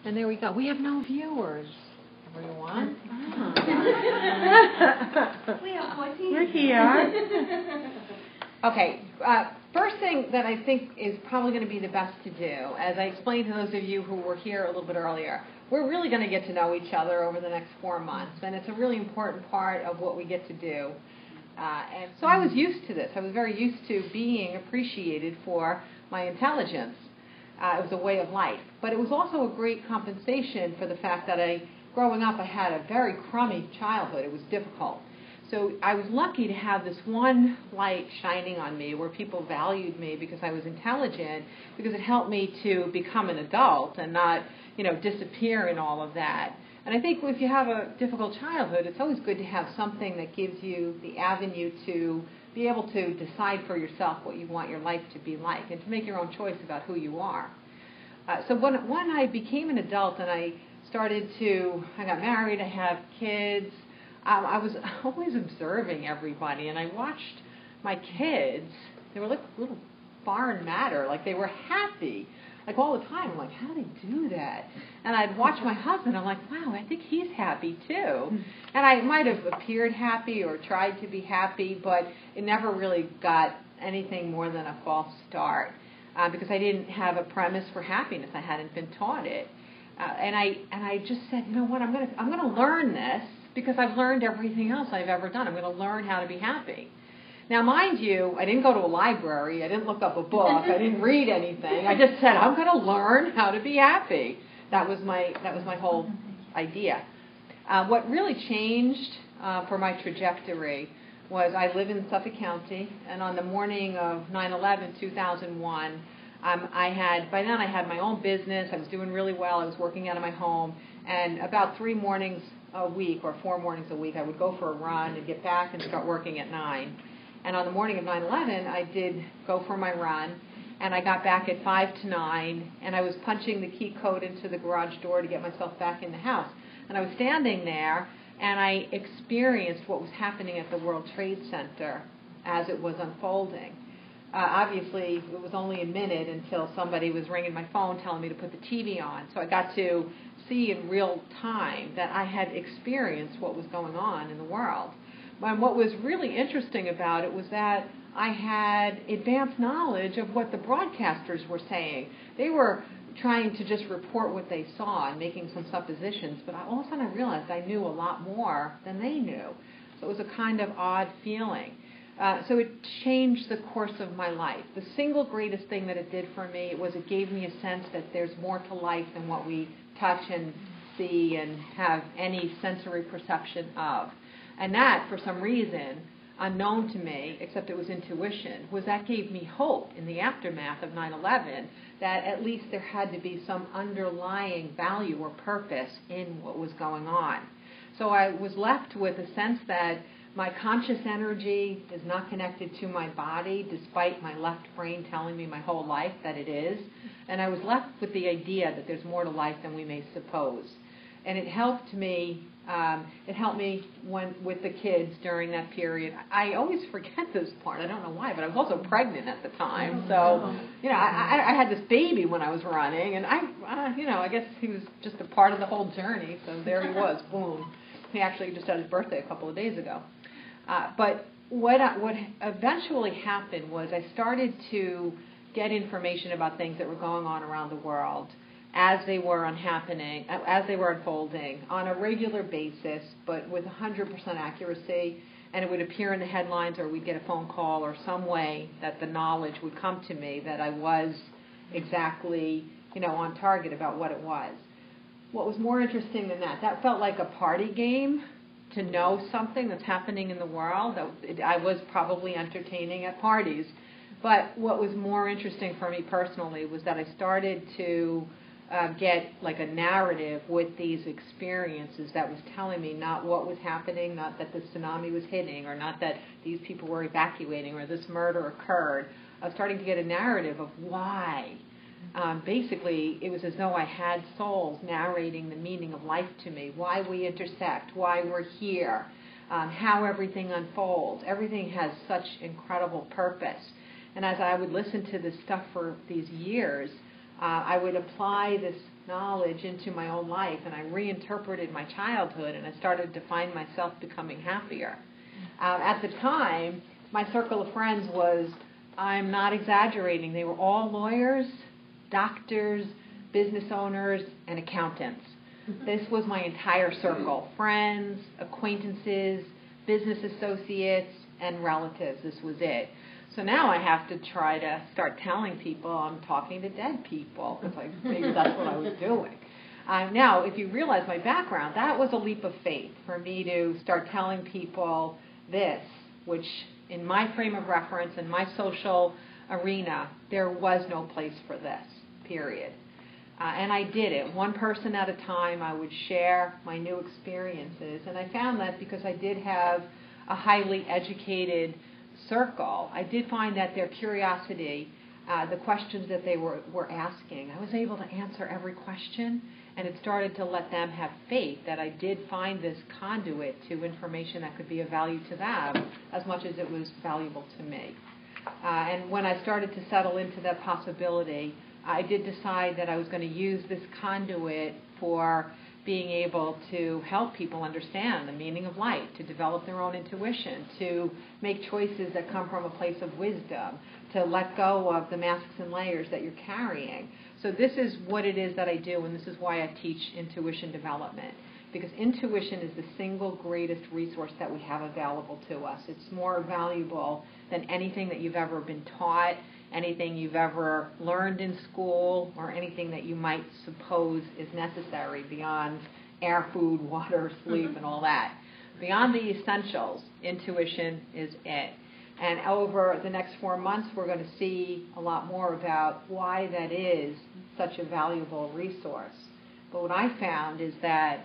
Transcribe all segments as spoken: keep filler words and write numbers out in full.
And there we go. We have no viewers, everyone. Oh. We have fourteen. We're here. Okay, uh, first thing that I think is probably going to be the best to do, as I explained to those of you who were here a little bit earlier, we're really going to get to know each other over the next four months, and it's a really important part of what we get to do. Uh, and so I was used to this. I was very used to being appreciated for my intelligence. Uh, it was a way of life. But it was also a great compensation for the fact that I, growing up, I had a very crummy childhood. It was difficult. So I was lucky to have this one light shining on me where people valued me because I was intelligent, because it helped me to become an adult and not, you know, disappear in all of that. And I think if you have a difficult childhood, it's always good to have something that gives you the avenue to be able to decide for yourself what you want your life to be like and to make your own choice about who you are. Uh, so when, when I became an adult and I started to, I got married, I have kids, um, I was always observing everybody, and I watched my kids. They were like little foreign matter, like they were happy. Like all the time, I'm like, how do they do that? And I'd watch my husband, I'm like, wow, I think he's happy too. And I might have appeared happy or tried to be happy, but it never really got anything more than a false start uh, because I didn't have a premise for happiness. I hadn't been taught it. Uh, and I and I just said, you know what, I'm going to I'm going to learn this because I've learned everything else I've ever done. I'm going to learn how to be happy. Now, mind you, I didn't go to a library. I didn't look up a book. I didn't read anything. I just said, I'm going to learn how to be happy. That was my that was my whole idea. Uh, what really changed uh, for my trajectory was I live in Suffolk County, and on the morning of nine eleven, two thousand one, um, I had by then I had my own business. I was doing really well. I was working out of my home, and about three mornings a week or four mornings a week, I would go for a run and get back and start working at nine. And on the morning of nine eleven, I did go for my run, and I got back at five to nine, and I was punching the key code into the garage door to get myself back in the house. And I was standing there, and I experienced what was happening at the World Trade Center as it was unfolding. Uh, obviously, it was only a minute until somebody was ringing my phone telling me to put the T V on. So I got to see in real time that I had experienced what was going on in the world. And what was really interesting about it was that I had advanced knowledge of what the broadcasters were saying. They were trying to just report what they saw and making some suppositions, but all of a sudden I realized I knew a lot more than they knew. So it was a kind of odd feeling. Uh, so it changed the course of my life. The single greatest thing that it did for me was it gave me a sense that there's more to life than what we touch and see and have any sensory perception of. And that, for some reason, unknown to me, except it was intuition, was that gave me hope in the aftermath of nine eleven that at least there had to be some underlying value or purpose in what was going on. So I was left with a sense that my conscious energy is not connected to my body, despite my left brain telling me my whole life that it is. And I was left with the idea that there's more to life than we may suppose. And it helped me. Um, it helped me when, with the kids during that period. I always forget this part. I don't know why, but I was also pregnant at the time. So, you know, I, I had this baby when I was running, and I, uh, you know, I guess he was just a part of the whole journey. So there he was, boom. He actually just had his birthday a couple of days ago. Uh, but what I, what eventually happened was I started to get information about things that were going on around the world as they were unhappening, as they were unfolding on a regular basis, but with one hundred percent accuracy, and it would appear in the headlines or we'd get a phone call or some way that the knowledge would come to me that I was exactly, you know, on target about what it was. What was more interesting than that, that felt like a party game to know something that's happening in the world. That I was probably entertaining at parties. But what was more interesting for me personally was that I started to Uh, get like a narrative with these experiences that was telling me not what was happening, not that the tsunami was hitting, or not that these people were evacuating, or this murder occurred. I was starting to get a narrative of why. Um, basically, it was as though I had souls narrating the meaning of life to me, why we intersect, why we're here, um, how everything unfolds. Everything has such incredible purpose. And as I would listen to this stuff for these years, uh, I would apply this knowledge into my own life, and I reinterpreted my childhood, and I started to find myself becoming happier. Uh, at the time, my circle of friends was, I'm not exaggerating, they were all lawyers, doctors, business owners, and accountants. This was my entire circle, friends, acquaintances, business associates, and relatives. This was it. So now I have to try to start telling people I'm talking to dead people, because I figured that's what I was doing. Uh, now, if you realize my background, that was a leap of faith for me to start telling people this, which in my frame of reference, in my social arena, there was no place for this, period. Uh, and I did it. One person at a time, I would share my new experiences. And I found that because I did have a highly educated circle, I did find that their curiosity, uh, the questions that they were, were asking, I was able to answer every question, and it started to let them have faith that I did find this conduit to information that could be of value to them as much as it was valuable to me. Uh, and when I started to settle into that possibility, I did decide that I was going to use this conduit for being able to help people understand the meaning of life, to develop their own intuition, to make choices that come from a place of wisdom, to let go of the masks and layers that you're carrying. So this is what it is that I do, and this is why I teach intuition development, because intuition is the single greatest resource that we have available to us. It's more valuable than anything that you've ever been taught, anything you've ever learned in school, or anything that you might suppose is necessary beyond air, food, water, sleep, and all that. Beyond the essentials, intuition is it. And over the next four months, we're going to see a lot more about why that is such a valuable resource. But what I found is that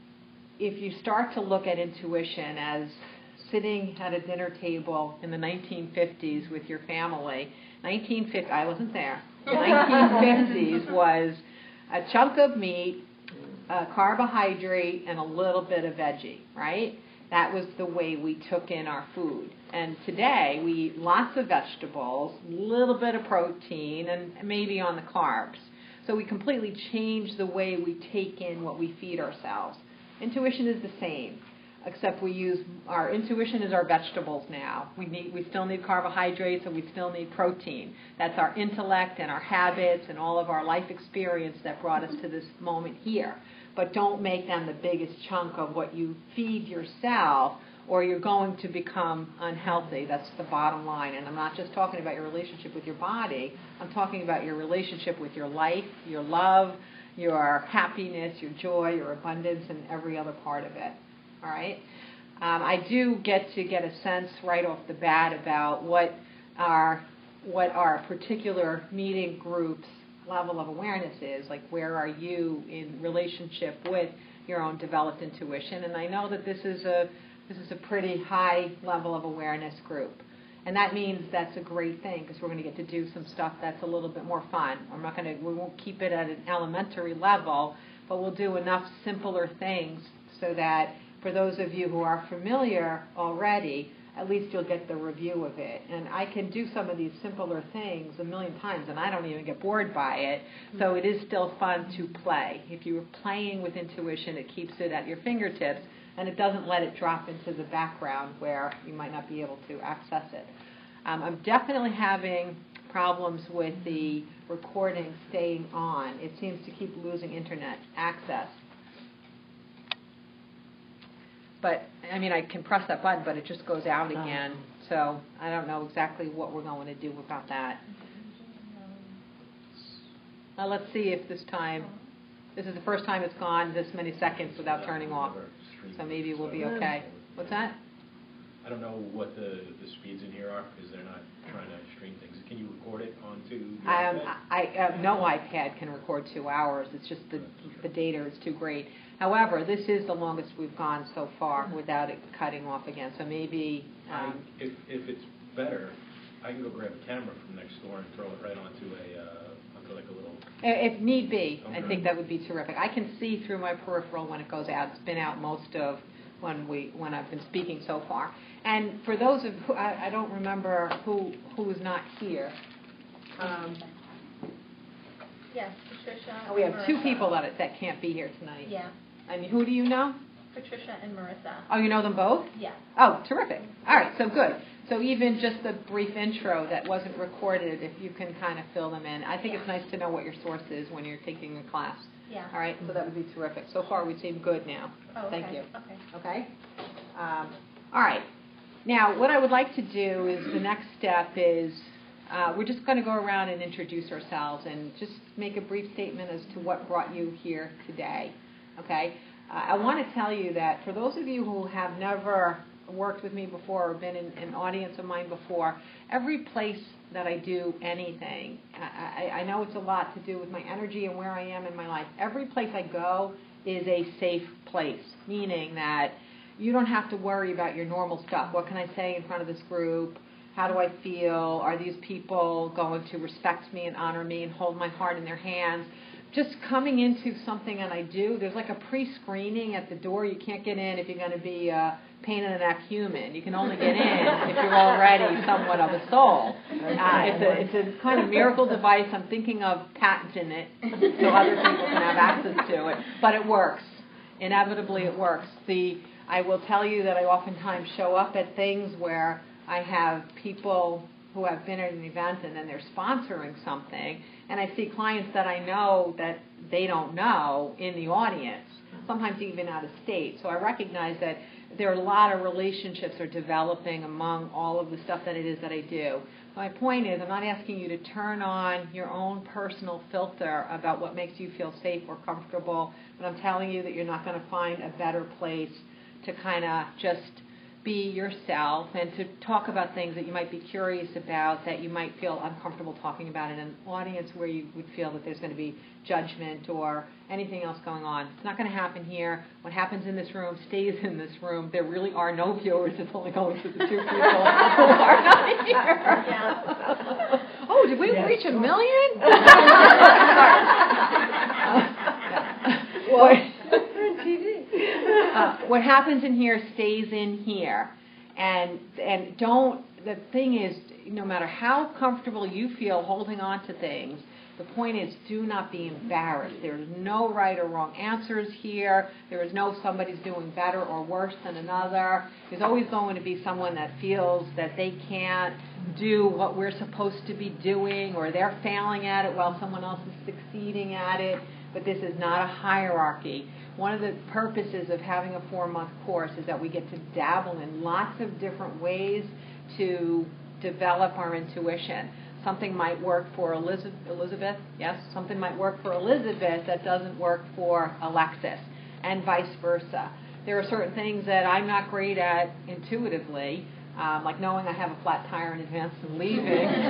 if you start to look at intuition as sitting at a dinner table in the nineteen fifties with your family, nineteen fifty, I wasn't there, the nineteen fifties was a chunk of meat, a carbohydrate, and a little bit of veggie, right? That was the way we took in our food. And today, we eat lots of vegetables, a little bit of protein, and maybe on the carbs. So we completely change the way we take in what we feed ourselves. Intuition is the same, except we use, our intuition is our vegetables now. We need, we still need carbohydrates, and we still need protein. That's our intellect and our habits and all of our life experience that brought us to this moment here. But don't make them the biggest chunk of what you feed yourself, or you're going to become unhealthy. That's the bottom line. And I'm not just talking about your relationship with your body. I'm talking about your relationship with your life, your love, your happiness, your joy, your abundance, and every other part of it. All right? Um, I do get to get a sense right off the bat about what our, what our particular meeting group's level of awareness is, like where are you in relationship with your own developed intuition. And I know that this is a this is a pretty high level of awareness group. And that means that's a great thing, because we're going to get to do some stuff that's a little bit more fun. I'm not going to, we won't keep it at an elementary level, but we'll do enough simpler things so that for those of you who are familiar already, at least you'll get the review of it. And I can do some of these simpler things a million times, and I don't even get bored by it. So it is still fun to play. If you're playing with intuition, it keeps it at your fingertips, and it doesn't let it drop into the background where you might not be able to access it. Um, I'm definitely having problems with the recording staying on. It seems to keep losing internet access. But, I mean, I can press that button, but it just goes out again. So I don't know exactly what we're going to do about that. Uh, let's see if this time, this is the first time it's gone this many seconds without turning off. So maybe we'll be okay. What's that? I don't know what the, the speeds in here are, because they're not trying to stream things. Can you record it onto your Um, iPad? I, uh, no iPad can record two hours. It's just the, the data is too great. However, this is the longest we've gone so far without it cutting off again. So maybe... Um, I, if, if it's better, I can go grab a camera from next door and throw it right onto a, uh, onto like a little... If need be, I Okay. think that would be terrific. I can see through my peripheral when it goes out. It's been out most of when we when I've been speaking so far. And for those of who I, I don't remember who who is not here. Um, Yes, Patricia. Oh, we have and two Marissa. people that, that can't be here tonight. Yeah, I mean, who do you know? Patricia and Marissa. Oh, you know them both? Yeah. Oh, terrific. All right, so good. So even just a brief intro that wasn't recorded, if you can kind of fill them in. I think Yeah. it's nice to know what your source is when you're taking a class. Yeah. All right, so that would be terrific. So far, we seem good now. Oh, Thank okay. you. Okay. Okay? Um, all right. Now, what I would like to do is the next step is uh, we're just going to go around and introduce ourselves and just make a brief statement as to what brought you here today. Okay? Uh, I want to tell you that for those of you who have never worked with me before or been in an audience of mine before, every place that I do anything, I, I, I know it's a lot to do with my energy and where I am in my life. Every place I go is a safe place, meaning that you don't have to worry about your normal stuff. What can I say in front of this group? How do I feel? Are these people going to respect me and honor me and hold my heart in their hands? Just coming into something and I do, there's like a pre-screening at the door. You can't get in if you're going to be a pain in the neck human. You can only get in if you're already somewhat of a soul. Uh, it's, a, it's a kind of miracle device. I'm thinking of patenting it so other people can have access to it. But it works. Inevitably it works. The I will tell you that I oftentimes show up at things where I have people who have been at an event and then they're sponsoring something, and I see clients that I know that they don't know in the audience, sometimes even out of state. So I recognize that there are a lot of relationships are developing among all of the stuff that it is that I do. My point is, I'm not asking you to turn on your own personal filter about what makes you feel safe or comfortable, but I'm telling you that you're not going to find a better place to kind of just be yourself and to talk about things that you might be curious about, that you might feel uncomfortable talking about in an audience where you would feel that there's going to be judgment or anything else going on. It's not going to happen here. What happens in this room stays in this room. There really are no viewers. It's only going to the two people who are not here. Yeah. Oh, did we yes. reach a million? Well, Uh, what happens in here stays in here, and and don't. The thing is, no matter how comfortable you feel holding on to things, the point is, do not be embarrassed. There's no right or wrong answers here. There is no somebody's doing better or worse than another. There's always going to be someone that feels that they can't do what we're supposed to be doing, or they're failing at it while someone else is succeeding at it. But this is not a hierarchy. One of the purposes of having a four-month course is that we get to dabble in lots of different ways to develop our intuition. Something might work for Elizabeth, Elizabeth, yes? Something might work for Elizabeth that doesn't work for Alexis, and vice versa. There are certain things that I'm not great at intuitively, um, like knowing I have a flat tire in advance and leaving.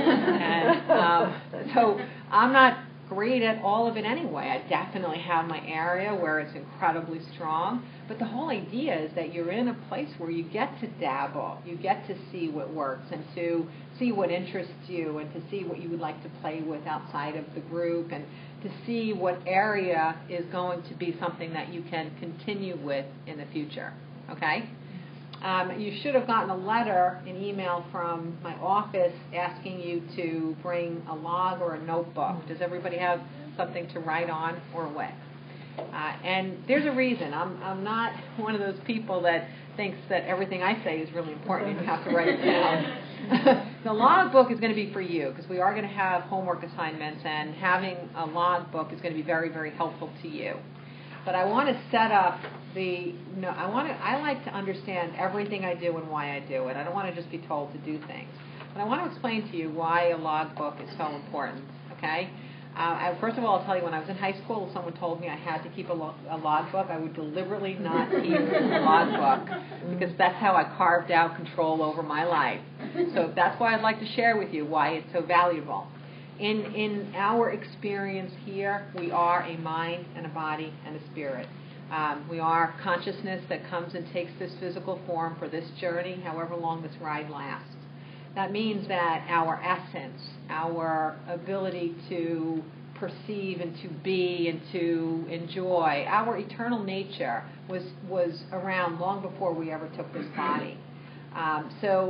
and um, so I'm not great at all of it anyway. I definitely have my area where it's incredibly strong, but the whole idea is that you're in a place where you get to dabble, you get to see what works and to see what interests you and to see what you would like to play with outside of the group and to see what area is going to be something that you can continue with in the future, okay? Um, you should have gotten a letter, an email from my office asking you to bring a log or a notebook. Does everybody have something to write on or what? Uh, and there's a reason. I'm, I'm not one of those people that thinks that everything I say is really important and you have to write it down. The log book is going to be for you because we are going to have homework assignments, and having a log book is going to be very, very helpful to you. But I want to set up the, no, I want to, I like to understand everything I do and why I do it. I don't want to just be told to do things. But I want to explain to you why a log book is so important, okay? Uh, I, first of all, I'll tell you, when I was in high school, someone told me I had to keep a, lo- a log book. I would deliberately not keep a log book because that's how I carved out control over my life. So that's why I'd like to share with you why it's so valuable. In in our experience here, we are a mind and a body and a spirit. Um, we are consciousness that comes and takes this physical form for this journey, however long this ride lasts. That means that our essence, our ability to perceive and to be and to enjoy, our eternal nature was was around long before we ever took this body. Um, so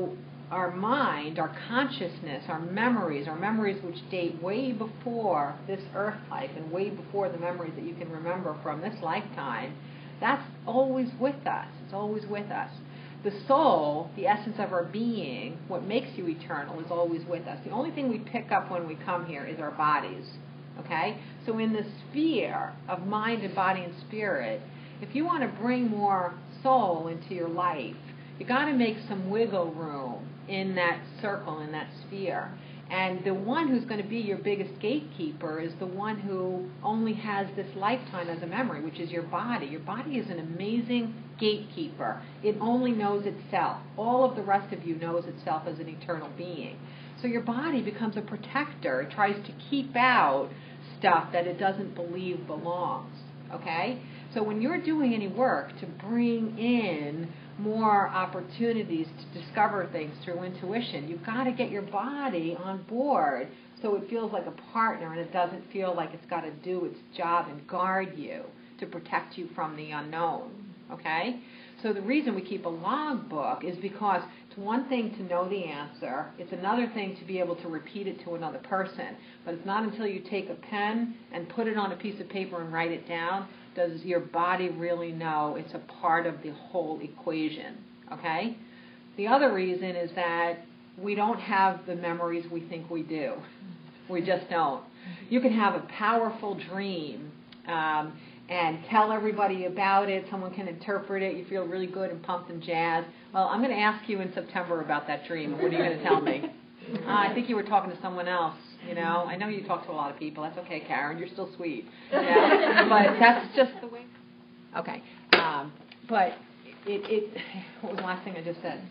our mind, our consciousness, our memories, our memories which date way before this earth life and way before the memories that you can remember from this lifetime, that's always with us. It's always with us. The soul, the essence of our being, what makes you eternal, is always with us. The only thing we pick up when we come here is our bodies. Okay? So in the sphere of mind and body and spirit, if you want to bring more soul into your life, you got to make some wiggle room in that circle, in that sphere. And the one who's going to be your biggest gatekeeper is the one who only has this lifetime as a memory, which is your body. Your body is an amazing gatekeeper. It only knows itself. All of the rest of you knows itself as an eternal being. So your body becomes a protector. It tries to keep out stuff that it doesn't believe belongs. Okay? So when you're doing any work to bring in more opportunities to discover things through intuition, you've got to get your body on board so it feels like a partner and it doesn't feel like it's got to do its job and guard you to protect you from the unknown. Okay? So the reason we keep a log book is because it's one thing to know the answer, it's another thing to be able to repeat it to another person. But it's not until you take a pen and put it on a piece of paper and write it down does your body really know it's a part of the whole equation. Okay? The other reason is that we don't have the memories we think we do. We just don't. You can have a powerful dream um, and tell everybody about it. Someone can interpret it. You feel really good and pumped and jazzed. Well, I'm going to ask you in September about that dream. And what are you going to tell me? Uh, I think you were talking to someone else. You know, I know you talk to a lot of people. That's okay, Karen. You're still sweet. Yeah? But that's just the way. Okay. Um, but it, it. What was the last thing I just said?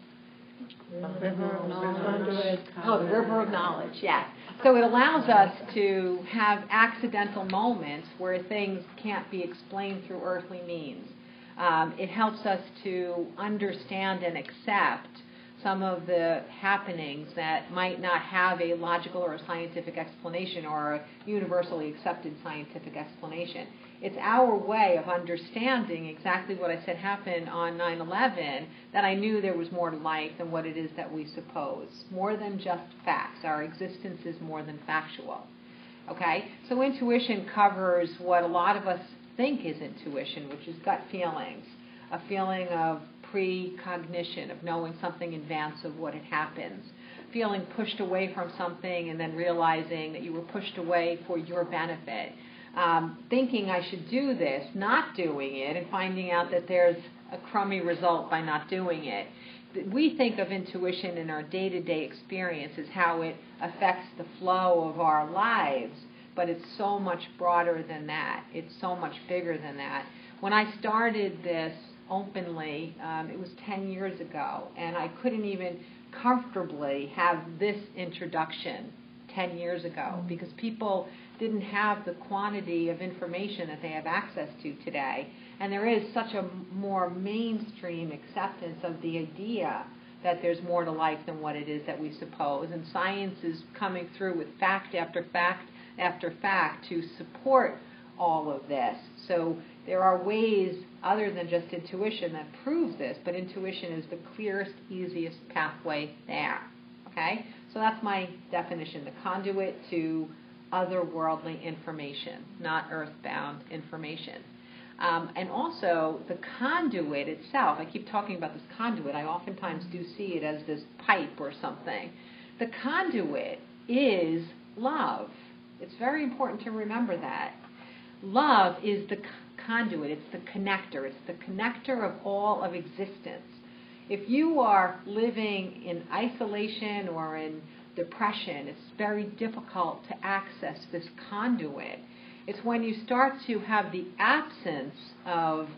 River of knowledge. Oh, the river of knowledge, yes. So it allows us to have accidental moments where things can't be explained through earthly means. Um, it helps us to understand and accept some of the happenings that might not have a logical or a scientific explanation or a universally accepted scientific explanation. It's our way of understanding exactly what I said happened on nine eleven, that I knew there was more to life than what it is that we suppose. More than just facts. Our existence is more than factual. Okay? So intuition covers what a lot of us think is intuition, which is gut feelings, a feeling of precognition, of knowing something in advance of what it happens, feeling pushed away from something and then realizing that you were pushed away for your benefit, um, thinking I should do this, not doing it, and finding out that there's a crummy result by not doing it. We think of intuition in our day-to-day experience as how it affects the flow of our lives, but it's so much broader than that. It's so much bigger than that. When I started this openly, um, it was ten years ago, and I couldn't even comfortably have this introduction ten years ago because people didn't have the quantity of information that they have access to today. And there is such a more mainstream acceptance of the idea that there's more to life than what it is that we suppose. And science is coming through with fact after fact after fact to support all of this. So there are ways other than just intuition that proves this, but intuition is the clearest, easiest pathway there. Okay? So that's my definition, the conduit to otherworldly information, not earthbound information. Um, and also, the conduit itself, I keep talking about this conduit, I oftentimes do see it as this pipe or something. The conduit is love. It's very important to remember that. Love is the conduit, it's the connector, it's the connector of all of existence. If you are living in isolation or in depression, it's very difficult to access this conduit. It's when you start to have the absence of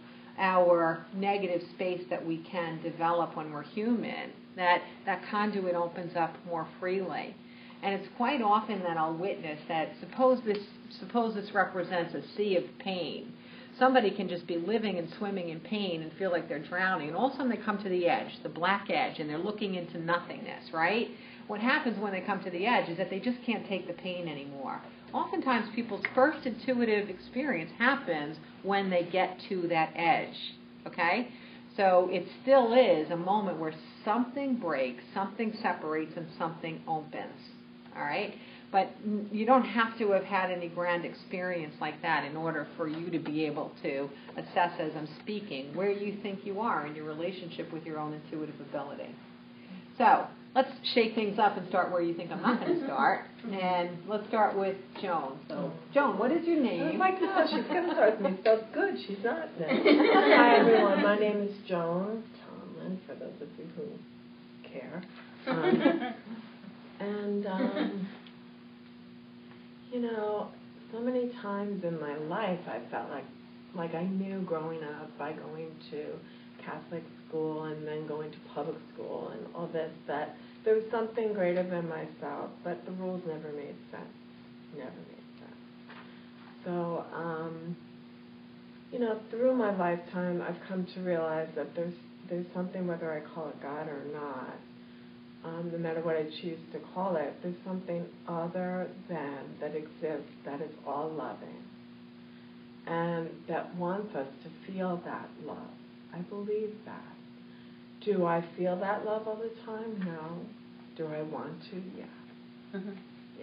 our negative space that we can develop when we're human, that that conduit opens up more freely. And it's quite often that I'll witness that suppose this suppose this represents a sea of pain. Somebody can just be living and swimming in pain and feel like they're drowning, and all of a sudden they come to the edge, the black edge, and they're looking into nothingness, right? What happens when they come to the edge is that they just can't take the pain anymore. Oftentimes people's first intuitive experience happens when they get to that edge, okay? So it still is a moment where something breaks, something separates, and something opens. All right? But you don't have to have had any grand experience like that in order for you to be able to assess as I'm speaking where you think you are in your relationship with your own intuitive ability. So let's shake things up and start where you think I'm not going to start. And let's start with Joan. So, Joan, what is your name? Oh my gosh, she's going to start with me so good. She's not now. Hi, everyone. My name is Joan Tomlin, for those of you who care. Um, and, um, you know, so many times in my life I felt like, like I knew growing up by going to Catholic school and then going to public school and all this, that there was something greater than myself, but the rules never made sense. Never made sense. So, um, you know, through my lifetime, I've come to realize that there's there's something, whether I call it God or not, um, no matter what I choose to call it, there's something other than that exists that is all loving and that wants us to feel that love. I believe that. Do I feel that love all the time? No. Do I want to? Yeah. Mm-hmm. Yeah,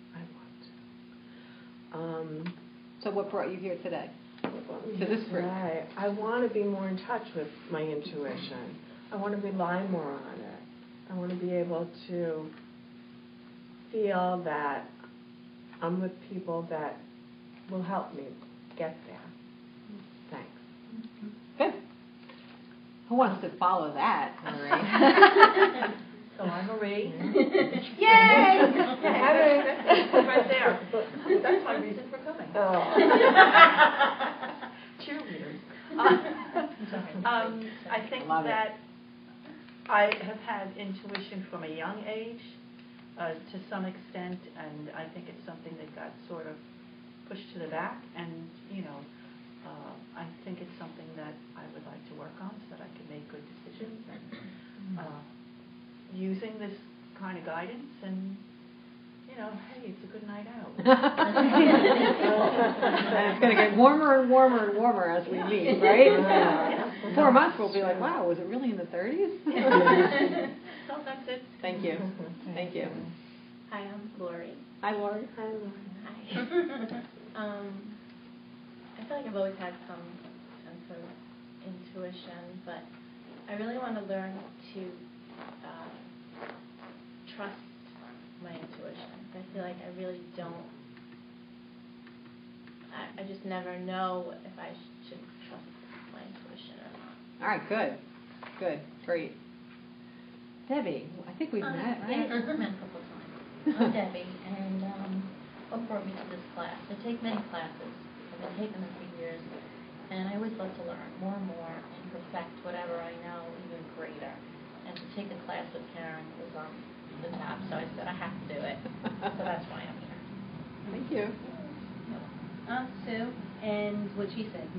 I want to. Um, So what brought you here today? to this group. Right. I want to be more in touch with my intuition. I want to rely more on it. I want to be able to feel that I'm with people that will help me get there. Thanks. Good. Who wants to follow that, Marie? So I'm Marie. Yay! Right there. That's my reason for coming. Oh. Cheerleaders. Uh, um, I think Love it. that I have had intuition from a young age, uh, to some extent, and I think it's something that got sort of pushed to the back. And you know, uh, I think it's something that I would like to work on so that I can make good decisions. And, uh, using this kind of guidance, and you know, hey, it's a good night out. And it's going to get warmer and warmer and warmer as we meet, right? Yeah. Four months we'll be like, wow, was it really in the thirties? So that's it. Thank you. Thank you. Hi, I'm Lori. Hi, Lori. Hi, Lauren. Hi. um, I feel like I've always had some sense of intuition, but I really want to learn to uh, trust my intuition. I feel like I really don't. I, I just never know if I sh- should trust my intuition or not. All right, good. Good. Great. Debbie, I think we've Uh, met, right? Yeah, we've met a couple of times. I'm Debbie, and um, what brought me to this class? I take many classes. I've been taking them for years, and I always love to learn more and more and perfect whatever I know even greater. And to take a class with Karen was on the top, so I said I have to do it. So that's why I'm here. Thank you. I'm Sue, and what she said.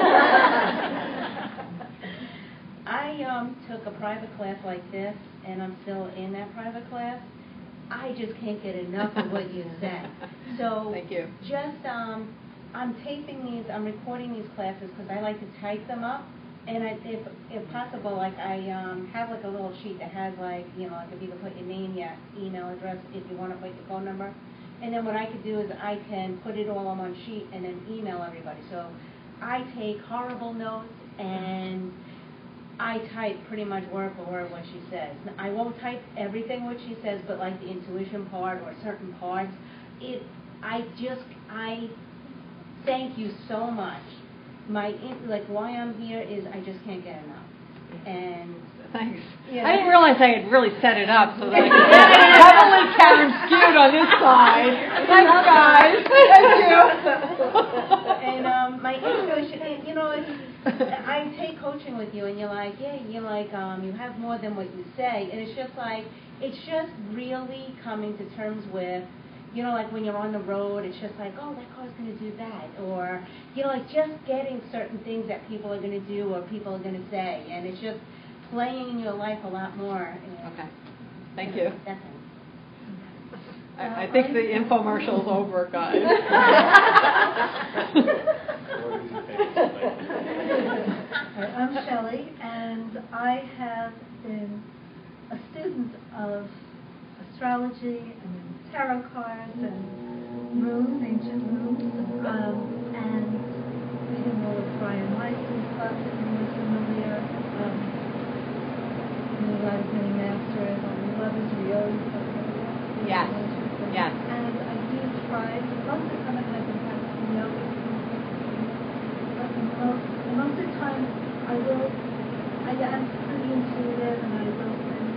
I um, took a private class like this, and I'm still in that private class. I just can't get enough of what you said. So Thank you. just, um, I'm taping these, I'm recording these classes because I like to type them up. And I, if if possible, like I um, have like a little sheet that has like, you know, like if you can put your name, your email address, if you want to put your phone number. And then what I could do is I can put it all on one sheet and then email everybody. So I take horrible notes and I type pretty much word for word what she says. I won't type everything what she says, but like the intuition part or certain parts. It, I just, I thank you so much. My, like, why I'm here is I just can't get enough. And Thanks. Yeah. I didn't realize I had really set it up so that I could get heavily Karen skewed on this side. Thanks, guys. Thank you. and um, my intuition, and, you know, it's, I take coaching with you, and you're like, yeah, you're like, um, you have more than what you say, and it's just like, it's just really coming to terms with, you know, like when you're on the road, it's just like, oh, that car's going to do that, or, you know, like just getting certain things that people are going to do or people are going to say, and it's just playing in your life a lot more. And, Okay. Thank you. That's it. I, I think the infomercial's over, guys. I'm Shelley, and I have been astrology and tarot cards and runes, ancient runes. Um, and reading all of Brian Weiss's books, if anyone's familiar. Um, and a lot of many masters on Love is Real. Yes. Yes. And I do try, most of the time I've been practicing yoga. But most, most of the time I will, I am pretty intuitive and I will send.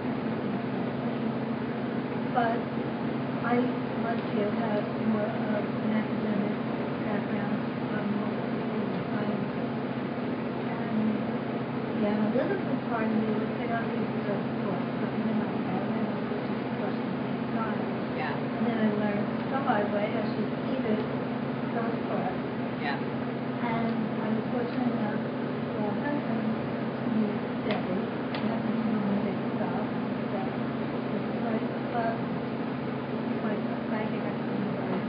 But I, like you, have more of an academic background. I'm mostly in the sciences. And yeah, a little bit part of me would say, oh, these are cool. But then I have them, which is plus the same time. Yeah. And then I learned the hard way, I should eat it, those parts. Yeah. And I was fortunate enough for my husband to meet Debbie. She happened to know my big stuff. That this is my club. This is my psychic exercise.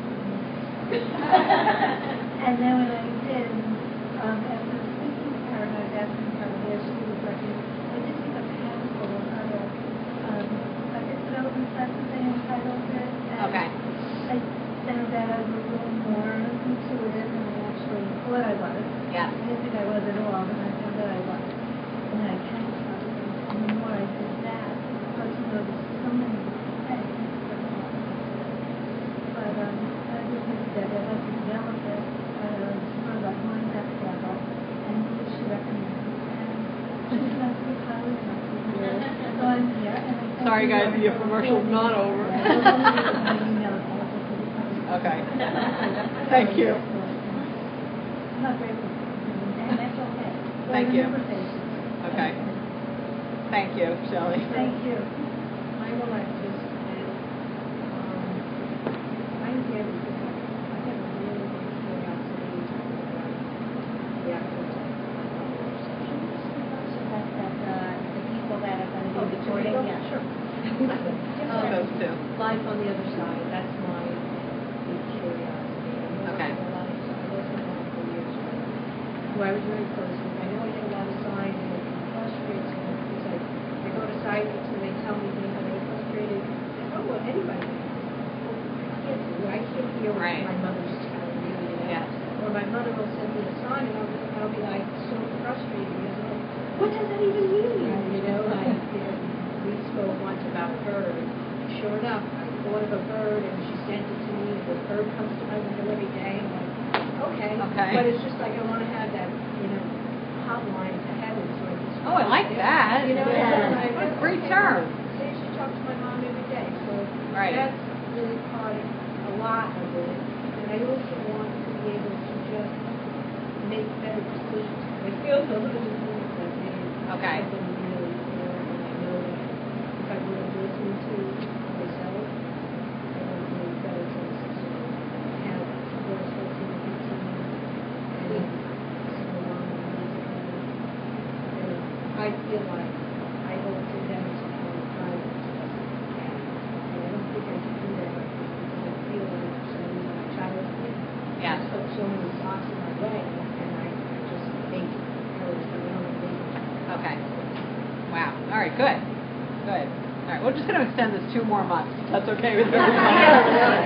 And then when I did, um, after speaking to her and I was asking her where she was working, I did see a handful of other um, psychic development classes they entitled it. And Okay. I found that I was a little more intuitive than I actually thought I was. Yeah. I didn't think I was at all, but I found that I was. And then I can trust them. And the more I did that, I started to notice so many things. But um, I just think that I'd like to develop it at a sort of like mind-depth level, and what she recommends. And she's not too highly enough to do it. So I'm here, and I thank Sorry, you guys, for your commercial's not over. Okay. Thank you. I'm not grateful for it, and that's okay. But Thank I you. remember patience. Okay. Thank you, Shelley. Thank you. I would like to just add, um, I'm here because I I have a really big curiosity about the actual technology. So that's that, uh, the people that are going to Oh, be the recording, video? yeah. Sure. Oh, those two. Life on the other side, that's my big curiosity. I know Okay. I did a lot of, I wasn't on for years, but who I was very close with, I know I did a lot of signs and it frustrates me because I, I go to psychics and they tell me things and I get frustrated. Oh, well, anybody. I can't do it. I can't hear what Right. my mother's telling me, you know. Yes. Or my mother will send me a sign and I'll, be- I'll be like so frustrated because I'm like, what does that even mean? You know, like, you know, we spoke once about bird. Sure enough, I thought of a bird and she sent it to me and the bird comes to my window every day. I'm like, okay. Okay. But it's just like I want to have that, you know, hotline to heaven so I can. Oh, I like that. You know, Yeah. and I What a went, great okay, term. well, See, she talks to my mom every day, so Right. that's really part of a lot of it. And I also want to be able to just make better decisions. I feel those are the decisions I've made. Okay. I've been really, you know, and I know that if I would have listened to myself, I would have made better choices. So I have girls fourteen and fifteen, and some of them are music, and I feel like I owe it to them to kind of guidance. And I don't think I can do that because I feel like for some reason my childhood Yeah. put so many thoughts in my way, and I I just make errors that I don't think. Okay. Wow. All right, good. Good. All right, we're just going to extend this two more months. That's okay with everybody.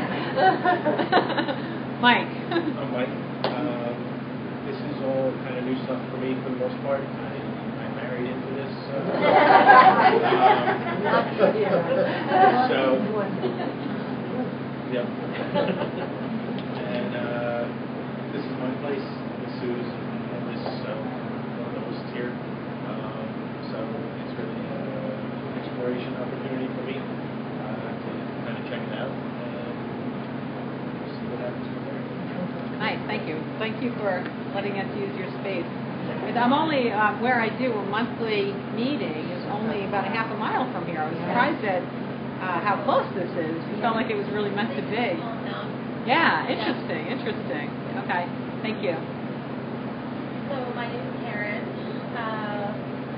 Mike. I'm Mike. Um, This is all kind of new stuff for me for the most part. I I married into this. uh, um, So, yep. And uh, this is my place, this Sue's, and this, uh, one of the hosts here. Um, So it's really uh, an exploration opportunity for me uh, to kind of check it out and see what happens from there. Nice, thank you. Thank you for letting us use your space. And I'm only, um, where I do a monthly meeting is only about a half a mile from here. I was surprised at uh, how close this is. It felt like it was really meant to be. Yeah, interesting, interesting. Okay, thank you. So my name is Karen. Uh,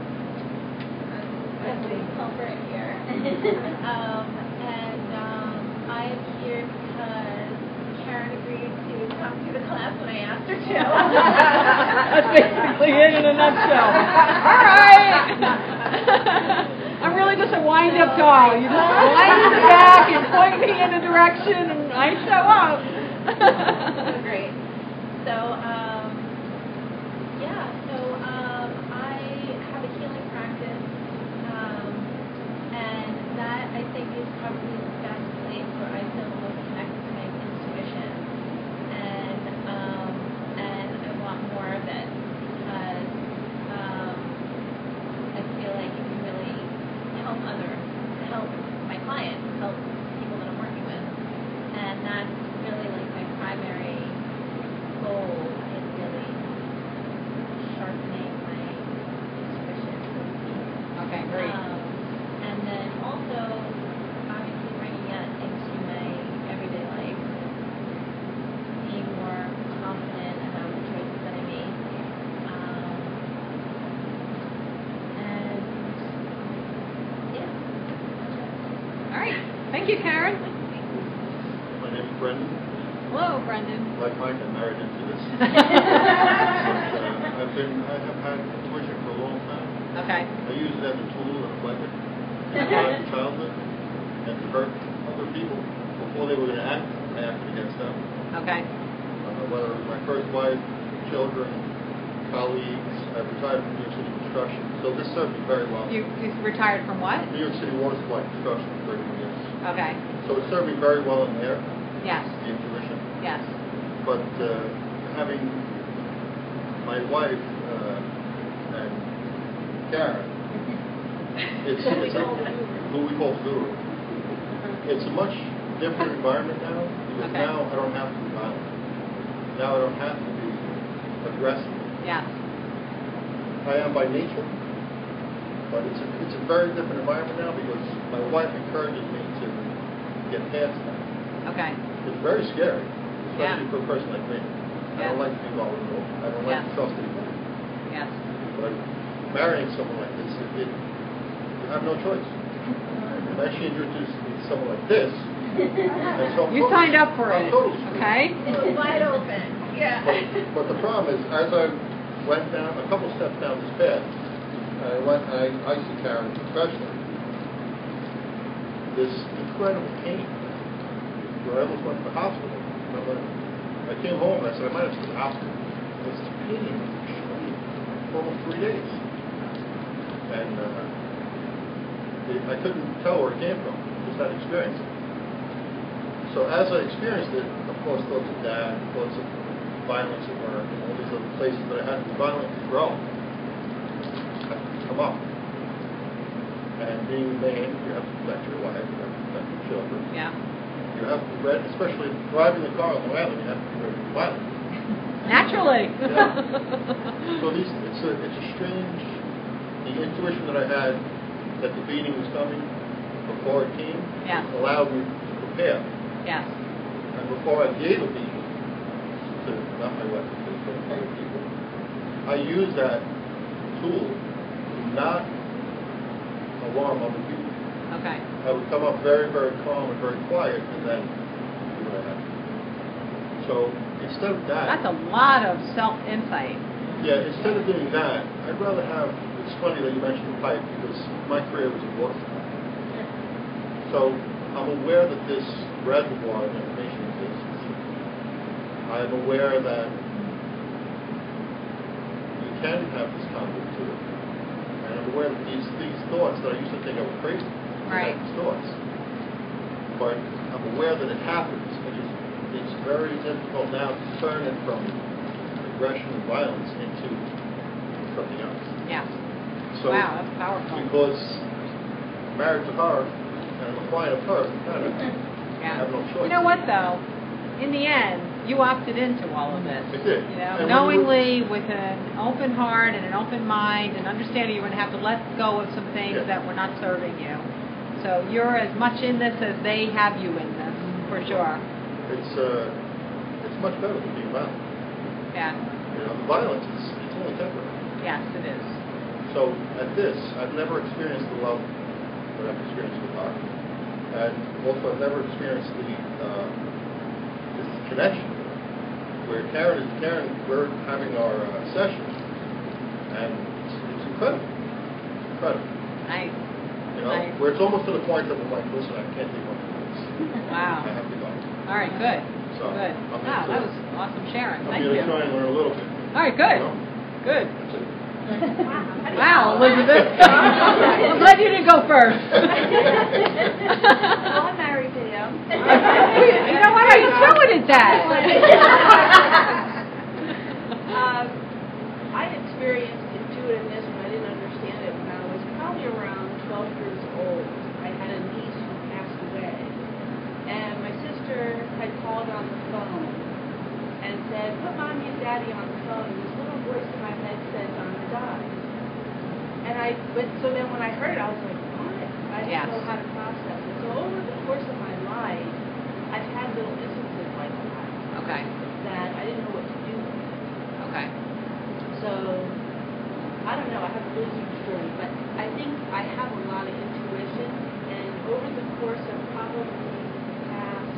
I'm the culprit here. um, and um, I'm here because Karen agreed to come to the class when I asked her to. That's basically it in a nutshell. All right. I'm really just a one wind-up doll. You just lie in the back and point me in a direction, and I show up. So great. So, um, yeah, so um, I have a healing practice, um, and that I think is probably the best place where I feel the most connected to my intuition, and um, and I want more of it because um, I feel like it can really help others, help my clients, help people that I'm working with, and that's really like my primary goal is really sharpening my intuition, so to speak. Okay, great. Um, and then also, obviously, bringing that into my everyday life, being more confident about the choices that I make. Um, and yeah, that's it. All right. Thank you, Karen. My name's Brendan. Hello, Brendan. Like Mike, I'm married into this. But, uh, I've been, I have had intuition for a long time. Okay. I use it as a tool and a weapon in my childhood and to hurt other people. Before they were going to act, I acted against them. Okay. Uh, whether it was my first wife, children, colleagues, I retired from New York City Construction. So this served me very well. You, you retired from what? New York City Water Supply Construction for thirty years. Okay. So it served me very well in there, Yes. the intuition. Yes. But uh, having my wife uh, and Karen, it's, it's a, who we call Zuru. It's a much different environment now because Okay. now I don't have to be violent. Now I don't have to be aggressive. Yes. I am by nature, but it's a, it's a very different environment now because my wife encourages me to get past that. Okay. It's very scary, Yeah. especially for a person like me. I Yeah. don't like to be vulnerable. I don't like Yeah. to trust anybody. Yes. But marrying someone like this, it, it, you have no choice. And as she introduced me to someone like this, and so I'm You totally- signed up for I'm it. totally screwed. Okay. It's wide open. Yeah. But, but the problem is, as I went down, a couple steps down this path, I went, I, I see Karen professionally. This incredible pain, where I almost went to the hospital. Remember, I came home and I said, I might have to go to the hospital. It's pain extreme for almost three days. And uh, it, I couldn't tell where it came from, just that experience. So as I experienced it, of course, thoughts of dad, thoughts of violence at work, and all these other places that I had to be violently thrown have come up. And being a man, you have to protect your wife, you have to protect your children. Yeah. You have to be ready, especially driving the car on the island, you have to be ready to be violent. Naturally. Yeah. So these, it's a, it's a strange, the intuition that I had that the beating was coming before it came Yeah. allowed me to prepare. Yes. And before I gave a beating to, not my weapon, to other people, I used that tool to not alarm other people. Okay. I would come up very, very calm and very quiet, and then do what I had to do. So instead of that, That's a lot of self-insight. yeah, instead of doing that, I'd rather have. It's funny that you mentioned the pipe because my career was in water supply. So I'm aware that this reservoir of information exists. I'm aware that you can have this conduit to it. And I'm aware that these, these thoughts that I used to think I was crazy, I Right. had these thoughts. But I'm aware that it happens, and it's, it's very difficult now to turn it from aggression and violence into something else. Yeah. So, Wow, that's powerful. because I'm married to her, and I'm a client of hers, I kind of Yeah. have no choice. You know what, though? In the end, you opted into all of this. I did. You know, And when you knowingly, with an open heart and an open mind, and understanding you're going to have to let go of some things Yeah. that were not serving you. So you're as much in this as they have you in this, for sure. It's uh, it's much better than being violent. Yeah. You know, the violence is it's only temporary. Yes, it is. So at this, I've never experienced the love that I've experienced with her, and also I've never experienced the uh, this connection where Karen is Karen. We're having our uh, session, and it's, it's incredible. It's incredible. Nice. You know, know, Nice. where it's almost to the point that I'm like, listen, I can't take more of this. Wow. I have to go. All right, good. So, Good. I'm Wow, gonna- that was awesome sharing. I'm Thank going you. to try and learn a little bit. All right, good. You know? Good. That's it. Wow, Elizabeth. I'm glad you didn't go first. Well, I'm married to him. You know what? Are you showing it that? Um, I experienced intuitiveness when I didn't understand it when I was probably around twelve years old. I had a niece who passed away, and my sister had called on the phone and said, "Put mommy and daddy on the phone." This little voice in my head said, "Mama died." And I, but so then when I heard it, I was like, "What?" I didn't Yes. know how to process it. So over the course of my life, I've had little instances like that Okay. that I didn't know what to do with. Okay. So, I don't know, I have a really huge story, but I think I have a lot of intuition, and over the course of probably the past,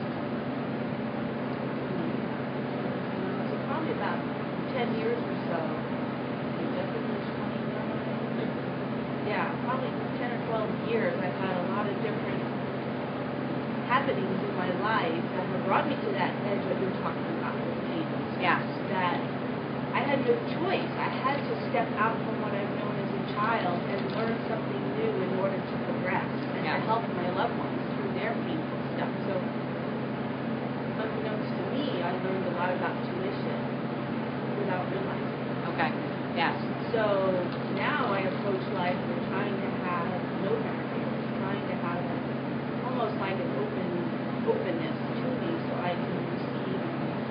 hmm, so probably about ten years or so, definitely twenty-nine, yeah, probably ten or twelve years, I've had a lot of different happenings in my life that have brought me to that edge that you're talking about with Jesus. Yes. That I had no choice. I had to step out from what I've known as a child and learn something new in order to progress and Yeah. to help my loved ones through their painful stuff. So, unbeknownst to me, I learned a lot about tuition without realizing it. Okay. Yes. So now I approach life with trying to have no barriers, trying to have almost like an open openness to me so I can receive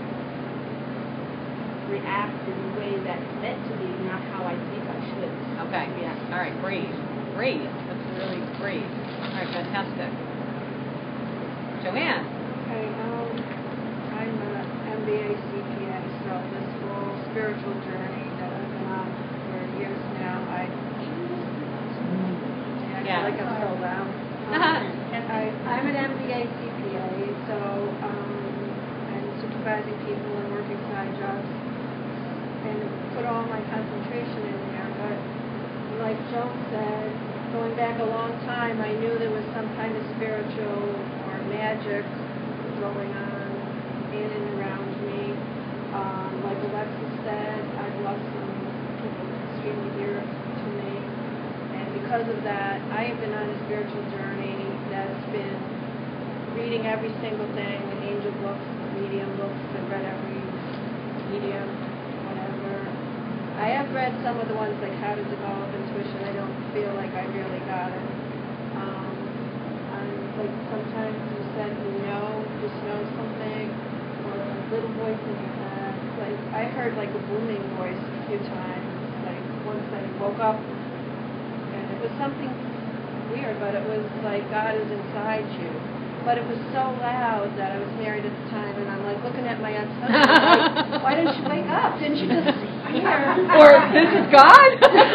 and react in a way that's meant to be, not how I think I should. Okay. react. All right. Great. Great. That's really great. All right. Fantastic. Joanne. Okay, um, I'm a M B A C P A, so this whole spiritual journey that I've been on for years now, I, I Yeah. feel like I'm so loud. Um, I, I'm an M B A C P A, so um, I'm supervising people and working side jobs and put all my concentration in there. But like Joan said, going back a long time, I knew there was some kind of spiritual or magic going on in and around me. Um, like Alexis said, I've lost some people extremely dear to me. And because of that, I have been on a spiritual journey that's been reading every single thing, angel books, medium books. I've read every medium, whatever. I have read some of the ones like How to Develop Intuition. I don't feel like I really got it. Um, I'm, like sometimes you said you know, just know something, or a little voice in your head. Like I heard like a booming voice a few times. Like once I woke up, and it was something weird, but it was like God is inside you. But it was so loud that I was married at the time, and I'm like looking at my ex-husband, like, why didn't you wake up? Didn't you just hear? Or this is God?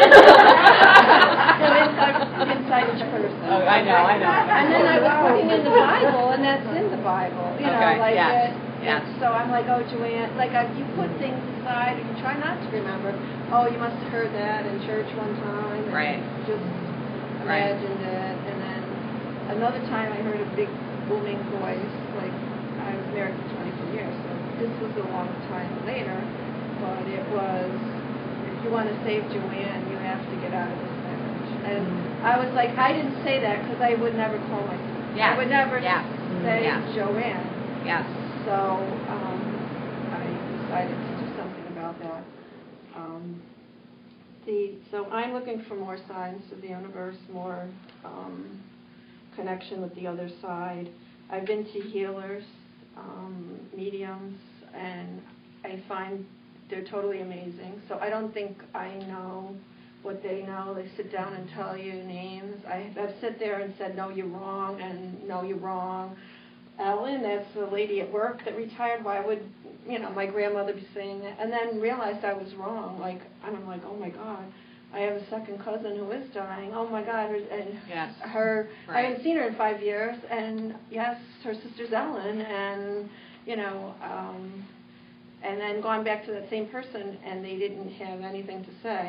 No, inside, inside each person. Oh, I know, I know. And then I was looking in the Bible, and that's in the Bible. You know, Okay, like yes, it, yes. So I'm like, oh, Joanne, like I, you put things aside, and you try not to remember. Oh, you must have heard that in church one time. And Right. Just Right. imagined it, and then another time I heard a big booming voice. Like I was married for twenty-two years, so this was a long time later. But it was, if you want to save Joanne, you have to get out of this marriage. And I was like, I didn't say that because I would never call myself. Yes. I would never Yes. say Yes. Joanne. Yes. So um, I decided to do something about that. Um, the so I'm looking for more signs of the universe, more um, connection with the other side. I've been to healers, um, mediums, and I find they're totally amazing. So I don't think I know what they know. They sit down and tell you names. I, I've sit there and said, no, you're wrong, and no, you're wrong. Ellen, that's the lady at work that retired. Why would, you know, my grandmother be saying that? And then realized I was wrong. Like, and I'm like, oh my God, I have a second cousin who is dying. Oh my God, her, and Yes. her, Right. I haven't seen her in five years. And yes, her sister's Ellen, and you know, um, and then gone back to that same person, and they didn't have anything to say.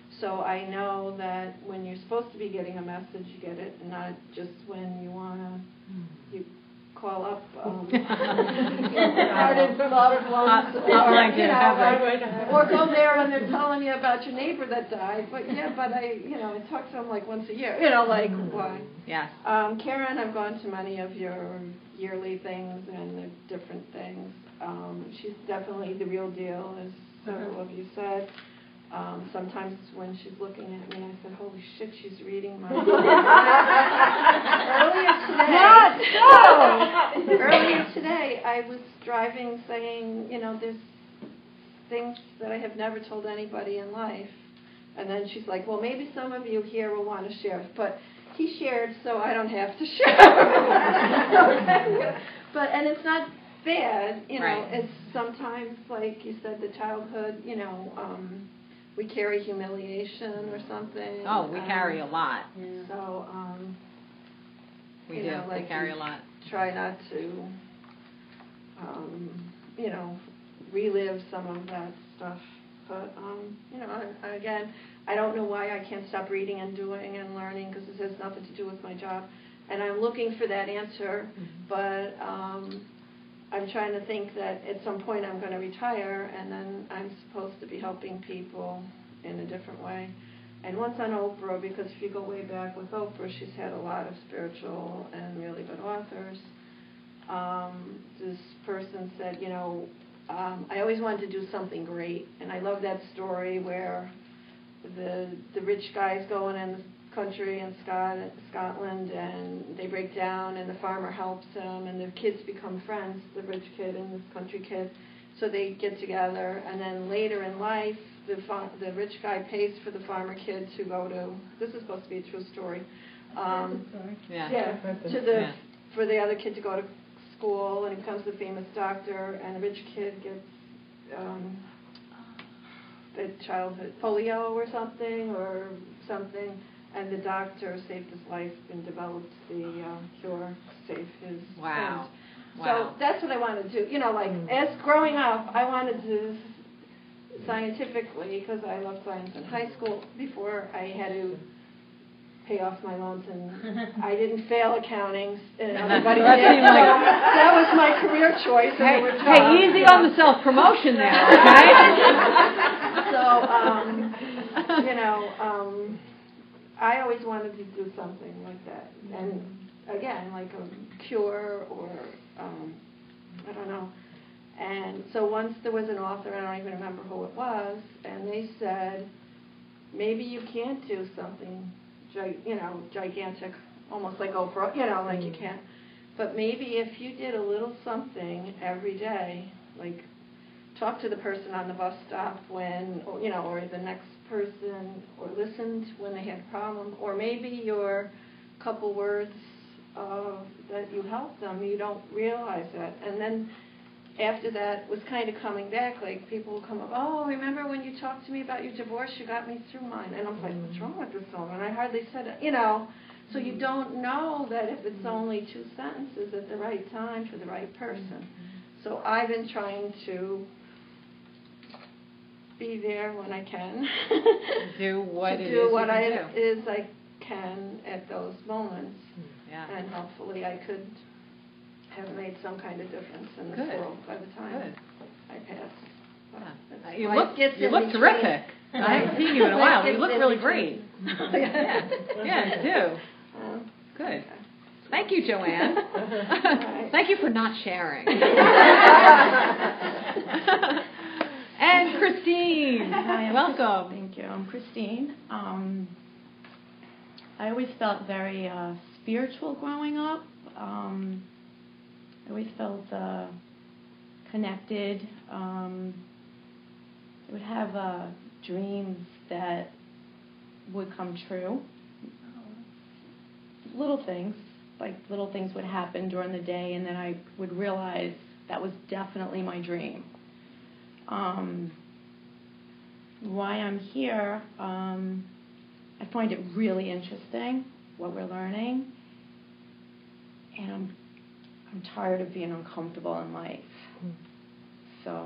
So I know that when you're supposed to be getting a message, you get it, and not just when you wanna, you call up, um, departed loved ones, or, you know, or, or go there and they're telling you about your neighbor that died, but yeah, but I, you know, I talk to them like once a year, you know, like, why? Yes. Um, Karen, I've gone to many of your yearly things and the different things. Um, she's definitely the real deal, as several of you said. Um, sometimes when she's looking at me, I said, holy shit, she's reading my Earlier today, earlier today, I was driving saying, you know, there's things that I have never told anybody in life. And then she's like, well, maybe some of you here will want to share. But he shared, so I don't have to share. But, and it's not bad, you know, Right. it's sometimes, like you said, the childhood, you know, um, we carry humiliation or something. Oh, we um, carry a lot. So, um, We you do. know, like we carry you a lot. try not to, um, you know, relive some of that stuff. But, um, you know, I, again, I don't know why I can't stop reading and doing and learning, because this has nothing to do with my job. And I'm looking for that answer, mm-hmm. but um, I'm trying to think that at some point I'm going to retire, and then I'm supposed to be helping people in a different way. And once on Oprah, because if you go way back with Oprah, she's had a lot of spiritual and really good authors. Um, this person said, you know, um, I always wanted to do something great, and I love that story where the the rich guy's going in the country in Scot- Scotland, and they break down, and the farmer helps them, and their kids become friends, the rich kid and this country kid. So they get together, and then later in life, the fa- the rich guy pays for the farmer kid to go to, this is supposed to be a true story, um, Yeah. yeah, to the, Yeah. for the other kid to go to school, and he becomes a famous doctor, and the rich kid gets um, the childhood polio or something, or something, and the doctor saved his life and developed the uh, cure to save his Wow. friend. Wow. So that's what I wanted to do. You know, like, as growing up, I wanted to scientifically, because I loved science in high school, before I had to pay off my loans, and I didn't fail accounting, and everybody That did. seemed So like- that was my career choice. and Hey, it was hey, wrong. easy on the self-promotion there, okay? So, um, you know, um, I always wanted to do something like that. And again, like a cure or, um, I don't know. And so once there was an author, I don't even remember who it was, and they said, maybe you can't do something, gi- you know, gigantic, almost like Oprah, you know, like you can't. But maybe if you did a little something every day, like talk to the person on the bus stop when, or, you know, or the next person, or listened when they had a problem, or maybe your couple words uh, that you helped them, you don't realize that. And then after that was kind of coming back, like people will come up, oh, remember when you talked to me about your divorce, you got me through mine. And I'm like, what's wrong with this woman? I hardly said it, you know. So you don't know that if it's only two sentences at the right time for the right person. So I've been trying to be there when I can. Do what to it do is what you I can do. is I can at those moments. Yeah. And hopefully I could have made some kind of difference in this Good. world by the time Good. I passed. But Yeah. that's- You life look, gets you in look between. terrific. I haven't seen you in a Life while. You gets look in really between. great. yeah, yeah, you do. Uh, Good. okay. Thank you, Joanne. right. Thank you for not sharing. And Christine, Hi, I'm welcome. Thank you. I'm Christine. Um, I always felt very uh, spiritual growing up. Um, I always felt uh, connected. Um, I would have uh, dreams that would come true. Little things, like little things would happen during the day, and then I would realize that was definitely my dream. Um, why I'm here, um, I find it really interesting what we're learning, and I'm I'm tired of being uncomfortable in life. So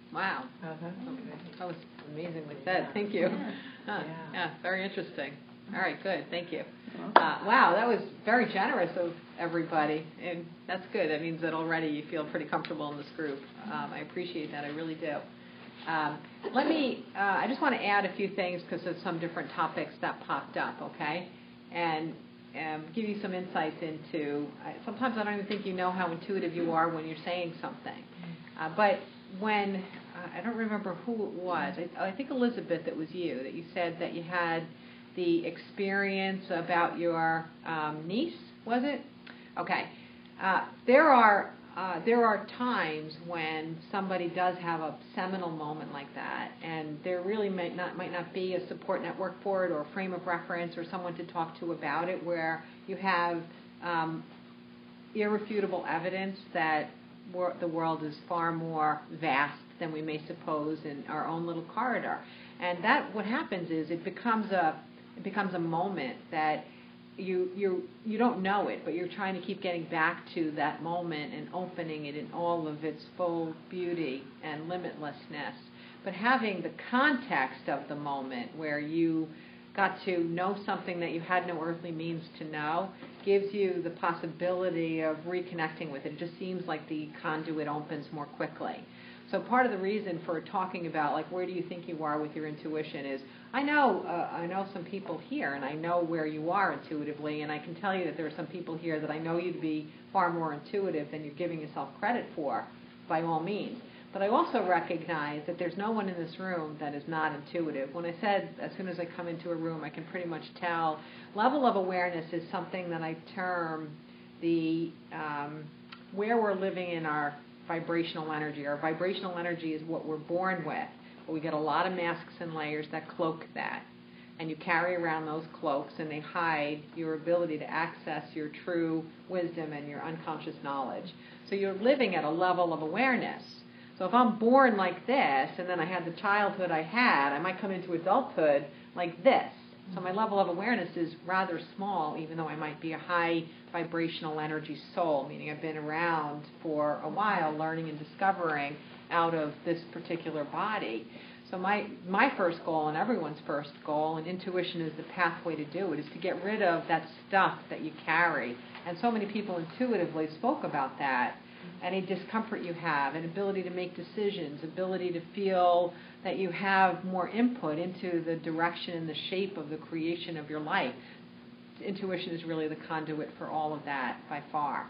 Wow. Uh-huh. Okay. That was amazingly said. Thank you. Yeah. Huh. Yeah. Yeah, very interesting. All right, good. Thank you. Uh, wow, that was very generous of everybody, and that's good. That means that already you feel pretty comfortable in this group. Um, I appreciate that. I really do. Um, let me, uh, I just want to add a few things because of some different topics that popped up, okay? And um, give you some insights into, I, sometimes I don't even think you know how intuitive you are when you're saying something. Uh, but when, uh, I don't remember who it was, I, I think Elizabeth, it was you, that you said that you had the experience about your um, niece, was it? Okay. Uh, there are uh, there are times when somebody does have a seminal moment like that, and there really might not might not be a support network for it, or a frame of reference, or someone to talk to about it, where you have um, irrefutable evidence that wor- the world is far more vast than we may suppose in our own little corridor. And that, what happens is it becomes a it becomes a moment that you you you don't know it, but you're trying to keep getting back to that moment and opening it in all of its full beauty and limitlessness. But having the context of the moment where you got to know something that you had no earthly means to know gives you the possibility of reconnecting with it. It just seems like the conduit opens more quickly. So part of the reason for talking about, like, where do you think you are with your intuition is, I know uh, I know some people here, and I know where you are intuitively, and I can tell you that there are some people here that I know you to be far more intuitive than you're giving yourself credit for, by all means. But I also recognize that there's no one in this room that is not intuitive. When I said as soon as I come into a room, I can pretty much tell, level of awareness is something that I term the um, where we're living in our vibrational energy. Our vibrational energy is what we're born with, but we get a lot of masks and layers that cloak that. And you carry around those cloaks, and they hide your ability to access your true wisdom and your unconscious knowledge. So you're living at a level of awareness. So if I'm born like this, and then I had the childhood I had, I might come into adulthood like this. So my level of awareness is rather small, even though I might be a high vibrational energy soul, meaning I've been around for a while learning and discovering out of this particular body. So my, my first goal, and everyone's first goal, and intuition is the pathway to do it, is to get rid of that stuff that you carry. And so many people intuitively spoke about that. Any discomfort you have, an ability to make decisions, ability to feel that you have more input into the direction and the shape of the creation of your life. Intuition is really the conduit for all of that by far.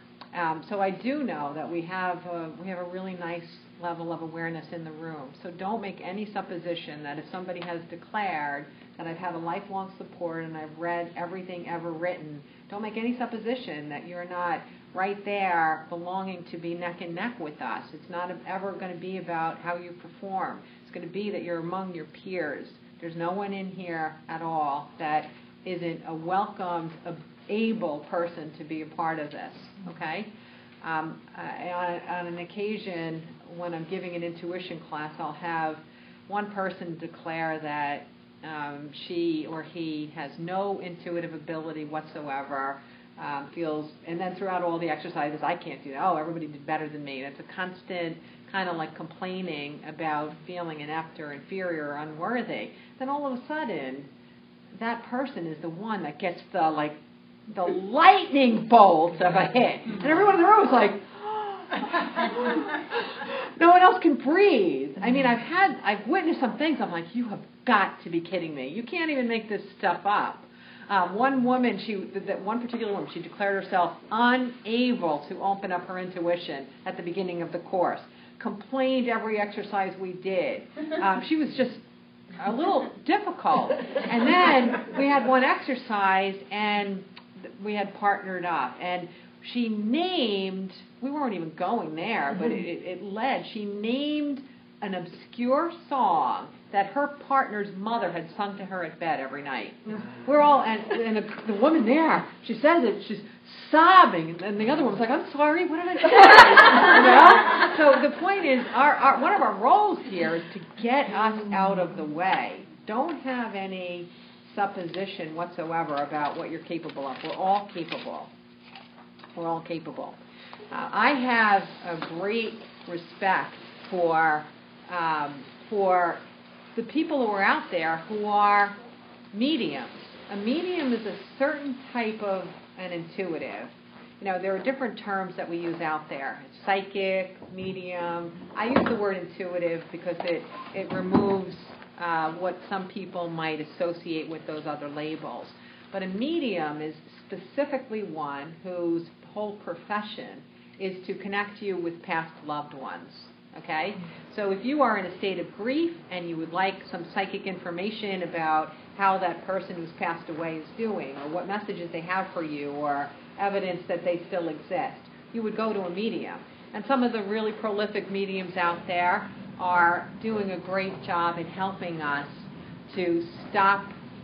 Um, so I do know that we have a, we have a really nice level of awareness in the room. So don't make any supposition that if somebody has declared that I've had a lifelong support and I've read everything ever written, don't make any supposition that you're not right there belonging to be neck and neck with us. It's not ever going to be about how you perform. It's going to be that you're among your peers. There's no one in here at all that isn't a welcomed, able person to be a part of this, okay? Um, I, on, on an occasion, when I'm giving an intuition class, I'll have one person declare that um, she or he has no intuitive ability whatsoever, um, feels, and then throughout all the exercises, I can't do that. Oh, everybody did better than me. And it's a constant kind of like complaining about feeling inept or inferior or unworthy. Then all of a sudden, that person is the one that gets the, like, the lightning bolt of a hit. And everyone in the room is like, no one else can breathe. I mean, I've had, I've witnessed some things. I'm like, you have got to be kidding me. You can't even make this stuff up. Um, one woman, she, that one particular woman, she declared herself unable to open up her intuition at the beginning of the course. Complained every exercise we did. Um, she was just a little difficult. And then we had one exercise, and we had partnered up, and she named, we weren't even going there, but it, it led, she named an obscure song that her partner's mother had sung to her at bed every night. We're all, and, and a, the woman there, she says it, she's sobbing, and the other one was like, I'm sorry, what did I say? You know? So the point is, our, our, one of our roles here is to get us out of the way. Don't have any supposition whatsoever about what you're capable of. We're all capable. We're all capable. Uh, I have a great respect for um, for the people who are out there who are mediums. A medium is a certain type of an intuitive. You know, there are different terms that we use out there. Psychic, medium. I use the word intuitive because it, it removes uh, what some people might associate with those other labels. But a medium is specifically one whose whole profession is to connect you with past loved ones. Okay? So if you are in a state of grief and you would like some psychic information about how that person who's passed away is doing, or what messages they have for you, or evidence that they still exist, you would go to a medium. And some of the really prolific mediums out there are doing a great job in helping us to stop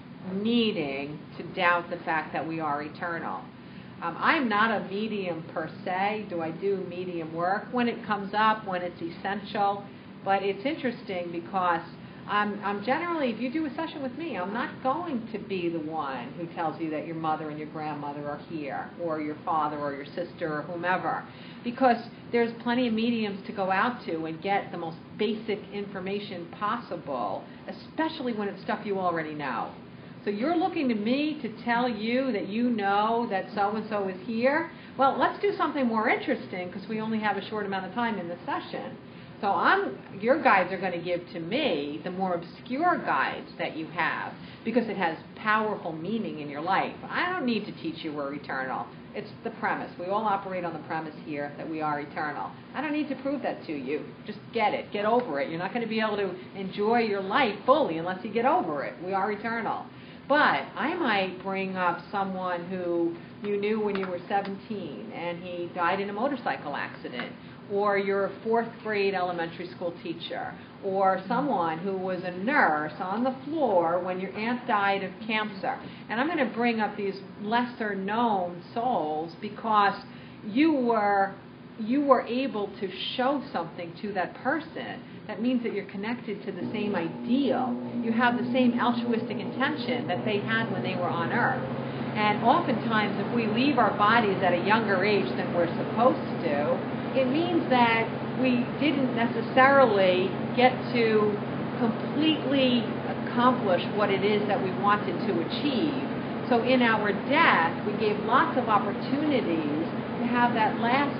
needing to doubt the fact that we are eternal. Um, I'm not a medium per se. Do I do medium work when it comes up, when it's essential? But it's interesting because I'm, I'm generally, if you do a session with me, I'm not going to be the one who tells you that your mother and your grandmother are here, or your father or your sister or whomever, because there's plenty of mediums to go out to and get the most basic information possible, especially when it's stuff you already know. So you're looking to me to tell you that you know that so-and-so is here? Well, let's do something more interesting because we only have a short amount of time in the session. So I'm, your guides are going to give to me the more obscure guides that you have because it has powerful meaning in your life. I don't need to teach you we're eternal. It's the premise. We all operate on the premise here that we are eternal. I don't need to prove that to you. Just get it. Get over it. You're not going to be able to enjoy your life fully unless you get over it. We are eternal. But I might bring up someone who you knew when you were seventeen and he died in a motorcycle accident, or you're a fourth grade elementary school teacher, or someone who was a nurse on the floor when your aunt died of cancer. And I'm going to bring up these lesser known souls because you were you were able to show something to that person. That means that you're connected to the same ideal. You have the same altruistic intention that they had when they were on Earth. And oftentimes, if we leave our bodies at a younger age than we're supposed to, it means that we didn't necessarily get to completely accomplish what it is that we wanted to achieve. So in our death, we gave lots of opportunities to have that last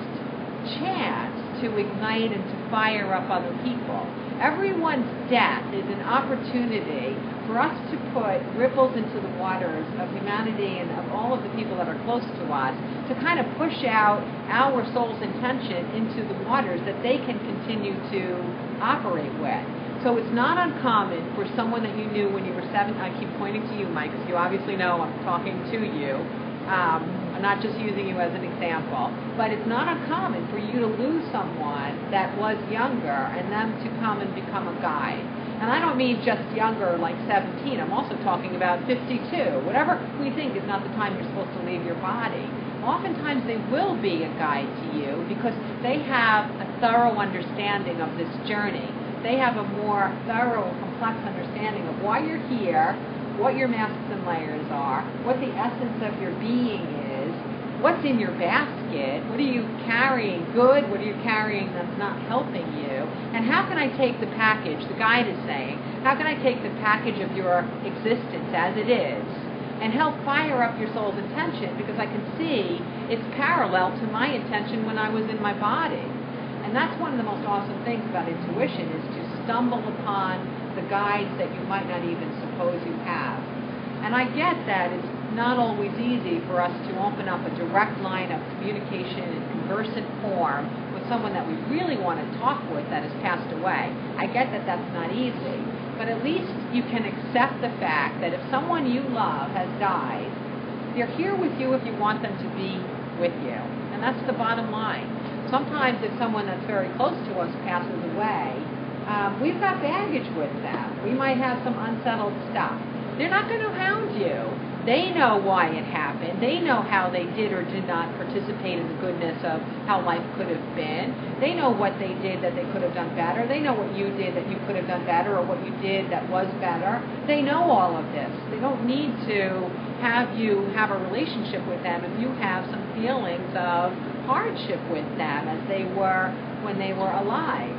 chance to ignite and to fire up other people. Everyone's death is an opportunity for us to put ripples into the waters of humanity and of all of the people that are close to us, to kind of push out our soul's intention into the waters that they can continue to operate with. So it's not uncommon for someone that you knew when you were seven. I keep pointing to you, Mike, because you obviously know I'm talking to you. Um, I'm not just using you as an example. But it's not uncommon for you to lose someone that was younger and them to come and become a guide. And I don't mean just younger, like seventeen. I'm also talking about fifty-two. Whatever we think is not the time you're supposed to leave your body. Oftentimes they will be a guide to you because they have a thorough understanding of this journey. They have a more thorough, complex understanding of why you're here, what your masks and layers are, what the essence of your being is, what's in your basket, what are you carrying good, what are you carrying that's not helping you, and how can I take the package, the guide is saying, how can I take the package of your existence as it is and help fire up your soul's intention, because I can see it's parallel to my intention when I was in my body. And that's one of the most awesome things about intuition, is to stumble upon the guides that you might not even suppose you have. And I get that it's not always easy for us to open up a direct line of communication in conversant form with someone that we really want to talk with that has passed away. I get that that's not easy, but at least you can accept the fact that if someone you love has died, they're here with you if you want them to be with you. And that's the bottom line. Sometimes if someone that's very close to us passes away, um, we've got baggage with them. We might have some unsettled stuff. They're not going to hound you. They know why it happened. They know how they did or did not participate in the goodness of how life could have been. They know what they did that they could have done better. They know what you did that you could have done better, or what you did that was better. They know all of this. They don't need to have you have a relationship with them if you have some feelings of hardship with them as they were when they were alive.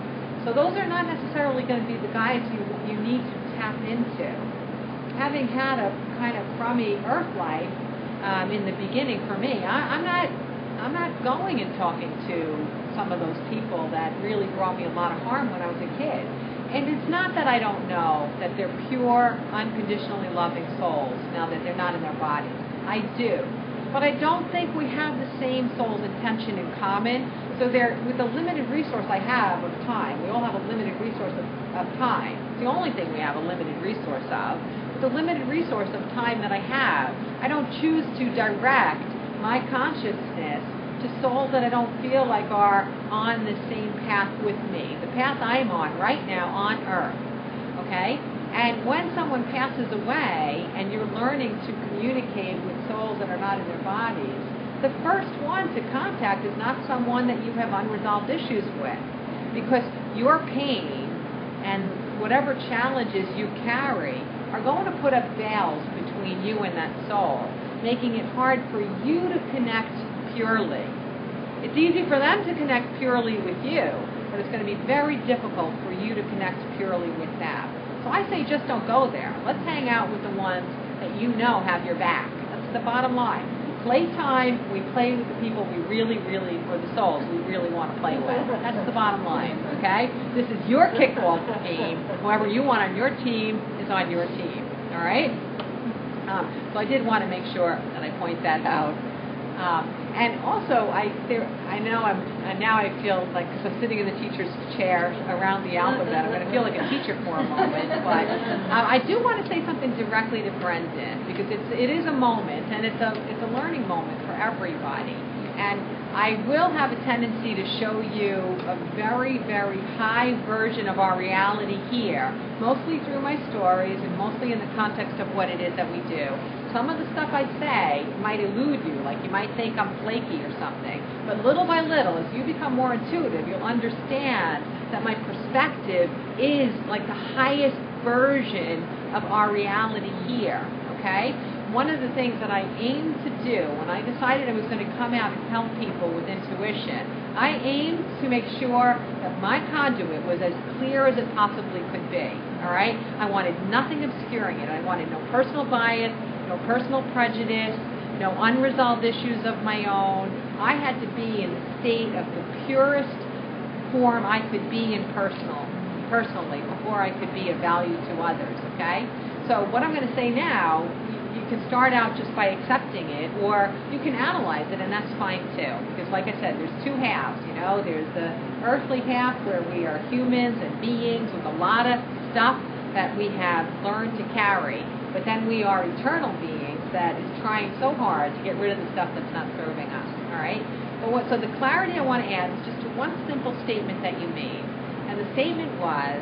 So those are not necessarily going to be the guys you, you need to tap into. Having had a kind of crummy earth life um, in the beginning for me, I, I'm not I'm not going and talking to some of those people that really brought me a lot of harm when I was a kid. And it's not that I don't know that they're pure, unconditionally loving souls now that they're not in their bodies. I do. But I don't think we have the same soul's intention in common. So there, with the limited resource I have of time, we all have a limited resource of, of time. It's the only thing we have a limited resource of. With the limited resource of time that I have, I don't choose to direct my consciousness to souls that I don't feel like are on the same path with me. The path I'm on right now on Earth. Okay? And when someone passes away and you're learning to communicate with souls that are not in their bodies, the first one to contact is not someone that you have unresolved issues with. Because your pain and whatever challenges you carry are going to put up veils between you and that soul, making it hard for you to connect purely. It's easy for them to connect purely with you, but it's going to be very difficult for you to connect purely with them. So I say just don't go there. Let's hang out with the ones that you know have your back. That's the bottom line. Playtime, we play with the people we really, really, or the souls we really want to play with. That's the bottom line, okay? This is your kickball team. Whoever you want on your team is on your team, all right? Um, so I did want to make sure that I point that out. Um, and also, I there, I know I'm and now I feel like, because I'm sitting in the teacher's chair around the alphabet, I'm going to feel like a teacher for a moment. But uh, I do want to say something directly to Brendan, because it's it is a moment, and it's a it's a learning moment for everybody. And I will have a tendency to show you a very, very high version of our reality here, mostly through my stories and mostly in the context of what it is that we do. Some of the stuff I say might elude you, like you might think I'm flaky or something. But little by little, as you become more intuitive, you'll understand that my perspective is like the highest version of our reality here, okay? One of the things that I aimed to do when I decided I was going to come out and help people with intuition, I aimed to make sure that my conduit was as clear as it possibly could be, all right? I wanted nothing obscuring it. I wanted no personal bias, no personal prejudice, no unresolved issues of my own. I had to be in the state of the purest form I could be in personal, personally before I could be of value to others, okay? So what I'm going to say now, you can start out just by accepting it, or you can analyze it, and that's fine too. Because like I said, there's two halves, you know. There's the earthly half where we are humans and beings with a lot of stuff that we have learned to carry. But then we are eternal beings that is trying so hard to get rid of the stuff that's not serving us, all right? But what, so the clarity I want to add is just to one simple statement that you made. And the statement was,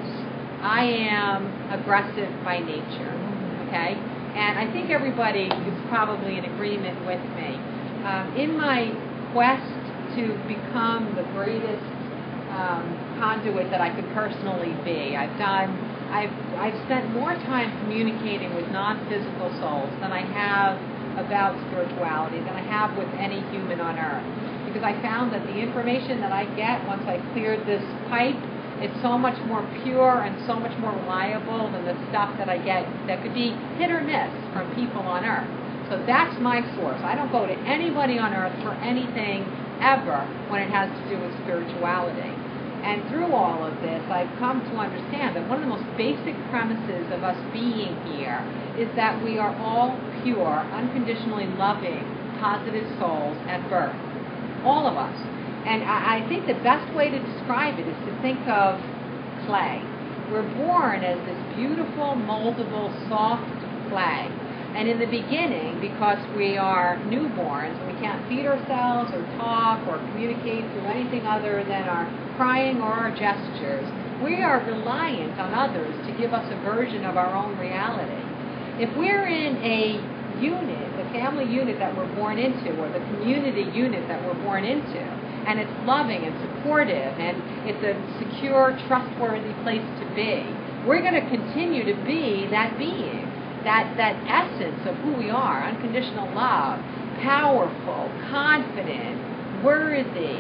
I am aggressive by nature, okay? And I think everybody is probably in agreement with me. Um, in my quest to become the greatest um, conduit that I could personally be, I've done, I've, I've spent more time communicating with non-physical souls than I have about spirituality, than I have with any human on earth. Because I found that the information that I get once I cleared this pipe, it's so much more pure and so much more reliable than the stuff that I get that could be hit or miss from people on earth. So that's my source. I don't go to anybody on earth for anything ever when it has to do with spirituality. And through all of this, I've come to understand that one of the most basic premises of us being here is that we are all pure, unconditionally loving, positive souls at birth. All of us. And I, I think the best way to describe it is to think of clay. We're born as this beautiful, moldable, soft clay. And in the beginning, because we are newborns, we can't feed ourselves or talk or communicate through anything other than our crying or our gestures, we are reliant on others to give us a version of our own reality. If we're in a unit, the family unit that we're born into, or the community unit that we're born into, and it's loving and supportive, and it's a secure, trustworthy place to be, we're going to continue to be that being, that, that essence of who we are, unconditional love, powerful, confident, worthy,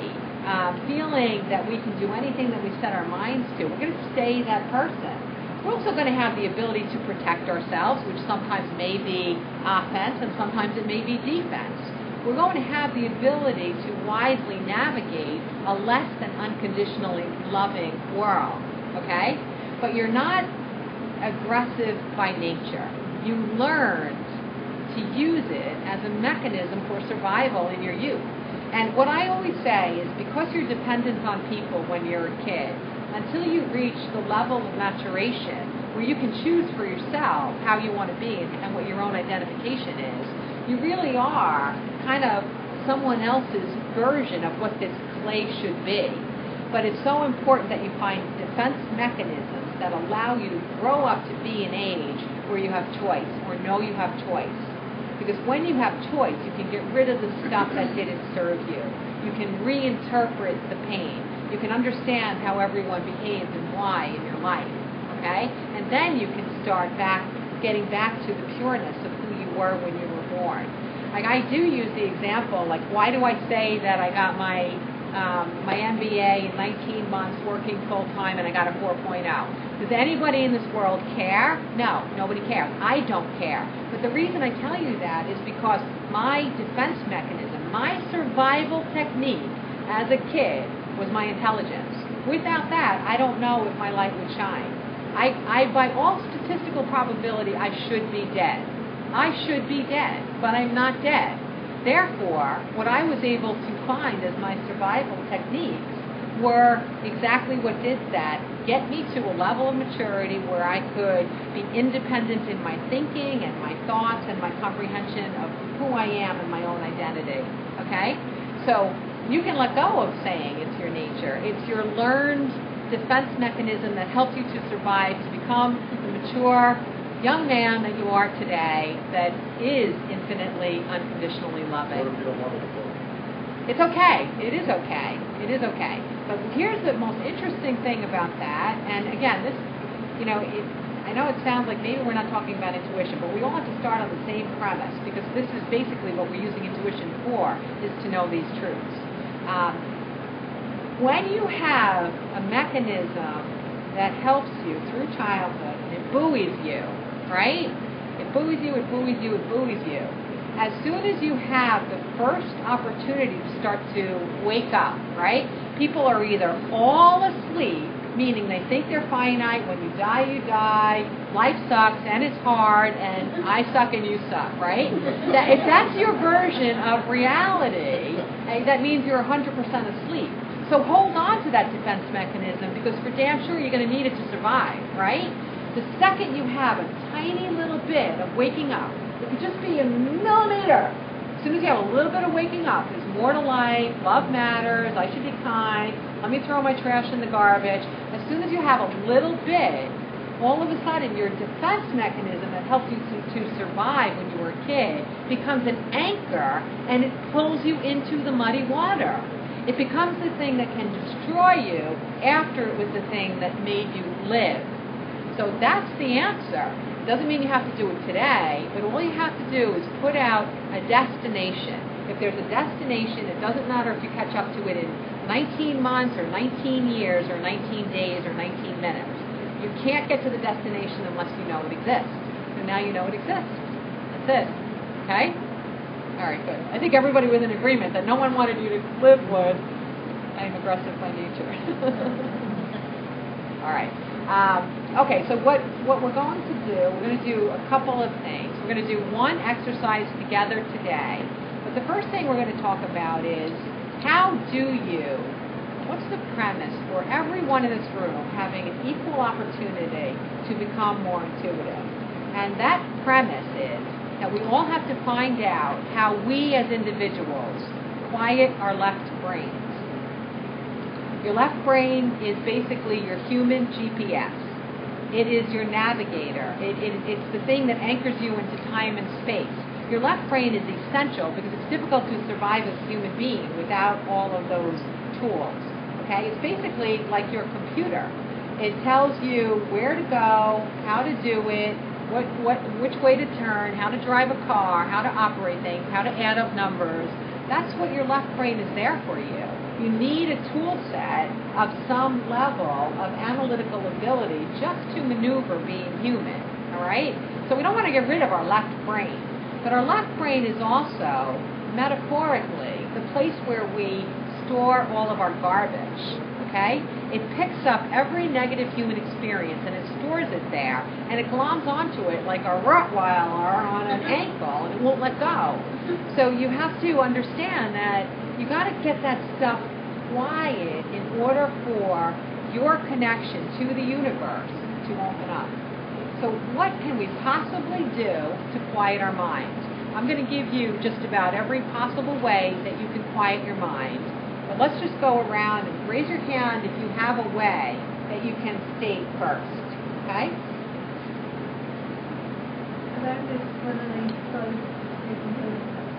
uh, feeling that we can do anything that we set our minds to, we're going to stay that person. We're also going to have the ability to protect ourselves, which sometimes may be offense and sometimes it may be defense. We're going to have the ability to wisely navigate a less than unconditionally loving world, okay? But you're not aggressive by nature. You learned to use it as a mechanism for survival in your youth. And what I always say is because you're dependent on people when you're a kid, until you reach the level of maturation where you can choose for yourself how you want to be and what your own identification is, you really are kind of someone else's version of what this clay should be. But it's so important that you find defense mechanisms that allow you to grow up to be an age where you have choice or know you have choice. Because when you have choice, you can get rid of the stuff that didn't serve you. You can reinterpret the pain. You can understand how everyone behaves and why in your life, okay? And then you can start back, getting back to the pureness of who you were when you were born. Like I do use the example, like why do I say that I got my um, my M B A in nineteen months working full time and I got a four point oh? Does anybody in this world care? No, nobody cares. I don't care. But the reason I tell you that is because my defense mechanism, my survival technique as a kid was my intelligence. Without that, I don't know if my light would shine. I, I, by all statistical probability, I should be dead. I should be dead, but I'm not dead. Therefore, what I was able to find as my survival techniques were exactly what did that. Get me to a level of maturity where I could be independent in my thinking and my thoughts and my comprehension of who I am and my own identity. Okay? So you can let go of saying it's your nature. It's your learned defense mechanism that helps you to survive, to become the mature young man that you are today that is infinitely, unconditionally loving. What if you don't want to go? It's okay. It is okay. It is okay. But here's the most interesting thing about that, and again, this, you know, it, I know it sounds like maybe we're not talking about intuition, but we all have to start on the same premise, because this is basically what we're using intuition for, is to know these truths. Um, when you have a mechanism that helps you through childhood, and it buoys you, right? It buoys you, it buoys you, it buoys you. As soon as you have the first opportunity to start to wake up, right? People are either all asleep, meaning they think they're finite, when you die, you die, life sucks, and it's hard, and I suck and you suck, right? That, if that's your version of reality, that means you're one hundred percent asleep. So hold on to that defense mechanism, because for damn sure you're going to need it to survive, right? The second you have a tiny little bit of waking up, it could just be a millimeter. As soon as you have a little bit of waking up, there's more to life, love matters, I should be kind, let me throw my trash in the garbage. As soon as you have a little bit, all of a sudden your defense mechanism that helped you to, to survive when you were a kid becomes an anchor, and it pulls you into the muddy water. It becomes the thing that can destroy you after it was the thing that made you live. So that's the answer. It doesn't mean you have to do it today, but all you have to do is put out a destination. If there's a destination, it doesn't matter if you catch up to it in nineteen months or nineteen years or nineteen days or nineteen minutes. You can't get to the destination unless you know it exists. So now you know it exists. That's it. Okay? All right, good. I think everybody was in agreement that no one wanted you to live with, I'm aggressive by nature. All right. Um, okay, so what, what we're going to do, we're going to do a couple of things. We're going to do one exercise together today. But the first thing we're going to talk about is, how do you, what's the premise for everyone in this room having an equal opportunity to become more intuitive? And that premise is that we all have to find out how we as individuals quiet our left brains. Your left brain is basically your human G P S. It is your navigator. It, it, it's the thing that anchors you into time and space. Your left brain is essential because it's difficult to survive as a human being without all of those tools. Okay? It's basically like your computer. It tells you where to go, how to do it, what, what, which way to turn, how to drive a car, how to operate things, how to add up numbers. That's what your left brain is there for you. you need a tool set of some level of analytical ability just to maneuver being human, all right? So we don't want to get rid of our left brain, but our left brain is also, metaphorically, the place where we store all of our garbage, okay? It picks up every negative human experience and it stores it there, and it gloms onto it like a Rottweiler on an ankle, and it won't let go. So you have to understand that you got to get that stuff quiet in order for your connection to the universe to open up. So what can we possibly do to quiet our mind? I'm going to give you just about every possible way that you can quiet your mind. But let's just go around and raise your hand if you have a way that you can state first. Okay? That is when I started taking the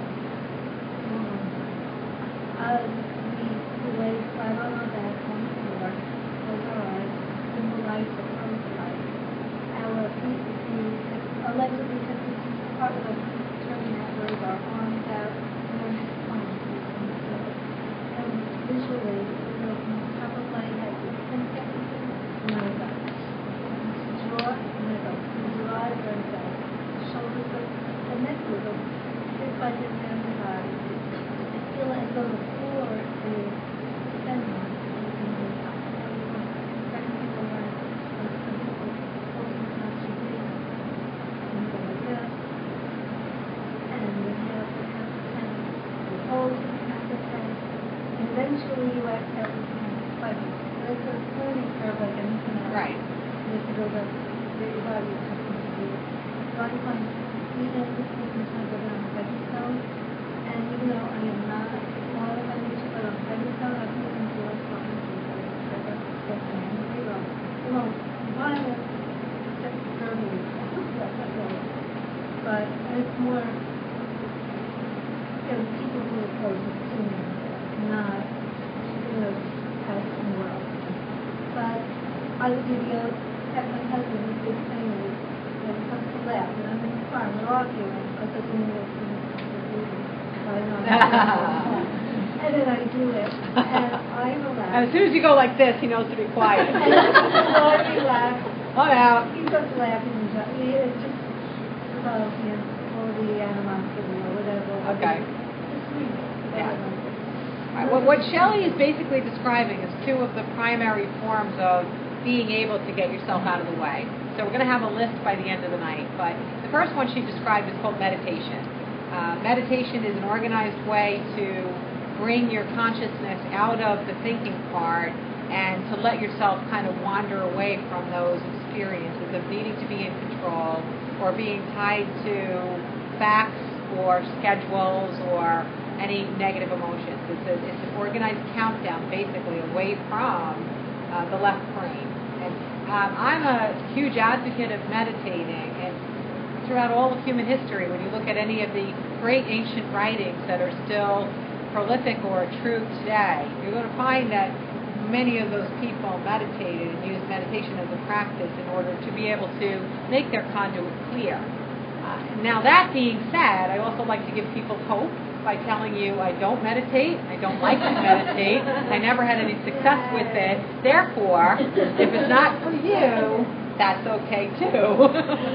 uh, we lay flat on our back on the floor, close our eyes, symbolize the first life. Our feet would be, our legs would be simply part of our feet turning outward, our arms out, and our spine facing the floor. And visually, you know, from the top of my head, you can get my back. Jaw, my back. Draw, my back. Shoulders up, the neck was up, hip by hip, down the body. I feel as though the floor is bending. Second people learn, some people open conscious breathing. And go like this. And inhale for half a second. You hold for half a second. And eventually you exhale for five minutes. It's a learning curve like anything else. Right. You have to build up your body accustomed to do it. So I find even at this point in time, I'm on Pedestone, and even though I am not one of my nature, but on Pedestone, I've been into a song because that's my memory of, well, violent, sex verbally, that's not really, but it's more, you know, people who are close to me, not, you know, out in the world. But I would do the other, at my husband, his big thing is, when it comes to laugh, and I'm in the car, we're arguing, I said, you know, I know. And then I do it, and I relax. As soon as you go like this, he knows to be quiet. And so I relax. I'm out. He starts laughing and just, it's just love, you know, or the animosity or whatever. Okay. It's sweet. Yeah. All right. Well, what Shelley is basically describing is two of the primary forms of being able to get yourself out of the way. So we're going to have a list by the end of the night, but the first one she described is called meditation. Uh, meditation is an organized way to bring your consciousness out of the thinking part and to let yourself kind of wander away from those experiences of needing to be in control or being tied to facts or schedules or any negative emotions. It's, a, it's an organized countdown, basically, away from uh, the left brain. And um, I'm a huge advocate of meditating, and throughout all of human history, when you look at any of the great ancient writings that are still prolific or true today, you're going to find that many of those people meditated and used meditation as a practice in order to be able to make their conduit clear. Uh, now, that being said, I also like to give people hope by telling you I don't meditate, I don't like to meditate, I never had any success with it, therefore, if it's not for you, that's okay too.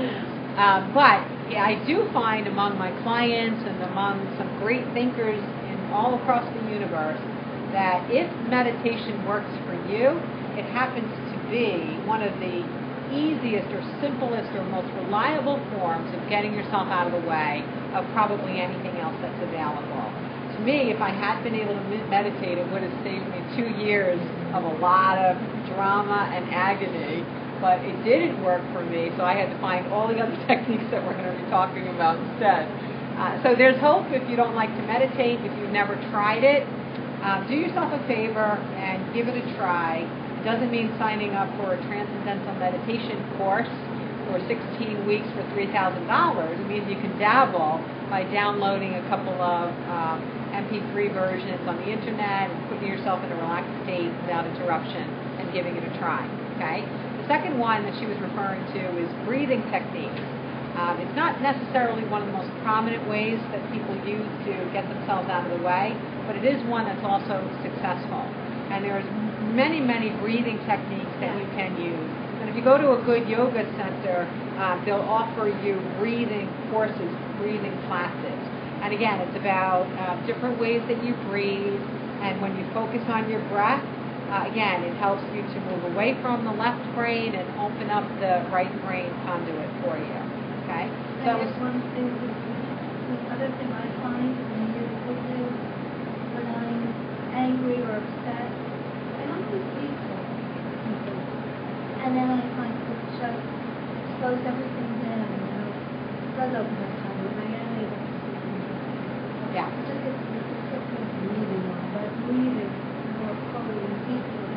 um, but yeah, I do find among my clients and among some great thinkers in all across the universe that if meditation works for you, it happens to be one of the easiest or simplest or most reliable forms of getting yourself out of the way of probably anything else that's available. To me, if I had been able to meditate, it would have saved me two years of a lot of drama and agony, but it didn't work for me, so I had to find all the other techniques that we're going to be talking about instead. Uh, so there's hope if you don't like to meditate, if you've never tried it. Uh, do yourself a favor and give it a try. It doesn't mean signing up for a transcendental meditation course for sixteen weeks for three thousand dollars. It means you can dabble by downloading a couple of um, M P three versions on the internet and putting yourself in a relaxed state without interruption and giving it a try. Okay. The second one that she was referring to is breathing techniques. Um, it's not necessarily one of the most prominent ways that people use to get themselves out of the way, but it is one that's also successful. And there's many, many breathing techniques that you can use. And if you go to a good yoga center, um, they'll offer you breathing courses, breathing classes. And again, it's about uh, different ways that you breathe. And when you focus on your breath, uh, again, it helps you to move away from the left brain and open up the right brain conduit for you. Okay? So I guess one thing, the, the other thing I find in musical is when I'm angry or upset, I don't do speak to people. And then I find it just slows everything down, you know, it does open up time when I am able to speak to people. Yeah. It's just it's, it's just a breathing one, but breathing more fully and deeply.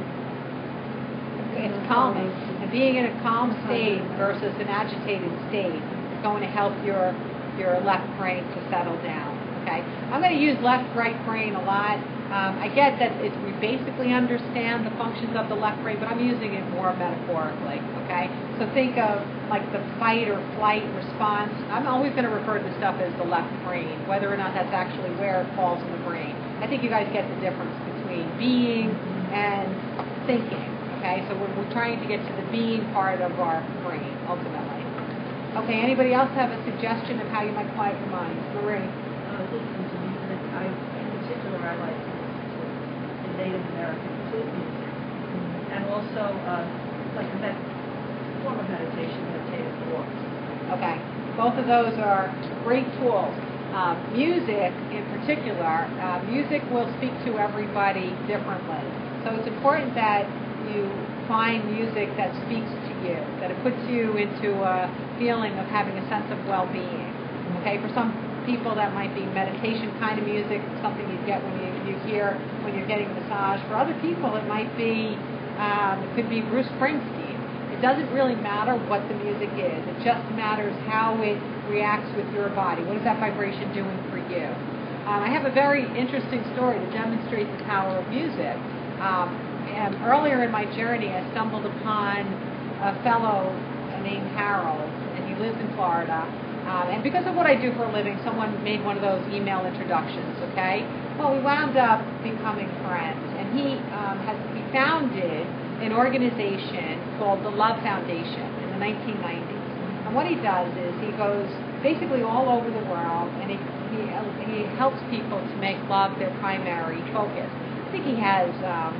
It's calming. And being in a calm state versus an agitated state is going to help your your left brain to settle down. Okay? I'm going to use left-right brain a lot. Um, I get that it's, we basically understand the functions of the left brain, but I'm using it more metaphorically. Okay? So think of like the fight or flight response. I'm always going to refer to this stuff as the left brain, whether or not that's actually where it falls in the brain. I think you guys get the difference between being and thinking. Okay, so we're, we're trying to get to the being part of our brain, ultimately. Okay, anybody else have a suggestion of how you might quiet your mind? Marie? Uh, listen to music. I, in particular, I like to listen to the Native American flute music. And also, uh, like a med- form of meditation, meditative walks. Okay, both of those are great tools. Um, music, in particular, uh, music will speak to everybody differently. So it's important that you find music that speaks to you, that it puts you into a feeling of having a sense of well-being. Okay, for some people that might be meditation kind of music, something you get when you, you hear when you're getting a massage. For other people, it might be, um, it could be Bruce Springsteen. It doesn't really matter what the music is. It just matters how it reacts with your body. What is that vibration doing for you? Um, I have a very interesting story to demonstrate the power of music. Um, And earlier in my journey, I stumbled upon a fellow named Harold, and he lives in Florida. Um, and because of what I do for a living, someone made one of those email introductions, okay? Well, we wound up becoming friends, and he um, has he founded an organization called the Love Foundation in the nineteen nineties. And what he does is he goes basically all over the world, and he, he, he helps people to make love their primary focus. I think he has Um,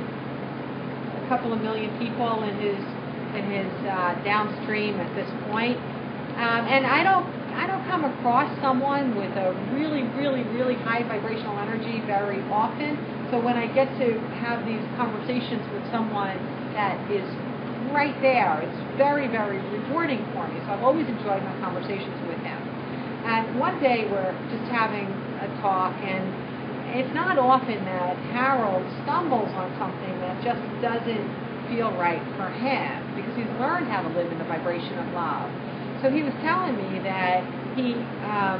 couple of million people in his in his uh, downstream at this point, um, and I don't I don't come across someone with a really really really high vibrational energy very often. So when I get to have these conversations with someone that is right there, it's very very rewarding for me. So I've always enjoyed my conversations with him. And one day we're just having a talk, and it's not often that Harold stumbles on something that just doesn't feel right for him, because he's learned how to live in the vibration of love. So he was telling me that he um,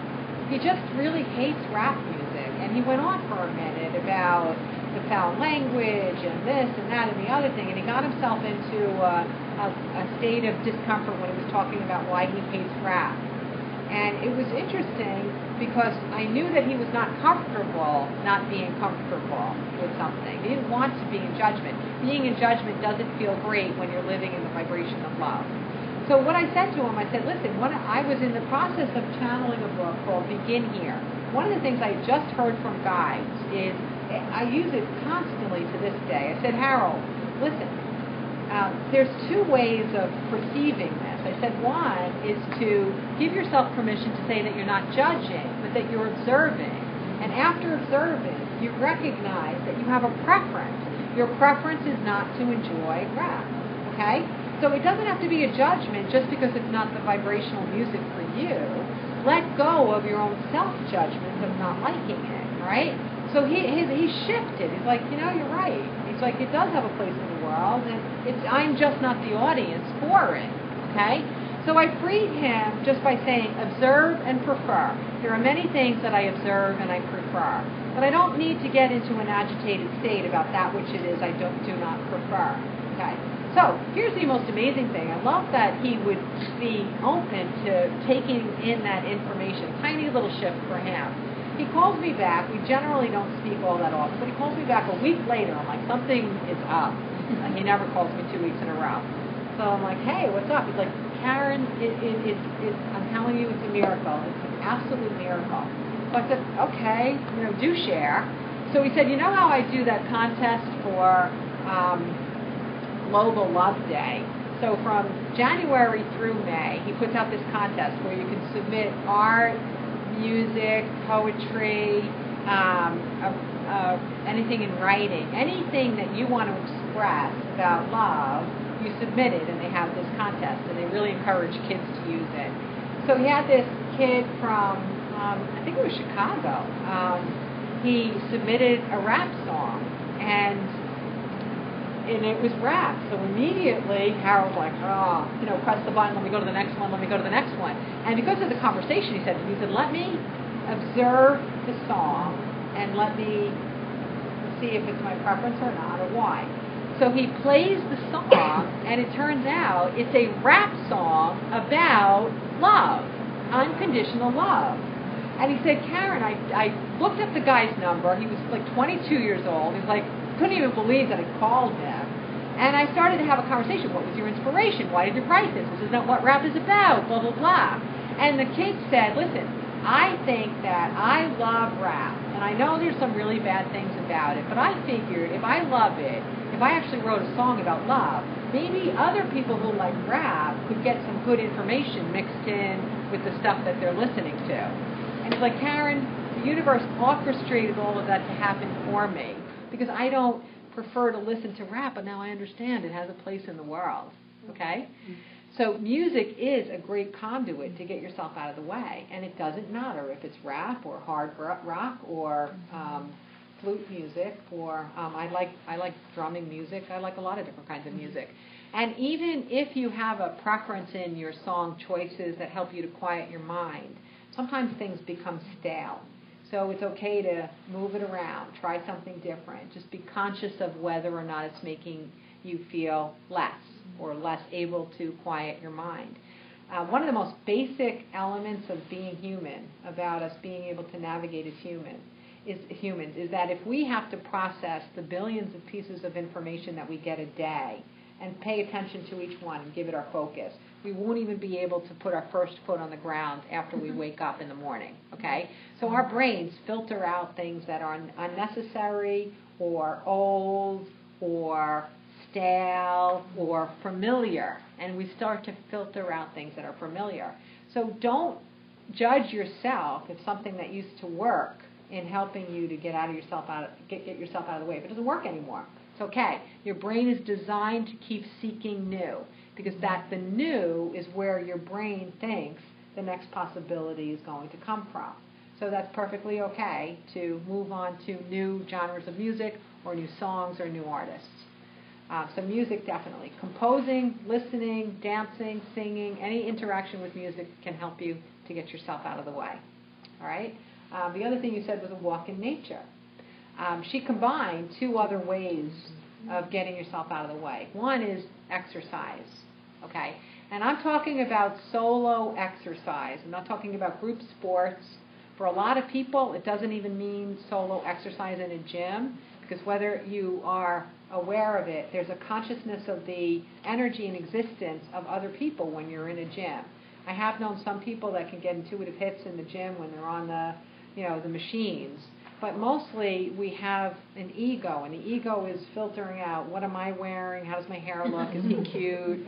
he just really hates rap music, and he went on for a minute about the foul language and this and that and the other thing, and he got himself into a, a, a state of discomfort when he was talking about why he hates rap. And it was interesting because I knew that he was not comfortable not being comfortable with something. He didn't want to be in judgment. Being in judgment doesn't feel great when you're living in the vibration of love. So what I said to him, I said, listen, when I was in the process of channeling a book called Begin Here, one of the things I just heard from guides is, I use it constantly to this day. I said, Harold, listen, uh, there's two ways of perceiving this. I said one is to give yourself permission to say that you're not judging, but that you're observing. And after observing, you recognize that you have a preference. Your preference is not to enjoy rap, okay? So it doesn't have to be a judgment just because it's not the vibrational music for you. Let go of your own self-judgment of not liking it, right? So he his, he shifted. He's like, you know, you're right. He's like, it does have a place in the world, and it's I'm just not the audience for it. Okay? So I freed him just by saying observe and prefer. There are many things that I observe and I prefer. But I don't need to get into an agitated state about that which it is I don't do not prefer. Okay? So here's the most amazing thing. I love that he would be open to taking in that information. Tiny little shift for him. He calls me back. We generally don't speak all that often, but he calls me back a week later. I'm like, something is up. And he never calls me two weeks in a row. So I'm like, hey, what's up? He's like, Karen, it, it, it, it, I'm telling you, it's a miracle. It's an absolute miracle. So I said, okay, you know, do share. So he said, you know how I do that contest for um, Global Love Day? So from January through May, he puts out this contest where you can submit art, music, poetry, um, uh, uh, anything in writing, anything that you want to express about love, you submit it, and they have this contest, and they really encourage kids to use it. So he had this kid from, um, I think it was Chicago. Um, he submitted a rap song, and and it was rap. So immediately, Harold's like, oh, you know, press the button, let me go to the next one, let me go to the next one. And because of the conversation, he said, he said, let me observe the song and let me see if it's my preference or not, or why. So he plays the song, and it turns out it's a rap song about love, unconditional love. And he said, Karen, I, I looked up the guy's number. He was like twenty-two years old. He was like, couldn't even believe that I called him. And I started to have a conversation. What was your inspiration? Why did you write this? This is not what rap is about, blah, blah, blah. And the kid said, listen, I think that I love rap. And I know there's some really bad things about it, but I figured if I love it, if I actually wrote a song about love, maybe other people who like rap could get some good information mixed in with the stuff that they're listening to. And it's like, Karen, the universe orchestrated all of that to happen for me because I don't prefer to listen to rap, but now I understand it has a place in the world, okay? So music is a great conduit to get yourself out of the way, and it doesn't matter if it's rap or hard rock or um, flute music, or um, I like I like drumming music. I like a lot of different kinds of music. And even if you have a preference in your song choices that help you to quiet your mind, sometimes things become stale. So it's okay to move it around, try something different. Just be conscious of whether or not it's making you feel less or less able to quiet your mind. Uh, one of the most basic elements of being human, about us being able to navigate as human, is humans, is that if we have to process the billions of pieces of information that we get a day and pay attention to each one and give it our focus, we won't even be able to put our first foot on the ground after we wake up in the morning, okay? So our brains filter out things that are unnecessary or old or stale or familiar, and we start to filter out things that are familiar. So don't judge yourself if something that used to work in helping you to get out of yourself out of, get, get yourself out of the way, if it doesn't work anymore, it's okay. Your brain is designed to keep seeking new, because that the new is where your brain thinks the next possibility is going to come from. So that's perfectly okay to move on to new genres of music or new songs or new artists. Uh, so music, definitely. Composing, listening, dancing, singing, any interaction with music can help you to get yourself out of the way. All right? Um, the other thing you said was a walk in nature. Um, she combined two other ways of getting yourself out of the way. One is exercise, okay? And I'm talking about solo exercise. I'm not talking about group sports. For a lot of people, it doesn't even mean solo exercise in a gym, because whether you are aware of it, there's a consciousness of the energy and existence of other people when you're in a gym. I have known some people that can get intuitive hits in the gym when they're on the, you know, the machines. But mostly we have an ego, and the ego is filtering out, what am I wearing? How does my hair look? Is he cute?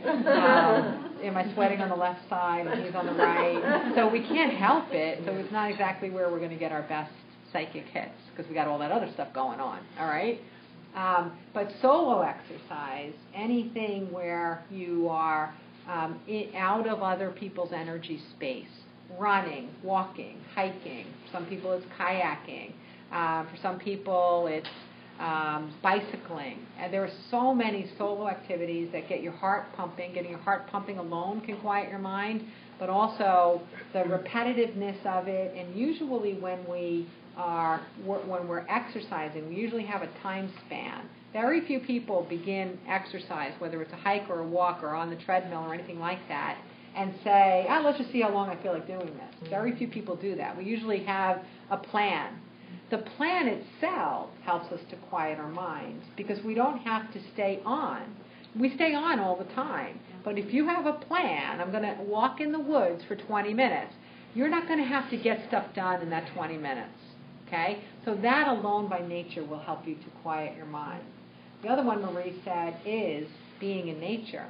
Um, am I sweating on the left side and he's on the right? So we can't help it. So it's not exactly where we're going to get our best psychic hits, because we got all that other stuff going on, all right? Um, but solo exercise, anything where you are um, in, out of other people's energy space, running, walking, hiking. For some people it's kayaking. Uh, for some people it's um, bicycling. And there are so many solo activities that get your heart pumping. Getting your heart pumping alone can quiet your mind, but also the repetitiveness of it. And usually when we are when we're exercising, we usually have a time span Very few people begin exercise, whether it's a hike or a walk or on the treadmill or anything like that, and say, oh, let's just see how long I feel like doing this. Very few people do that. We usually have a plan. The plan itself helps us to quiet our minds because we don't have to stay on. We stay on all the time. But if you have a plan, I'm going to walk in the woods for twenty minutes, you're not going to have to get stuff done in that twenty minutes. Okay? So that alone by nature will help you to quiet your mind. The other one Marie said is being in nature.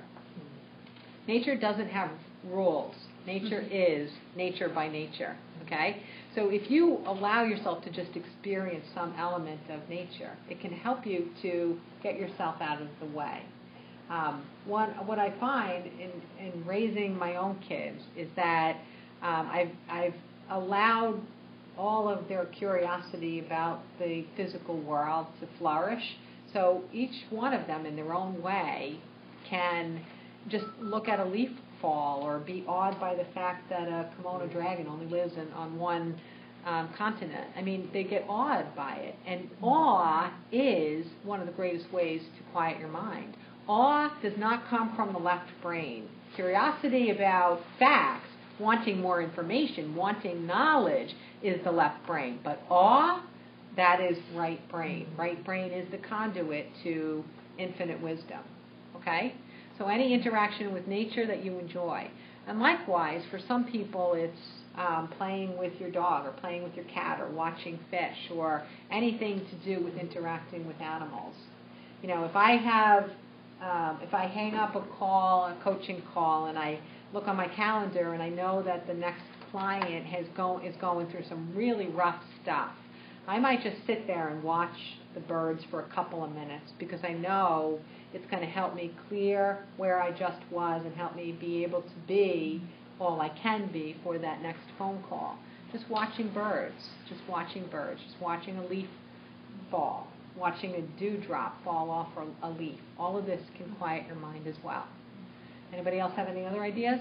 Nature doesn't have rules. Nature is nature by nature. Okay? So if you allow yourself to just experience some element of nature, it can help you to get yourself out of the way. Um, one, what I find in, in raising my own kids is that um, I've, I've allowed all of their curiosity about the physical world to flourish. So each one of them in their own way can just look at a leaf fall or be awed by the fact that a Komodo dragon only lives in, on one um, continent. I mean, they get awed by it. And awe is one of the greatest ways to quiet your mind. Awe does not come from the left brain. Curiosity about facts, wanting more information, wanting knowledge is the left brain. But awe, that is right brain. Right brain is the conduit to infinite wisdom. Okay? So any interaction with nature that you enjoy. And likewise, for some people, it's um, playing with your dog or playing with your cat or watching fish or anything to do with interacting with animals. You know, if I have, um, if I hang up a call, a coaching call, and I look on my calendar and I know that the next client has go, is going through some really rough stuff, I might just sit there and watch the birds for a couple of minutes because I know it's going to help me clear where I just was and help me be able to be all I can be for that next phone call. Just watching birds, just watching birds, just watching a leaf fall, watching a dewdrop fall off a leaf. All of this can quiet your mind as well. Anybody else have any other ideas?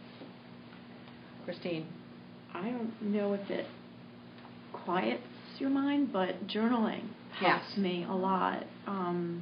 Christine? I don't know if it quiets your mind, but journaling helps yes. me a lot. Um,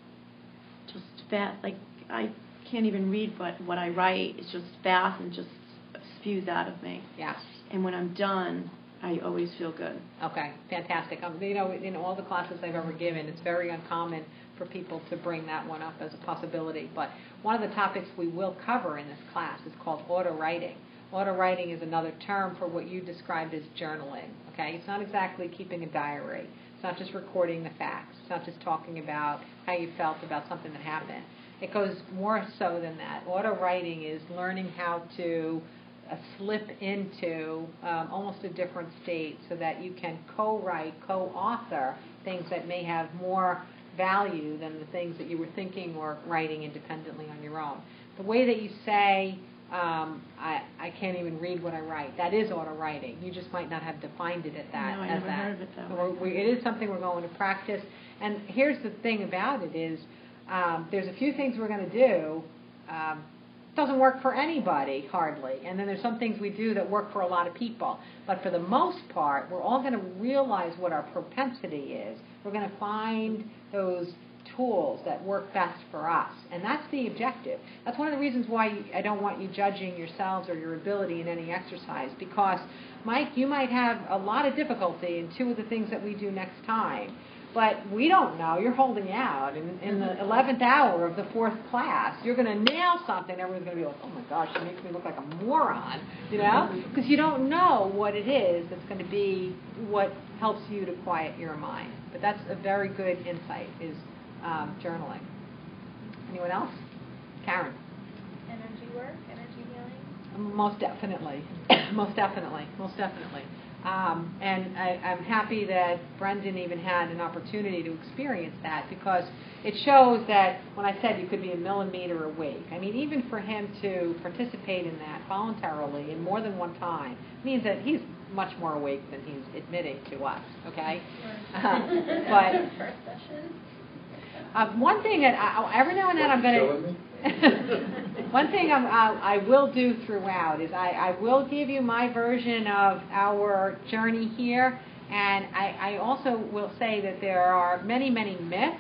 just fast, like I can't even read what, what I write. It's just fast and just spews out of me. Yes. And when I'm done, I always feel good. Okay, fantastic. Um, you know, in all the classes I've ever given, it's very uncommon for people to bring that one up as a possibility. But one of the topics we will cover in this class is called auto writing. Auto writing is another term for what you described as journaling. Okay, it's not exactly keeping a diary. It's not just recording the facts. It's not just talking about how you felt about something that happened. It goes more so than that. Auto writing is learning how to uh, slip into um, almost a different state so that you can co-write, co-author things that may have more value than the things that you were thinking or writing independently on your own. The way that you say, Um, I, I can't even read what I write. That is auto writing. You just might not have defined it at that. No, I as never that. heard of it that So way. we're, we, it is something we're going to practice. And here's the thing about it is um, there's a few things we're going to do. Um, doesn't work for anybody, hardly. And then there's some things we do that work for a lot of people. But for the most part, we're all going to realize what our propensity is. We're going to find those tools that work best for us. And that's the objective. That's one of the reasons why I don't want you judging yourselves or your ability in any exercise, because, Mike, you might have a lot of difficulty in two of the things that we do next time. But we don't know. You're holding out. In, in the eleventh hour of the fourth class, you're going to nail something. Everyone's going to be like, oh, my gosh, she makes me look like a moron, you know? Because you don't know what it is that's going to be what helps you to quiet your mind. But that's a very good insight, is Um, journaling. Anyone else? Karen? Energy work, energy healing? Most definitely. Most definitely. Most definitely. Um, and I, I'm happy that Brendan even had an opportunity to experience that, because it shows that when I said you could be a millimeter awake, I mean, even for him to participate in that voluntarily and more than one time means that he's much more awake than he's admitting to us, okay? Uh, but First session. Uh, one thing that I, every now and then I'm going to, one thing I'm, I, I will do throughout is I, I will give you my version of our journey here, and I, I also will say that there are many, many myths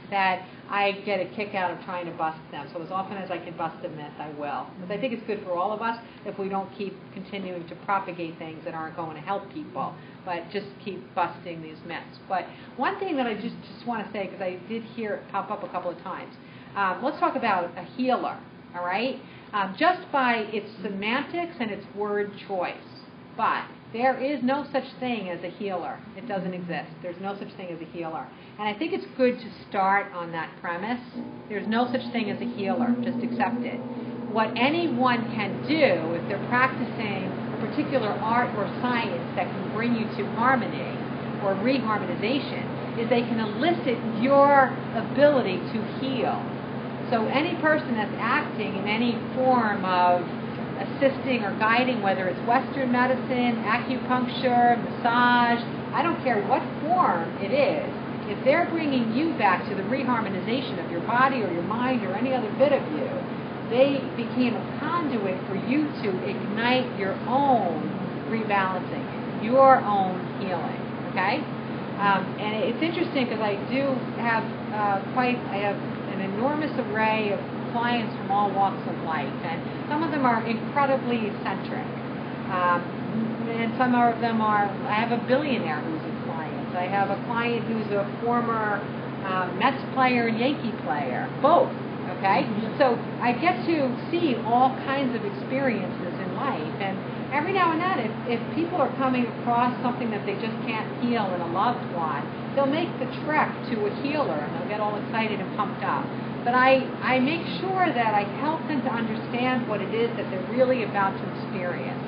that I get a kick out of trying to bust them. So as often as I can bust a myth, I will. Because I think it's good for all of us if we don't keep continuing to propagate things that aren't going to help people, but just keep busting these myths. But one thing that I just, just want to say, because I did hear it pop up a couple of times, um, let's talk about a healer, all right? Um, just by its semantics and its word choice. But there is no such thing as a healer. It doesn't exist. There's no such thing as a healer. And I think it's good to start on that premise. There's no such thing as a healer. Just accept it. What anyone can do if they're practicing a particular art or science that can bring you to harmony or reharmonization is they can elicit your ability to heal. So any person that's acting in any form of assisting or guiding, whether it's Western medicine, acupuncture, massage, I don't care what form it is, if they're bringing you back to the reharmonization of your body or your mind or any other bit of you, they became a conduit for you to ignite your own rebalancing, your own healing, okay? Um, and it's interesting because I do have uh, quite, I have an enormous array of clients from all walks of life, and some of them are incredibly eccentric, um, and some of them are, I have a billionaire who's a client, I have a client who's a former uh, Mets player and Yankee player, both, okay? Mm-hmm. So I get to see all kinds of experiences in life, and every now and then, if, if people are coming across something that they just can't heal in a loved one, they'll make the trek to a healer, and they'll get all excited and pumped up. But I, I make sure that I help them to understand what it is that they're really about to experience.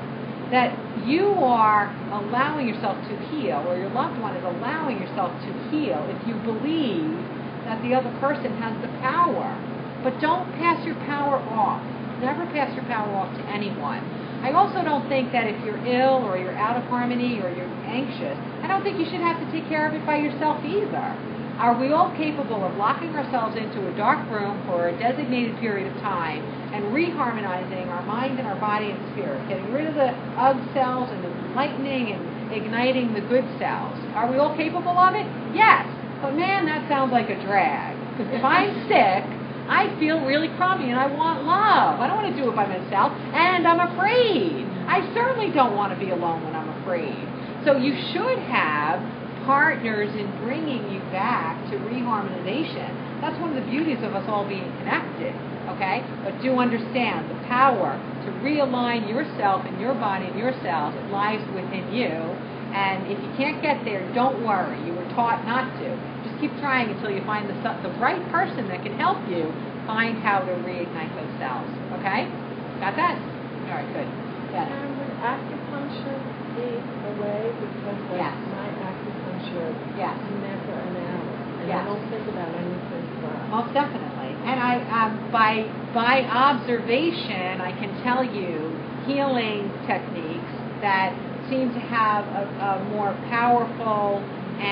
That you are allowing yourself to heal, or your loved one is allowing yourself to heal if you believe that the other person has the power. But don't pass your power off. Never pass your power off to anyone. I also don't think that if you're ill or you're out of harmony or you're anxious, I don't think you should have to take care of it by yourself either. Are we all capable of locking ourselves into a dark room for a designated period of time and reharmonizing our mind and our body and spirit, getting rid of the ugh cells and enlightening and igniting the good cells? Are we all capable of it? Yes. But man, that sounds like a drag. Because if I'm sick, I feel really crummy and I want love. I don't want to do it by myself. And I'm afraid. I certainly don't want to be alone when I'm afraid. So you should have partners in bringing you back to reharmonization. That's one of the beauties of us all being connected, okay? But do understand the power to realign yourself and your body and your cells. It lies within you. And if you can't get there, don't worry. You were taught not to. Just keep trying until you find the, the right person that can help you find how to reignite those cells, okay? Got that? All right, good. Yes. And would acupuncture be a way? Because like Yes. my acupuncture Yes. is never an hour. And Yes. I don't think about anything for Most definitely. And I, um, by by observation, I can tell you healing techniques that seem to have a, a more powerful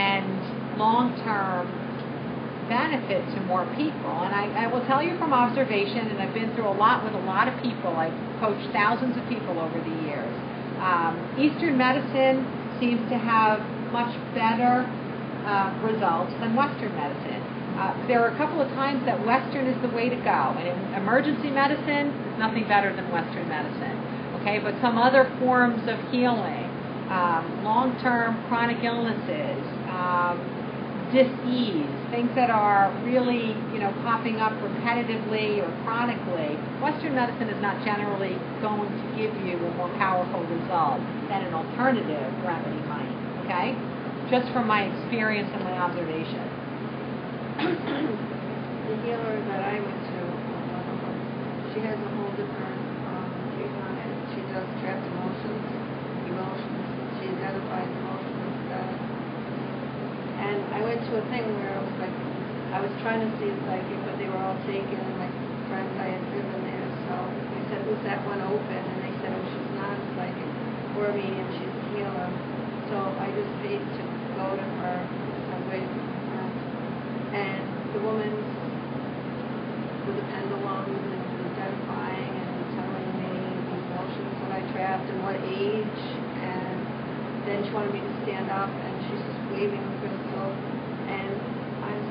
and long-term benefit to more people. And I, I will tell you from observation, and I've been through a lot with a lot of people. I've coached thousands of people over the years. Um, Eastern medicine seems to have much better uh, results than Western medicine. Uh, there are a couple of times that Western is the way to go. And in emergency medicine, there's nothing better than Western medicine. Okay, but some other forms of healing, um, long-term chronic illnesses, um, dis-ease, things that are really, you know, popping up repetitively or chronically, Western medicine is not generally going to give you a more powerful result than an alternative remedy might, okay? Just from my experience and my observation. The healer that I went to, um, she has a whole different um, take on it. She does trapped emotions, emotions. She identifies emotions. Uh, and I went to a thing where I was like, I was trying to see a psychic, but they were all taken, and my friends I had driven there. So I said, "Was that one open?" And they said, "Oh, she's not a psychic or a medium. She's a healer." So I just paid to go to her. I waited for her. And the woman with the pendulum and identifying and telling me the emotions that I trapped and what age, and then she wanted me to stand up, and she's just waving the crystal, and I'm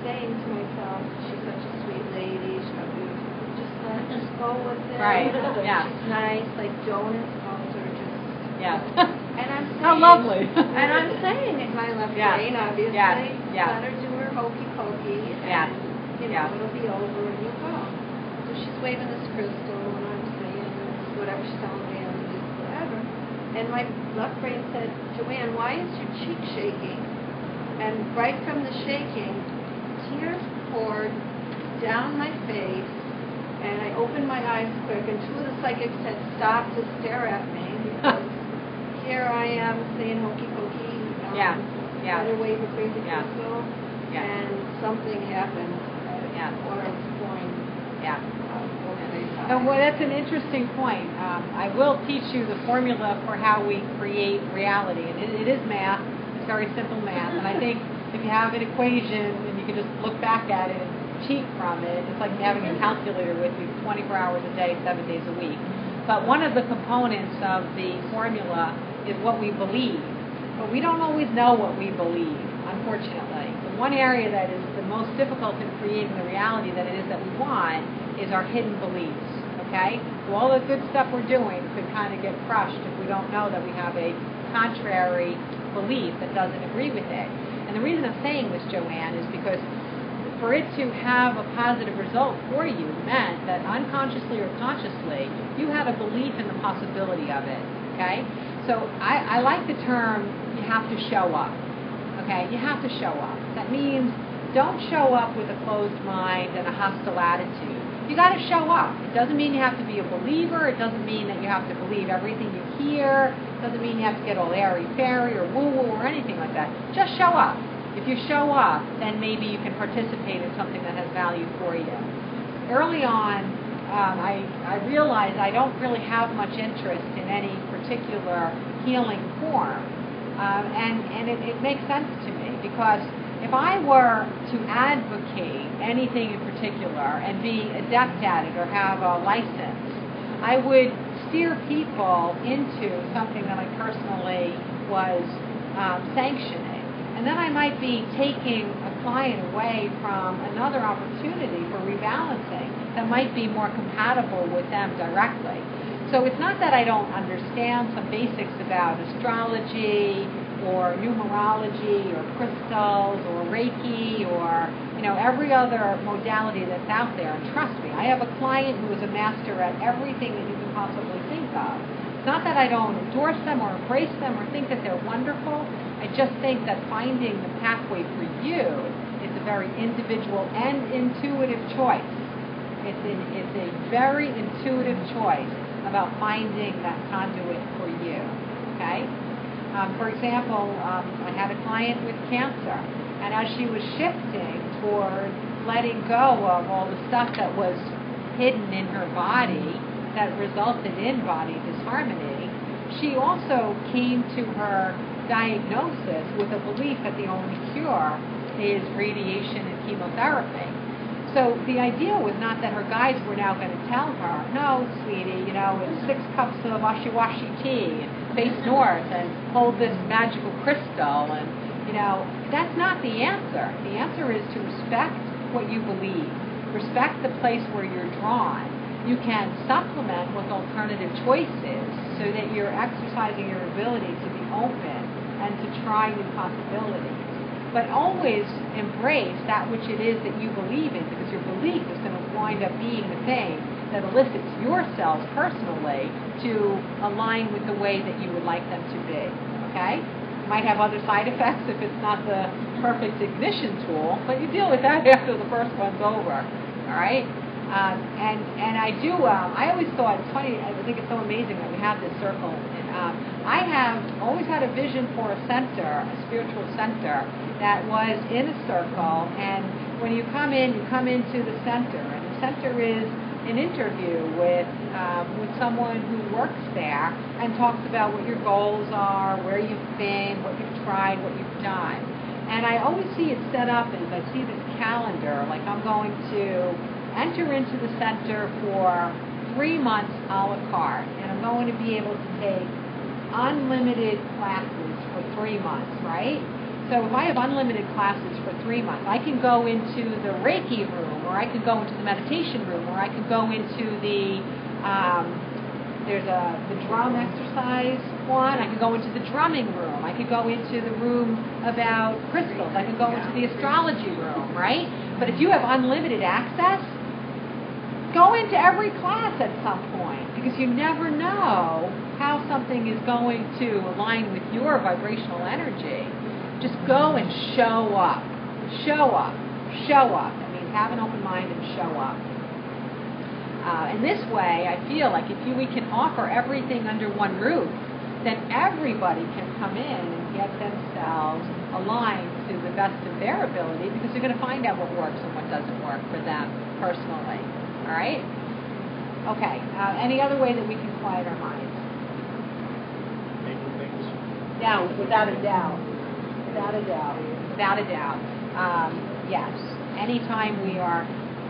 saying to myself, she's such a sweet lady, she's got beautiful, just let, just go with it. Right, yeah. She's nice, like donuts, balls are just. Yes. And I'm saying. How lovely. And I'm saying in my left Yes. brain, obviously, Yes. Yes. let her do her hokey pokey, Yes. and, you know, Yes. it'll be over and you'll go. So she's waving this crystal, and I'm saying, whatever she's telling me, I'm just whatever. And my left brain said, Joanne, why is your cheek shaking? And right from the shaking, tears poured down my face, and I opened my eyes quick, and two of the psychics had stopped to stare at me, because here I am saying hokey pokey, um, Yeah, yeah. let her wave a crazy Yeah. crystal, Yeah. and something happened at Yeah. quarter of point. Yeah. Uh, over the time. And well, that's an interesting point. Um, I will teach you the formula for how we create reality, and it, it is math. It's very simple math, and I think if you have an equation and you can just look back at it and cheat from it, it's like having a calculator with you twenty-four hours a day, seven days a week. But one of the components of the formula is what we believe. But we don't always know what we believe, unfortunately. The one area that is the most difficult in creating the reality that it is that we want is our hidden beliefs, okay? So all the good stuff we're doing could kind of get crushed if we don't know that we have a contrary belief that doesn't agree with it. And the reason I'm saying this, Joanne, is because for it to have a positive result for you meant that unconsciously or consciously, you had a belief in the possibility of it, okay? So I, I like the term, you have to show up, okay? You have to show up. That means don't show up with a closed mind and a hostile attitude. You got to show up. It doesn't mean you have to be a believer. It doesn't mean that you have to believe everything you hear. It doesn't mean you have to get all airy-fairy or woo-woo or anything like that. Just show up. If you show up, then maybe you can participate in something that has value for you. Early on, um, I, I realized I don't really have much interest in any particular healing form. Um, and and it, it makes sense to me because if I were to advocate anything in particular and be adept at it or have a license, I would steer people into something that I personally was um, sanctioning. And then I might be taking a client away from another opportunity for rebalancing that might be more compatible with them directly. So it's not that I don't understand some basics about astrology or numerology or crystals or Reiki or, you know, every other modality that's out there. And trust me, I have a client who is a master at everything that you can possibly think of. It's not that I don't endorse them or embrace them or think that they're wonderful. I just think that finding the pathway for you is a very individual and intuitive choice. It's, an, it's a very intuitive choice about finding that conduit for you, okay? Um, for example, um, I had a client with cancer, and as she was shifting toward letting go of all the stuff that was hidden in her body that resulted in body disharmony, she also came to her diagnosis with a belief that the only cure is radiation and chemotherapy. So the idea was not that her guides were now going to tell her, no, sweetie, you know, it's six cups of washi-washi tea, and face north, and hold this magical crystal, and, you know, that's not the answer. The answer is to respect what you believe. Respect the place where you're drawn. You can supplement with alternative choices so that you're exercising your ability to be open and to try new possibilities. But always embrace that which it is that you believe in, because your belief is going to wind up being the thing that elicits your cells personally to align with the way that you would like them to be, okay? It might have other side effects if it's not the perfect ignition tool, but you deal with that after the first one's over, all right? Um, and, and I do, um, I always thought, it's funny, I think it's so amazing that we have this circle. And, um, I have always had a vision for a center, a spiritual center, that was in a circle, and when you come in, you come into the center, and the center is an interview with um, with someone who works there and talks about what your goals are, where you've been, what you've tried, what you've done. And I always see it set up as I see this calendar, like I'm going to enter into the center for three months a la carte, and I'm going to be able to take unlimited classes for three months, right? So if I have unlimited classes for three months, I can go into the Reiki room, or I can go into the meditation room, or I can go into the, um, there's a the drum exercise one, I could go into the drumming room, I could go into the room about crystals, I could go into the astrology room, right? But if you have unlimited access, go into every class at some point, because you never know how something is going to align with your vibrational energy. Just go and show up. Show up. Show up. I mean, have an open mind and show up. Uh, and this way, I feel like if you, we can offer everything under one roof, then everybody can come in and get themselves aligned to the best of their ability, because they're going to find out what works and what doesn't work for them personally. All right? Okay. Uh, any other way that we can quiet our minds? Making things. Yeah, without a doubt. Without a doubt. Without a doubt. Um, yes. Anytime we are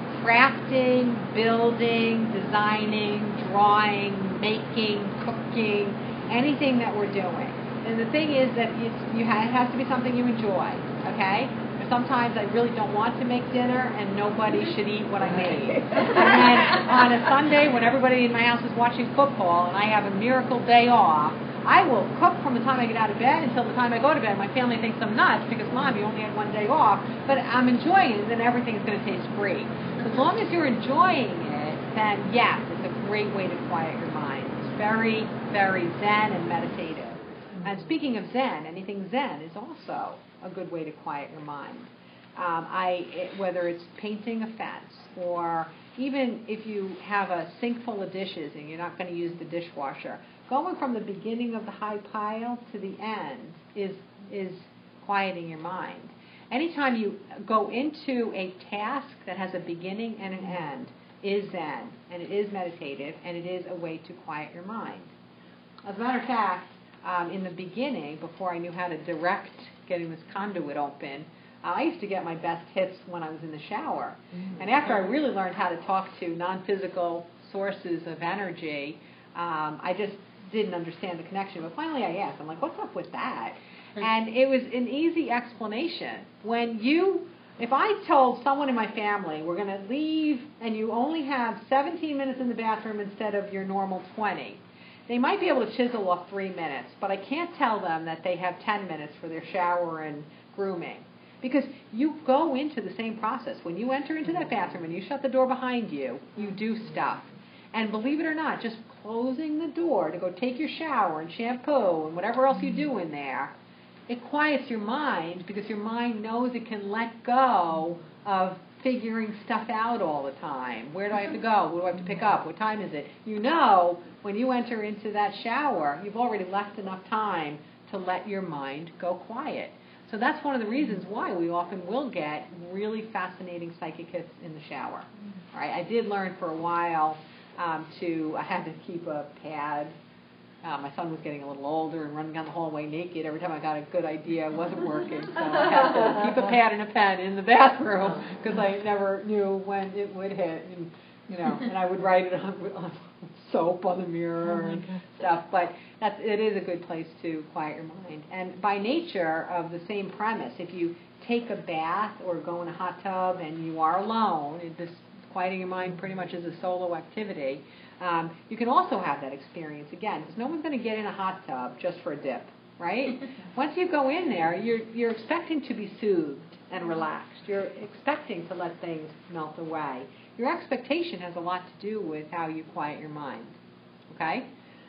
crafting, building, designing, drawing, making, cooking, anything that we're doing. And the thing is that it's, you ha- it has to be something you enjoy, okay? Sometimes I really don't want to make dinner, and nobody should eat what I made. And then on a Sunday, when everybody in my house is watching football, and I have a miracle day off, I will cook from the time I get out of bed until the time I go to bed. My family thinks I'm nuts because, Mom, you only had one day off. But I'm enjoying it, and then everything is going to taste great. As long as you're enjoying it, then yes, it's a great way to quiet your mind. It's very, very zen and meditative. And speaking of Zen, anything Zen is also a good way to quiet your mind. Um, I, it, whether it's painting a fence, or even if you have a sink full of dishes and you're not going to use the dishwasher, going from the beginning of the high pile to the end is is quieting your mind. Anytime you go into a task that has a beginning and an end is Zen, and it is meditative, and it is a way to quiet your mind. As a matter of fact, um, in the beginning, before I knew how to direct getting this conduit open, uh, I used to get my best hits when I was in the shower. Mm-hmm. And after I really learned how to talk to non-physical sources of energy, um, I just didn't understand the connection. But finally I asked, I'm like, what's up with that? And it was an easy explanation. When you, if I told someone in my family, we're going to leave and you only have seventeen minutes in the bathroom instead of your normal twenty, they might be able to chisel off three minutes, but I can't tell them that they have ten minutes for their shower and grooming. Because you go into the same process. When you enter into that bathroom and you shut the door behind you, you do stuff. And believe it or not, just closing the door to go take your shower and shampoo and whatever else you do in there, it quiets your mind, because your mind knows it can let go of figuring stuff out all the time. Where do I have to go? What do I have to pick up? What time is it? You know, when you enter into that shower, you've already left enough time to let your mind go quiet. So that's one of the reasons why we often will get really fascinating psychic hits in the shower. All right, I did learn for a while um, to, I had to keep a pad. Uh, my son was getting a little older and running down the hallway naked. Every time I got a good idea, it wasn't working. So I had to keep a pad and a pen in the bathroom, because I never knew when it would hit. And, you know, and I would write it on, on soap on the mirror and stuff. But that's, it is a good place to quiet your mind. And by nature of the same premise, if you take a bath or go in a hot tub and you are alone, it, this quieting your mind pretty much is a solo activity. Um, you can also have that experience again, because no one's going to get in a hot tub just for a dip, right? Once you go in there, you're you're expecting to be soothed and relaxed. You're expecting to let things melt away. Your expectation has a lot to do with how you quiet your mind, okay?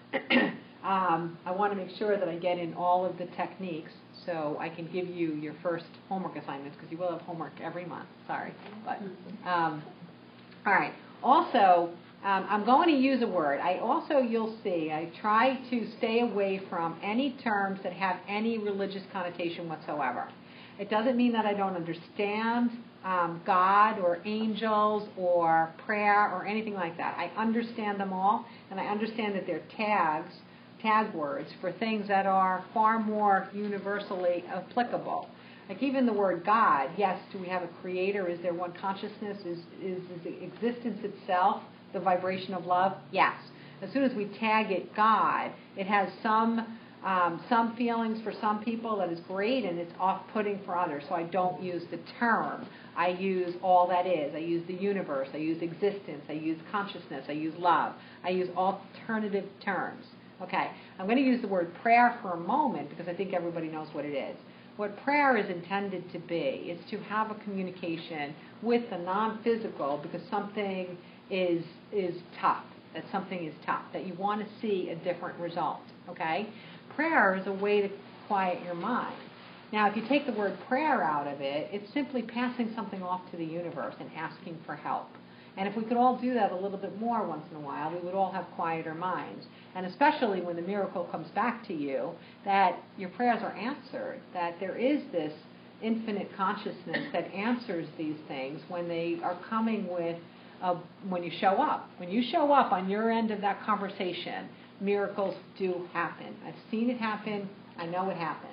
um, I want to make sure that I get in all of the techniques so I can give you your first homework assignments, because you will have homework every month. Sorry. But um, all right. Also, Um, I'm going to use a word. I also, you'll see, I try to stay away from any terms that have any religious connotation whatsoever. It doesn't mean that I don't understand um, God or angels or prayer or anything like that. I understand them all, and I understand that they're tags, tag words for things that are far more universally applicable. Like even the word God, yes, do we have a creator? Is there one consciousness? Is, is, is the existence itself the vibration of love? Yes. As soon as we tag it God, it has some Um, some feelings for some people that is great and it's off-putting for others. So I don't use the term. I use all that is. I use the universe. I use existence. I use consciousness. I use love. I use alternative terms. Okay, I'm going to use the word prayer for a moment because I think everybody knows what it is. What prayer is intended to be is to have a communication with the non-physical because something is is tough, that something is tough, that you want to see a different result. Okay? Prayer is a way to quiet your mind. Now, if you take the word prayer out of it, it's simply passing something off to the universe and asking for help. And if we could all do that a little bit more once in a while, we would all have quieter minds. And especially when the miracle comes back to you, that your prayers are answered, that there is this infinite consciousness that answers these things when they are coming with, uh, when you show up. When you show up on your end of that conversation, miracles do happen. I've seen it happen. I know it happens.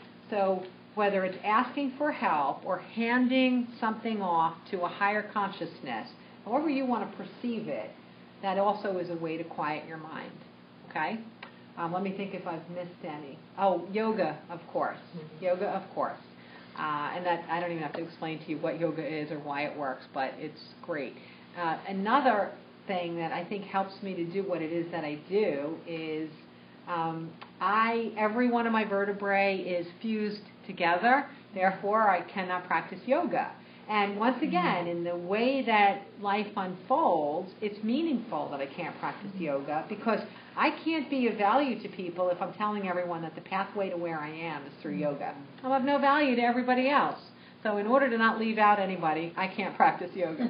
So whether it's asking for help or handing something off to a higher consciousness, however you want to perceive it, that also is a way to quiet your mind. Okay? Um, let me think if I've missed any. Oh, yoga, of course. Mm-hmm. Yoga, of course. Uh, and that I don't even have to explain to you what yoga is or why it works, but it's great. Uh, another thing that I think helps me to do what it is that I do is um, I every one of my vertebrae is fused together. Therefore, I cannot practice yoga. And once again, in the way that life unfolds, it's meaningful that I can't practice yoga because I can't be of value to people if I'm telling everyone that the pathway to where I am is through yoga. I'll have no value to everybody else. So in order to not leave out anybody, I can't practice yoga.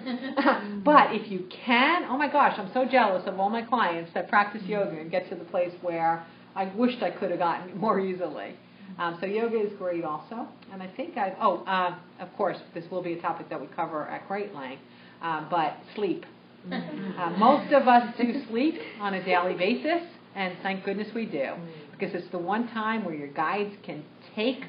But if you can, oh my gosh, I'm so jealous of all my clients that practice yoga and get to the place where I wished I could have gotten more easily. Um, so yoga is great also. And I think I've, oh, uh, of course, this will be a topic that we cover at great length, uh, but sleep. Uh, most of us do sleep on a daily basis, and thank goodness we do, because it's the one time where your guides can take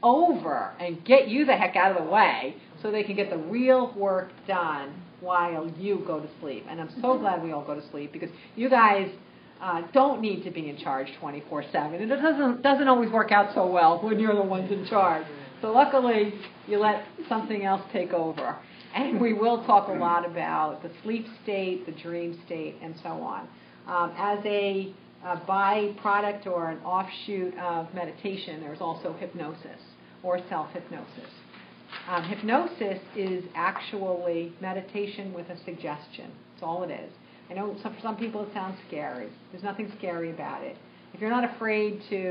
over and get you the heck out of the way so they can get the real work done while you go to sleep. And I'm so glad we all go to sleep because you guys Uh, don't need to be in charge twenty-four seven. And it doesn't doesn't always work out so well when you're the ones in charge. So luckily, you let something else take over. And we will talk a lot about the sleep state, the dream state, and so on. Um, as a, a byproduct or an offshoot of meditation, there's also hypnosis or self-hypnosis. Um, hypnosis is actually meditation with a suggestion. That's all it is. I know some, for some people it sounds scary. There's nothing scary about it. If you're not afraid to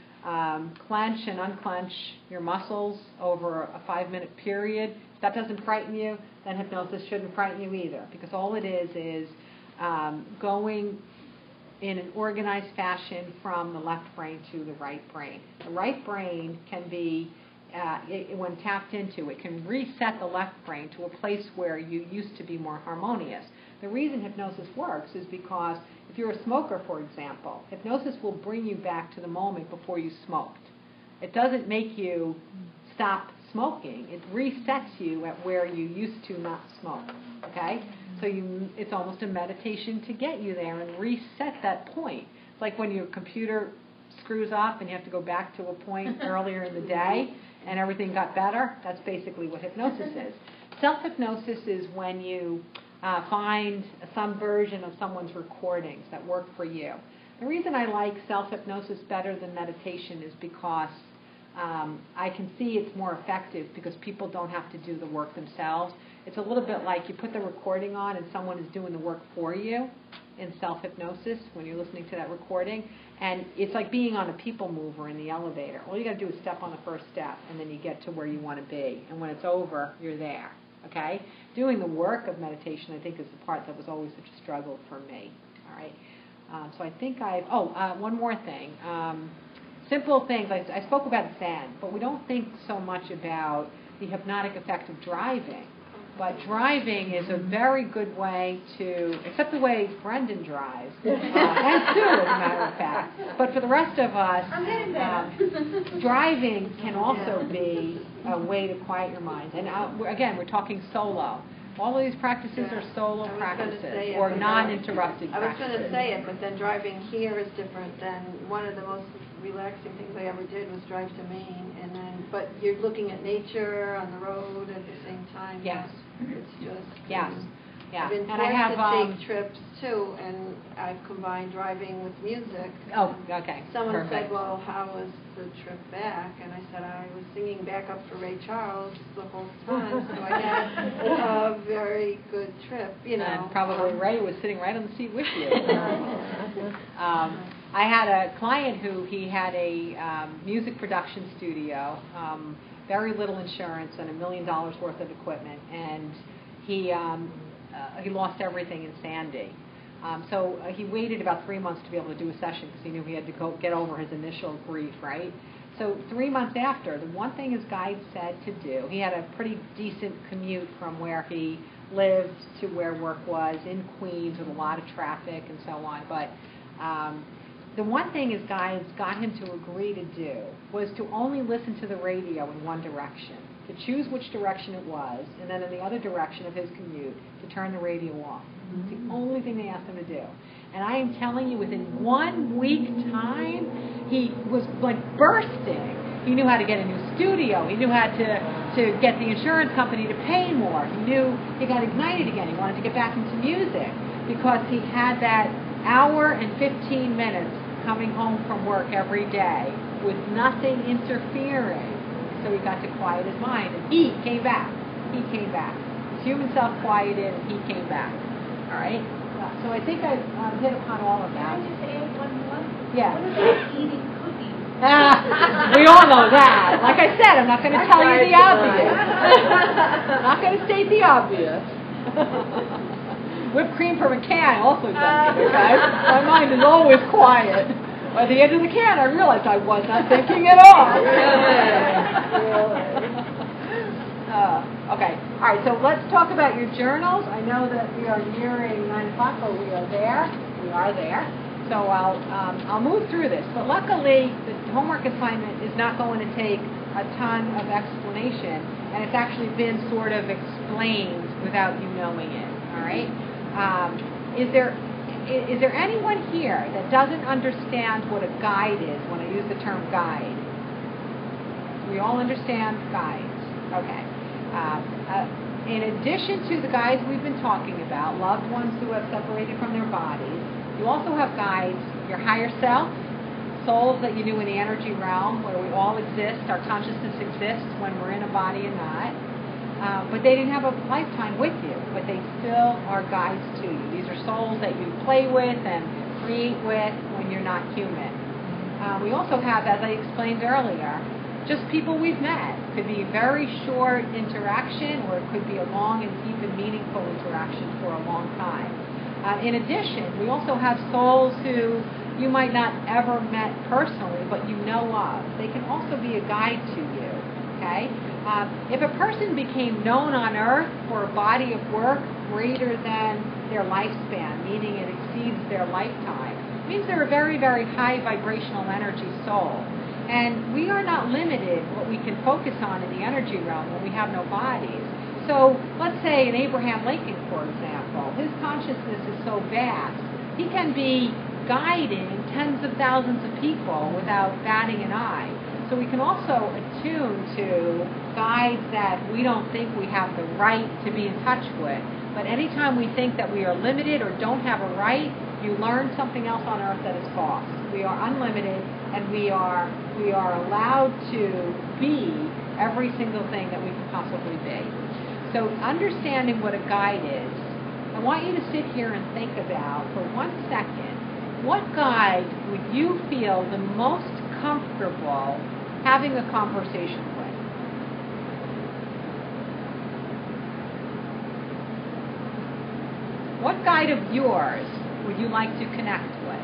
um, clench and unclench your muscles over a five-minute period, if that doesn't frighten you, then hypnosis shouldn't frighten you either. Because all it is is um, going in an organized fashion from the left brain to the right brain. The right brain can be, uh, it, when tapped into, it can reset the left brain to a place where you used to be more harmonious. The reason hypnosis works is because if you're a smoker, for example, hypnosis will bring you back to the moment before you smoked. It doesn't make you stop smoking. It resets you at where you used to not smoke. Okay? So you, it's almost a meditation to get you there and reset that point. It's like when your computer screws up and you have to go back to a point earlier in the day and everything got better. That's basically what hypnosis is. Self-hypnosis is when you Uh, find some version of someone's recordings that work for you. The reason I like self-hypnosis better than meditation is because um, I can see it's more effective because people don't have to do the work themselves. It's a little bit like you put the recording on and someone is doing the work for you in self-hypnosis when you're listening to that recording. And it's like being on a people mover in the elevator. All you got to do is step on the first step and then you get to where you want to be. And when it's over, you're there. Okay? Doing the work of meditation, I think, is the part that was always such a struggle for me. All right? Um, so I think I've, oh, uh, one more thing. Um, simple things. I, I spoke about Zen, but we don't think so much about the hypnotic effect of driving. But driving is a very good way to, except the way Brendan drives, uh, and Sue, as a matter of fact. But for the rest of us, um, driving can also be a way to quiet your mind. And uh, we're, again, we're talking solo. All of these practices Yeah. are solo I was gonna practices say it, or but non-interrupted I was practices. going to say it, but then driving here is different than, one of the most relaxing things I ever did was drive to Maine, and then, but you're looking at nature on the road at the same time. Yes. It's just. Yes. um, Yeah. I've been And I forced have, to um, take trips too, and I've combined driving with music. Oh, okay. Someone Perfect. said, well, how was the trip back? And I said, I was singing backup for Ray Charles the whole time, so I had a very good trip, you know. And probably Um, Ray was sitting right on the seat with you. um, I had a client who he had a um, music production studio, um, very little insurance and a million dollars worth of equipment, and he um, uh, he lost everything in Sandy. Um, so uh, he waited about three months to be able to do a session because he knew he had to go get over his initial grief, right? So three months after, the one thing his guide said to do, he had a pretty decent commute from where he lived to where work was in Queens with a lot of traffic and so on. But um, the one thing his guides got him to agree to do was to only listen to the radio in one direction, to choose which direction it was, and then in the other direction of his commute, to turn the radio off. It's the only thing they asked him to do. And I am telling you, within one week time, he was like bursting. He knew how to get a new studio. He knew how to, to get the insurance company to pay more. He knew he got ignited again. He wanted to get back into music because he had that hour and fifteen minutes coming home from work every day with nothing interfering. So he got to quiet his mind, and he came back. He came back. His human self quieted, and he came back. All right? So I think I've um, hit upon all of that. Can I just add one more? Yeah. What about eating cookies? We all know that. Like I said, I'm not going to tell you the obvious. I'm not going to state the obvious. Whipped cream from a can also does it, okay? My mind is always quiet. By the end of the can, I realized I was not thinking at all. Uh, okay. All right, so let's talk about your journals. I know that we are nearing nine o'clock, but we are there. We are there. So I'll, um, I'll move through this. But luckily, the homework assignment is not going to take a ton of explanation, and it's actually been sort of explained without you knowing it. All right? Um, is there is there anyone here that doesn't understand what a guide is when I use the term guide? We all understand guides. Okay. Um, uh, in addition to the guides we've been talking about, loved ones who have separated from their bodies, you also have guides, your higher self, souls that you knew in the energy realm where we all exist, our consciousness exists when we're in a body and not. Uh, but they didn't have a lifetime with you, but they still are guides to you. These are souls that you play with and create with when you're not human. Uh, we also have, as I explained earlier, just people we've met. It could be a very short interaction, or it could be a long and deep and meaningful interaction for a long time. Uh, in addition, we also have souls who you might not ever met personally, but you know of. They can also be a guide to you. Okay? Uh, if a person became known on Earth for a body of work greater than their lifespan, meaning it exceeds their lifetime, it means they're a very, very high vibrational energy soul. And we are not limited what we can focus on in the energy realm when we have no bodies. So let's say an Abraham Lincoln, for example, his consciousness is so vast, he can be guiding tens of thousands of people without batting an eye. So we can also attune to guides that we don't think we have the right to be in touch with. But anytime we think that we are limited or don't have a right, you learn something else on Earth that is false. We are unlimited, and we are we are allowed to be every single thing that we can possibly be. So understanding what a guide is, I want you to sit here and think about for one second, what guide would you feel the most comfortable having a conversation with? What guide of yours would you like to connect with?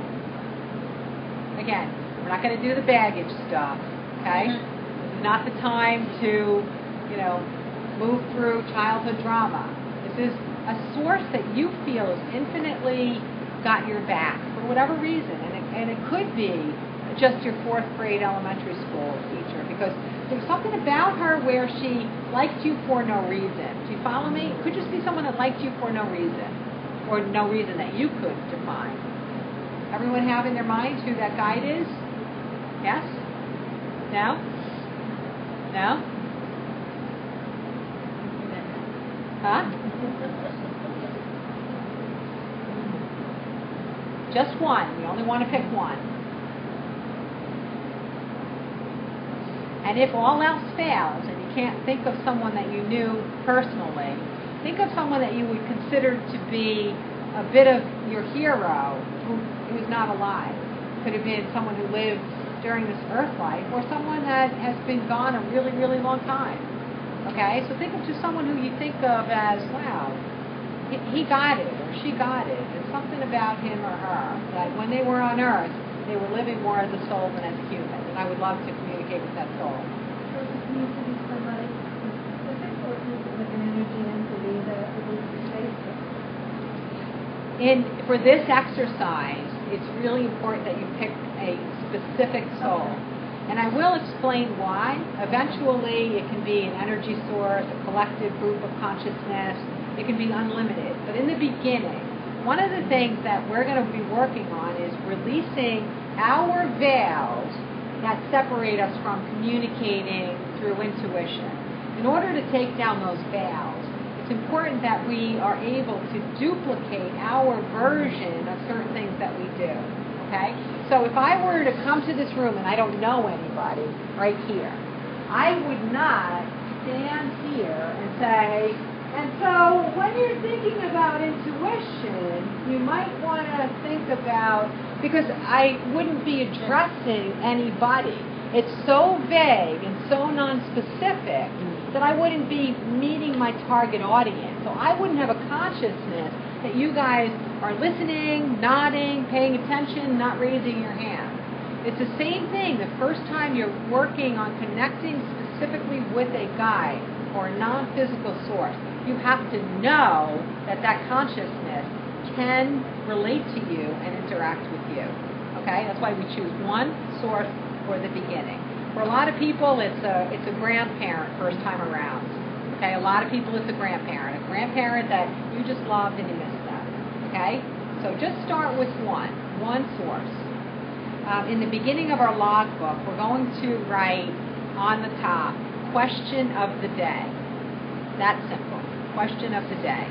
Again, we're not going to do the baggage stuff, okay? This is not the time to, you know, move through childhood drama. This is a source that you feel has infinitely got your back for whatever reason, and it, and it could be just your fourth grade elementary school teacher, because there was something about her where she liked you for no reason. Do you follow me? It could just be someone that liked you for no reason, or no reason that you could define. Everyone have in their minds who that guide is? Yes? No? No? Huh? Just one. We only want to pick one. And if all else fails, and you can't think of someone that you knew personally, think of someone that you would consider to be a bit of your hero who, who's not alive. Could have been someone who lived during this earth life, or someone that has been gone a really, really long time. Okay? So think of just someone who you think of as, wow, he, he got it, or she got it. There's something about him or her that when they were on earth, they were living more as a soul than as a human. And I would love to communicate with that soul. So does it need to be somebody specific, or is it like an energy entity that will be faithful? In, for this exercise, it's really important that you pick a specific soul. And I will explain why. Eventually, it can be an energy source, a collective group of consciousness. It can be unlimited. But in the beginning, one of the things that we're going to be working on is releasing our veils that separate us from communicating through intuition. In order to take down those veils, it's important that we are able to duplicate our version of certain things that we do. Okay? So if I were to come to this room and I don't know anybody right here, I would not stand here and say, and so when you're thinking about intuition, you might want to think about, because I wouldn't be addressing anybody. It's so vague and so non-specific that I wouldn't be meeting my target audience. So I wouldn't have a consciousness that you guys are listening, nodding, paying attention, not raising your hand. It's the same thing the first time you're working on connecting specifically with a guide or a non-physical source. You have to know that that consciousness can relate to you and interact with you. Okay? That's why we choose one source for the beginning. For a lot of people, it's a it's a grandparent first time around. Okay? A lot of people, it's a grandparent. A grandparent that you just loved and you missed them. Okay? So just start with one, one source. Um, in the beginning of our logbook, we're going to write on the top, question of the day. That's simple. Question of the day.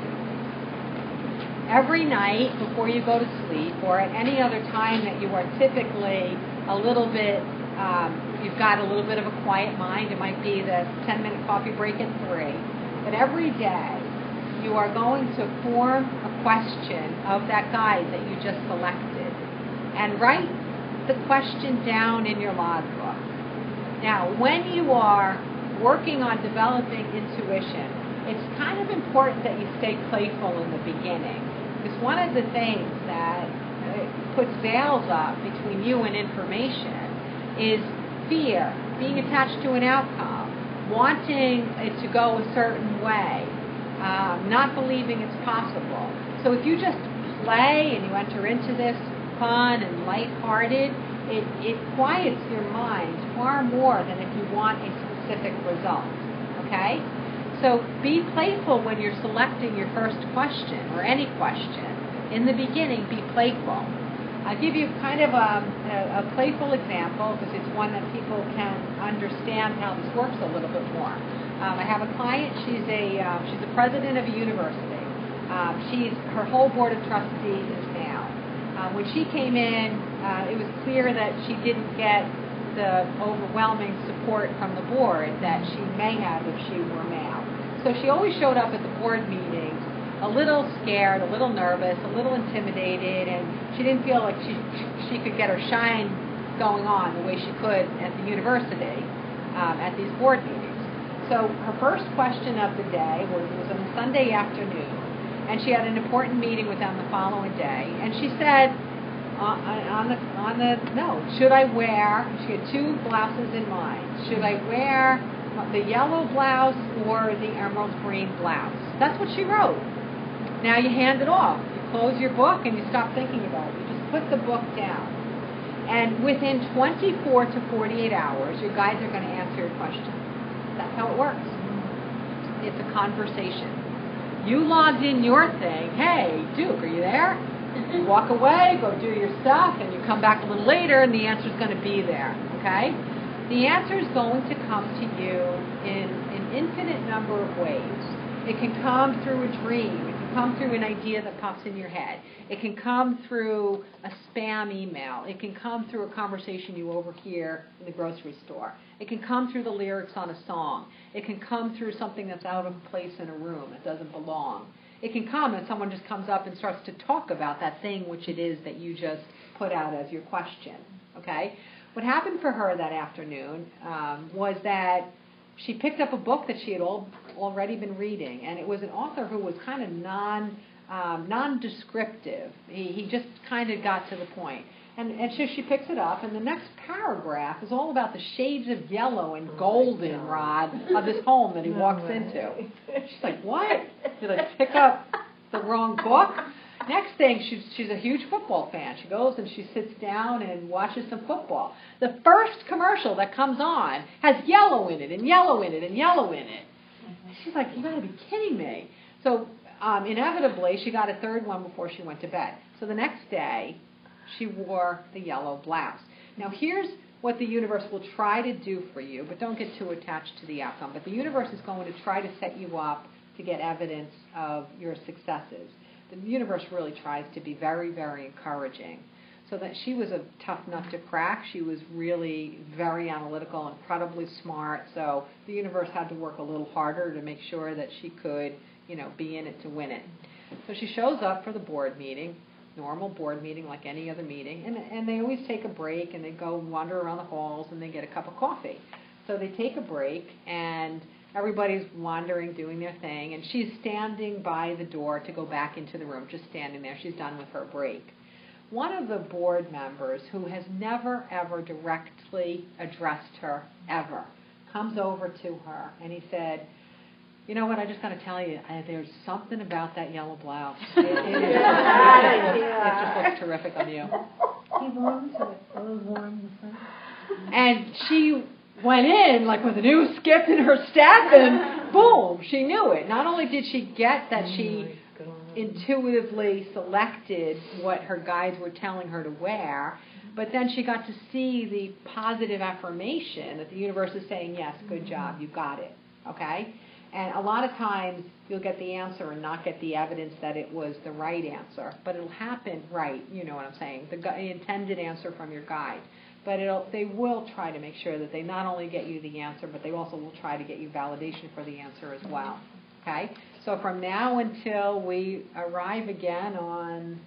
Every night before you go to sleep, or at any other time that you are typically a little bit, um, you've got a little bit of a quiet mind, it might be the ten-minute coffee break at three, but every day you are going to form a question of that guide that you just selected, and write the question down in your logbook. Now, when you are working on developing intuition, it's kind of important that you stay playful in the beginning. Because one of the things that puts veils up between you and information is fear, being attached to an outcome, wanting it to go a certain way, um, not believing it's possible. So if you just play and you enter into this fun and lighthearted, it, it quiets your mind far more than if you want a specific result. Okay? So be playful when you're selecting your first question, or any question. In the beginning, be playful. I'll give you kind of a, a, a playful example, because it's one that people can understand how this works a little bit more. Um, I have a client, she's a, um, she's the president of a university. Um, she's, her whole board of trustees is down. Um, when she came in, uh, it was clear that she didn't get the overwhelming support from the board that she may have if she were male. So she always showed up at the board meetings a little scared, a little nervous, a little intimidated, and she didn't feel like she she could get her shine going on the way she could at the university um, at these board meetings. So her first question of the day was, it was on a Sunday afternoon, and she had an important meeting with them the following day, and she said, on, on the on the no, should I wear? She had two blouses in mind. Should I wear the yellow blouse or the emerald green blouse? That's what she wrote. Now you hand it off. You close your book and you stop thinking about it. You just put the book down. And within twenty-four to forty-eight hours, your guides are going to answer your question. That's how it works. It's a conversation. You logged in your thing. Hey, Duke, are you there? You walk away, go do your stuff, and you come back a little later, and the answer's going to be there. Okay? The answer is going to come to you in an infinite number of ways. It can come through a dream. It can come through an idea that pops in your head. It can come through a spam email. It can come through a conversation you overhear in the grocery store. It can come through the lyrics on a song. It can come through something that's out of place in a room. It doesn't belong. It can come and someone just comes up and starts to talk about that thing which it is that you just put out as your question. Okay? What happened for her that afternoon um, was that she picked up a book that she had all, already been reading, and it was an author who was kind of non, um, non-descriptive. He, he just kind of got to the point. And, and so she picks it up, and the next paragraph is all about the shades of yellow and goldenrod of this home that he walks into. She's like, what? Did I pick up the wrong book? Next thing, she's, she's a huge football fan. She goes and she sits down and watches some football. The first commercial that comes on has yellow in it and yellow in it and yellow in it. She's like, you got to be kidding me. So um, inevitably, she got a third one before she went to bed. So the next day, she wore the yellow blouse. Now, here's what the universe will try to do for you, but don't get too attached to the outcome. But the universe is going to try to set you up to get evidence of your successes. The universe really tries to be very, very encouraging. So that she was a tough nut to crack. She was really very analytical, incredibly smart. So the universe had to work a little harder to make sure that she could, you know, be in it to win it. So she shows up for the board meeting, normal board meeting like any other meeting, and, and they always take a break and they go wander around the halls and they get a cup of coffee. So they take a break and everybody's wandering, doing their thing, and she's standing by the door to go back into the room, just standing there. She's done with her break. One of the board members, who has never, ever directly addressed her, ever, comes over to her, and he said, you know what, I just got to tell you, I, there's something about that yellow blouse. It, it, is, it, it just looks terrific on you. He warms it, a little warm. And she went in like with a new skip in her step, and boom, she knew it. Not only did she get that she intuitively selected what her guides were telling her to wear, but then she got to see the positive affirmation that the universe is saying, yes, good job, you got it, okay? And a lot of times you'll get the answer and not get the evidence that it was the right answer, but it'll happen right, you know what I'm saying, the, gu- the intended answer from your guide. But it'll, they will try to make sure that they not only get you the answer, but they also will try to get you validation for the answer as well. Okay? So from now until we arrive again on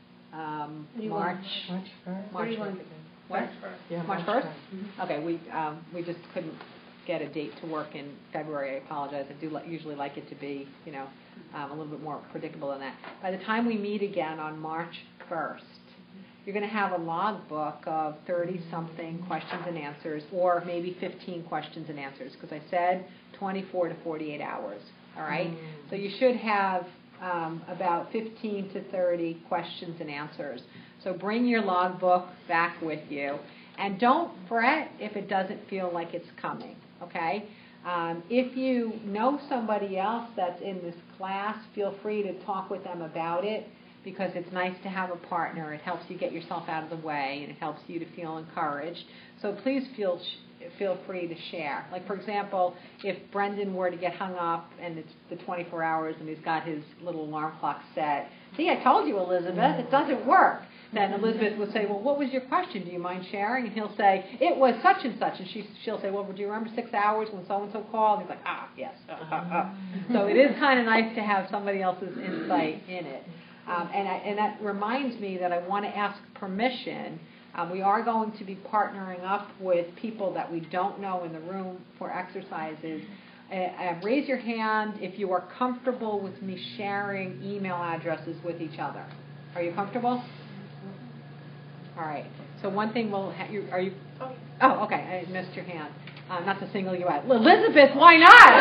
um, March March first. March what? Yeah, March March first? first. Mm-hmm. Okay, we um, we just couldn't get a date to work in February. I apologize. I do li- usually like it to be, you know, um, a little bit more predictable than that. By the time we meet again on March first, you're going to have a logbook of thirty-something questions and answers, or maybe fifteen questions and answers, because I said twenty-four to forty-eight hours. All right? Mm. So you should have um, about fifteen to thirty questions and answers. So bring your logbook back with you, and don't fret if it doesn't feel like it's coming. Okay? Um, if you know somebody else that's in this class, feel free to talk with them about it, because it's nice to have a partner. It helps you get yourself out of the way, and it helps you to feel encouraged. So please feel feel free to share. Like, for example, if Brendan were to get hung up and it's the twenty-four hours and he's got his little alarm clock set, see, I told you, Elizabeth, it doesn't work. Then Elizabeth would say, well, what was your question? Do you mind sharing? And he'll say, it was such and such. And she, she'll say, well, do you remember six hours when so-and-so called? And he's like, ah, yes. Uh, uh, uh. So it is kind of nice to have somebody else's insight in it. Um, and, I, and that reminds me that I want to ask permission. Um, we are going to be partnering up with people that we don't know in the room for exercises. Uh, uh, raise your hand if you are comfortable with me sharing email addresses with each other. Are you comfortable? All right. So one thing we'll ha- you, are you? Oh, okay. I missed your hand. Uh, not to single you out. Elizabeth, why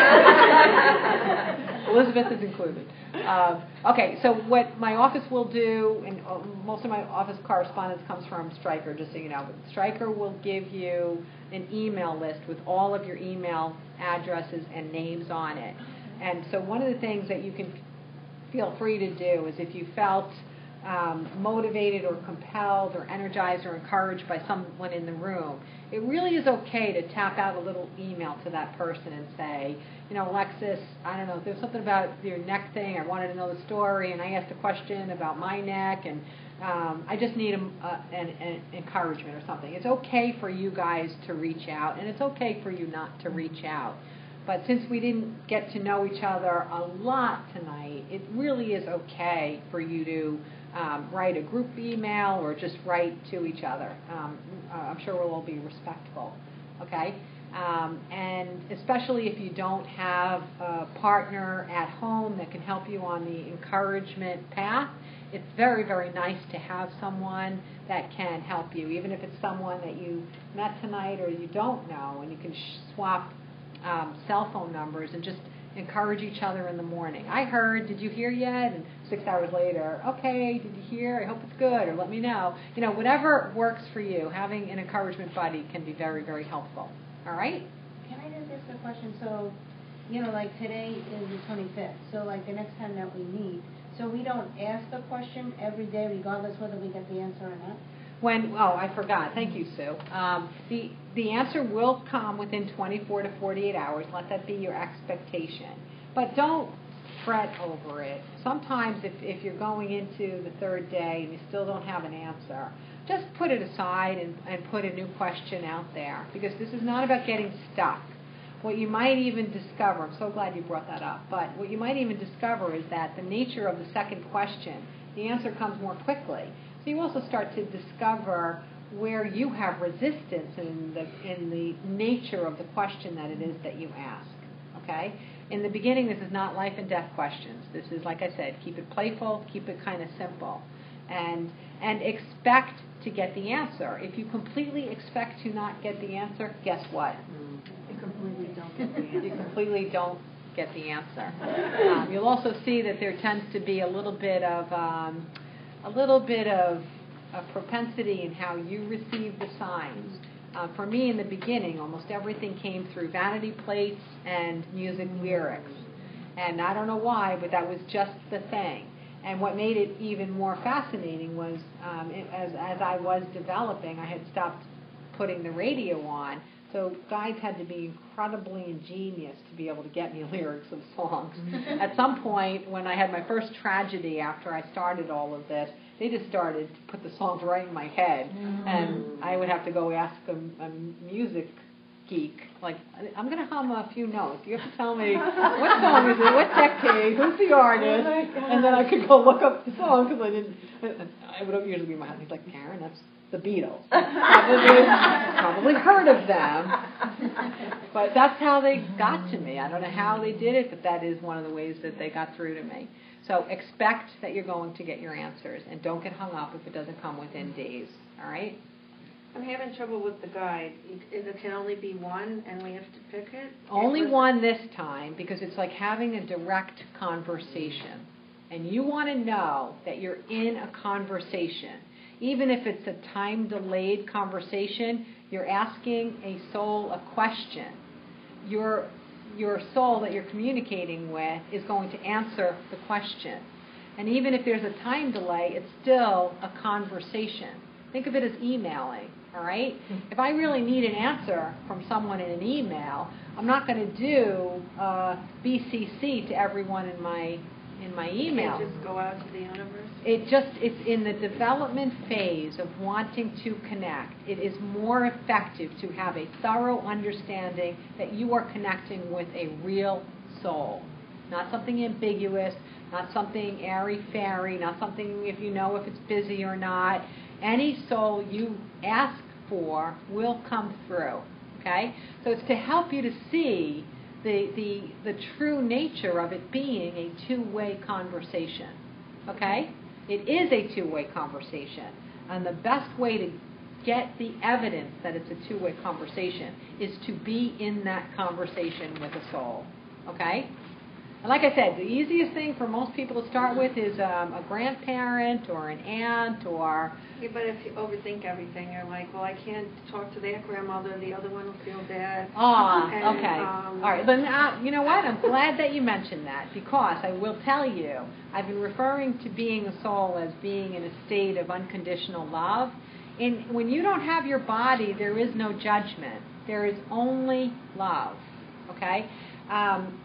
not? Elizabeth is included. Uh, okay, so what my office will do, and uh, most of my office correspondence comes from Stryker, just so you know. But Stryker will give you an email list with all of your email addresses and names on it. And so one of the things that you can feel free to do is if you felt um, motivated or compelled or energized or encouraged by someone in the room, it really is okay to tap out a little email to that person and say, you know, Alexis, I don't know, there's something about your neck thing, I wanted to know the story, and I asked a question about my neck, and um, I just need a, uh, an, an encouragement or something. It's okay for you guys to reach out, and it's okay for you not to reach out. But since we didn't get to know each other a lot tonight, it really is okay for you to um, write a group email or just write to each other. Um, uh, I'm sure we'll all be respectful, okay? Um, and especially if you don't have a partner at home that can help you on the encouragement path, it's very, very nice to have someone that can help you, even if it's someone that you met tonight or you don't know, and you can sh- swap um, cell phone numbers and just encourage each other in the morning. I heard, did you hear yet? And six hours later, okay, did you hear? I hope it's good, or let me know. You know, whatever works for you, having an encouragement buddy can be very, very helpful. All right? Can I just ask a question? So, you know, like today is the twenty-fifth, so like the next time that we meet, so we don't ask the question every day regardless whether we get the answer or not? When, oh, I forgot. Thank you, Sue. Um, the, the answer will come within twenty-four to forty-eight hours. Let that be your expectation. But don't fret over it. Sometimes if, if you're going into the third day and you still don't have an answer, just put it aside and, and put a new question out there, because this is not about getting stuck. What you might even discover, I'm so glad you brought that up, but what you might even discover is that the nature of the second question, the answer comes more quickly. So you also start to discover where you have resistance in the, in the nature of the question that it is that you ask, okay? In the beginning, this is not life and death questions. This is, like I said, keep it playful, keep it kind of simple, and and expect to get the answer. If you completely expect to not get the answer, guess what? You completely don't get the answer. You completely don't get the answer. Um, you'll also see that there tends to be a little bit of um, a little bit of a propensity in how you receive the signs. Uh, for me, in the beginning, almost everything came through vanity plates and music lyrics. And I don't know why, but that was just the thing. And what made it even more fascinating was, um, it, as, as I was developing, I had stopped putting the radio on, so guys had to be incredibly ingenious to be able to get me lyrics of songs. At some point, when I had my first tragedy after I started all of this, they just started to put the songs right in my head, mm-hmm. and I would have to go ask a, a music geek, like, I'm going to hum a few notes. You have to tell me what song is it, what decade, who's the artist, oh and then I could go look up the song, because I didn't, I would usually be my husband. He's like, Karen, that's the Beatles. Probably, probably heard of them. But that's how they got to me. I don't know how they did it, but that is one of the ways that they got through to me. So expect that you're going to get your answers, and don't get hung up if it doesn't come within days. All right? I'm having trouble with the guide. It, it can only be one, and we have to pick it? Only it was, one this time, because it's like having a direct conversation. And you want to know that you're in a conversation. Even if it's a time-delayed conversation, you're asking a soul a question. Your, your soul that you're communicating with is going to answer the question. And even if there's a time delay, it's still a conversation. Think of it as emailing, all right? If I really need an answer from someone in an email, I'm not going to do uh, B C C to everyone in my in my email. You can't just go out to the universe? It just, it's in the development phase of wanting to connect. It is more effective to have a thorough understanding that you are connecting with a real soul. Not something ambiguous, not something airy-fairy, not something if you know if it's busy or not. Any soul you ask for will come through, okay? So it's to help you to see the, the, the true nature of it being a two-way conversation, okay? It is a two-way conversation. And the best way to get the evidence that it's a two-way conversation is to be in that conversation with a soul, okay? And like I said, the easiest thing for most people to start with is um, a grandparent or an aunt or... Yeah, but if you overthink everything, you're like, well, I can't talk to that grandmother, the other one will feel bad. Ah, And, okay. um, All right. But uh, you know what? I'm glad that you mentioned that, because I will tell you, I've been referring to being a soul as being in a state of unconditional love. In, when you don't have your body, there is no judgment. There is only love, okay? Um,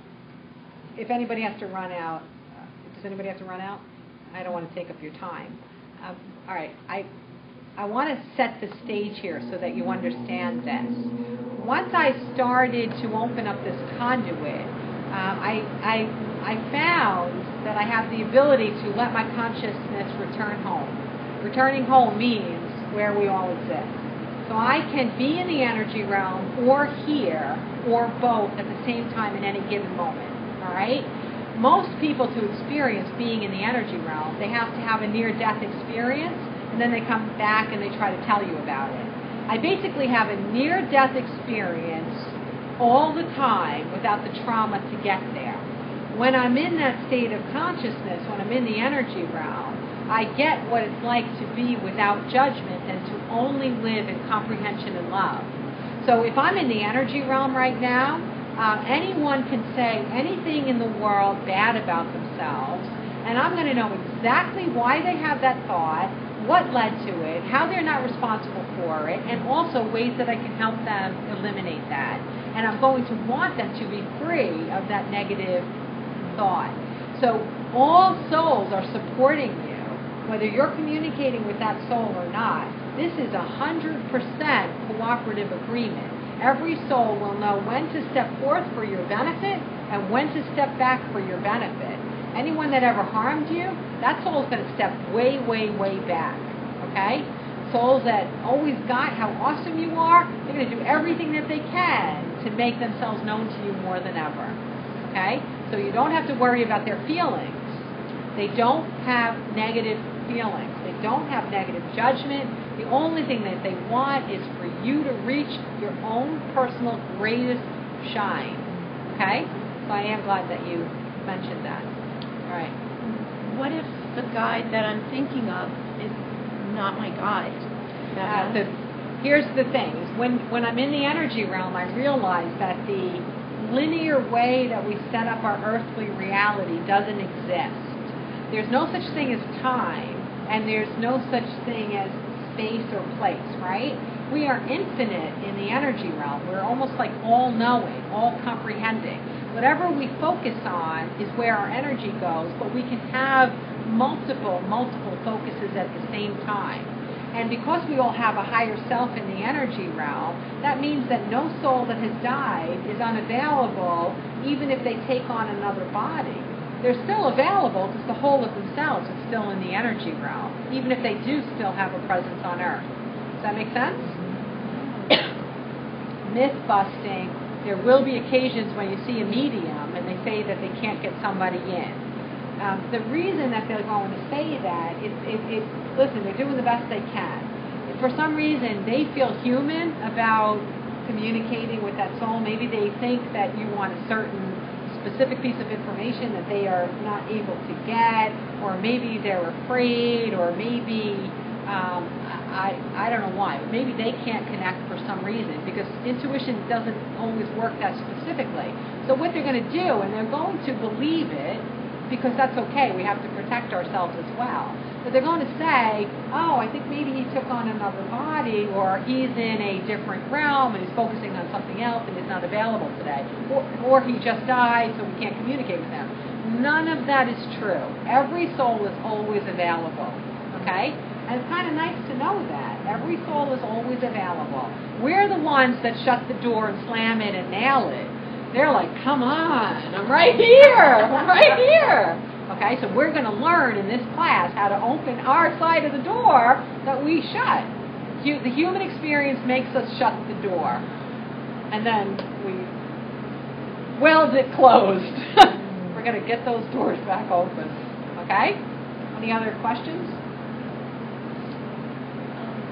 if anybody has to run out, uh, does anybody have to run out? I don't want to take up your time. Um, all right, I I want to set the stage here so that you understand this. Once I started to open up this conduit, um, I, I, I found that I have the ability to let my consciousness return home. Returning home means where we all exist. So I can be in the energy realm or here or both at the same time in any given moment. All right? Most people, to experience being in the energy realm, they have to have a near-death experience, and then they come back and they try to tell you about it. I basically have a near-death experience all the time without the trauma to get there. When I'm in that state of consciousness, when I'm in the energy realm, I get what it's like to be without judgment and to only live in comprehension and love. So if I'm in the energy realm right now, Uh, anyone can say anything in the world bad about themselves, and I'm going to know exactly why they have that thought, what led to it, how they're not responsible for it, and also ways that I can help them eliminate that. And I'm going to want them to be free of that negative thought. So all souls are supporting you, whether you're communicating with that soul or not. This is a one hundred percent cooperative agreement. Every soul will know when to step forth for your benefit and when to step back for your benefit. Anyone that ever harmed you, that soul's going to step way, way, way back, okay? Souls that always got how awesome you are, they're going to do everything that they can to make themselves known to you more than ever, okay? So you don't have to worry about their feelings. They don't have negative feelings. They don't have negative judgment. The only thing that they want is for you to reach your own personal greatest shine. Okay? So I am glad that you mentioned that. All right. What if the guide that I'm thinking of is not my guide? Uh, the, here's the thing. Is when, when I'm in the energy realm, I realize that the linear way that we set up our earthly reality doesn't exist. There's no such thing as time, and there's no such thing as space or place, right? We are infinite in the energy realm. We're almost like all-knowing, all-comprehending. Whatever we focus on is where our energy goes, but we can have multiple, multiple focuses at the same time. And because we all have a higher self in the energy realm, that means that no soul that has died is unavailable, even if they take on another body. They're still available because the whole of themselves is still in the energy realm, even if they do still have a presence on Earth. Does that make sense? Myth busting. There will be occasions when you see a medium and they say that they can't get somebody in. Um, the reason that they're going to say that is, it, it, listen, they're doing the best they can. If for some reason they feel human about communicating with that soul, maybe they think that you want a certain specific piece of information that they are not able to get, or maybe they're afraid, or maybe um, I I don't know why, but maybe they can't connect for some reason, because intuition doesn't always work that specifically. So what they're going to do, and they're going to believe it, because that's okay, we have to protect ourselves as well. But they're going to say, oh, I think maybe he took on another body, or he's in a different realm and he's focusing on something else and is not available today. Or, or he just died, so we can't communicate with him. None of that is true. Every soul is always available, okay? And it's kind of nice to know that. Every soul is always available. We're the ones that shut the door and slam it and nail it. They're like, come on, I'm right here, I'm right here. Okay, so we're going to learn in this class how to open our side of the door that we shut. The human experience makes us shut the door. And then we weld it closed. We're going to get those doors back open. Okay? Any other questions?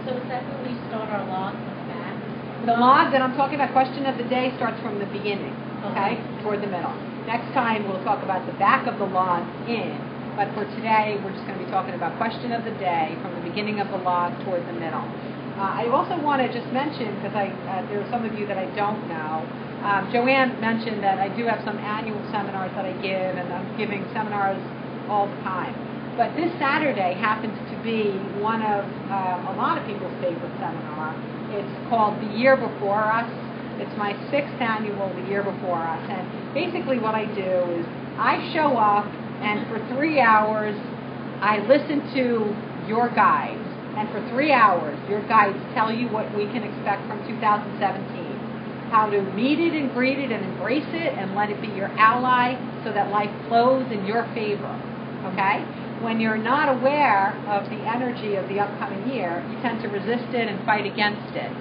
So is that when we start our logs in the back? The log that I'm talking about, question of the day, starts from the beginning, okay, toward the middle. Next time, we'll talk about the back of the log in, but for today, we're just going to be talking about question of the day from the beginning of the log toward the middle. Uh, I also want to just mention, because I uh, there are some of you that I don't know, um, Joanne mentioned that I do have some annual seminars that I give, and I'm giving seminars all the time. But this Saturday happens to be one of uh, a lot of people's favorite seminar. It's called The Year Before Us. It's my sixth annual The Year Before Us. And basically what I do is I show up, and for three hours, I listen to your guides. And for three hours, your guides tell you what we can expect from two thousand seventeen. How to meet it and greet it and embrace it and let it be your ally so that life flows in your favor. Okay? When you're not aware of the energy of the upcoming year, you tend to resist it and fight against it.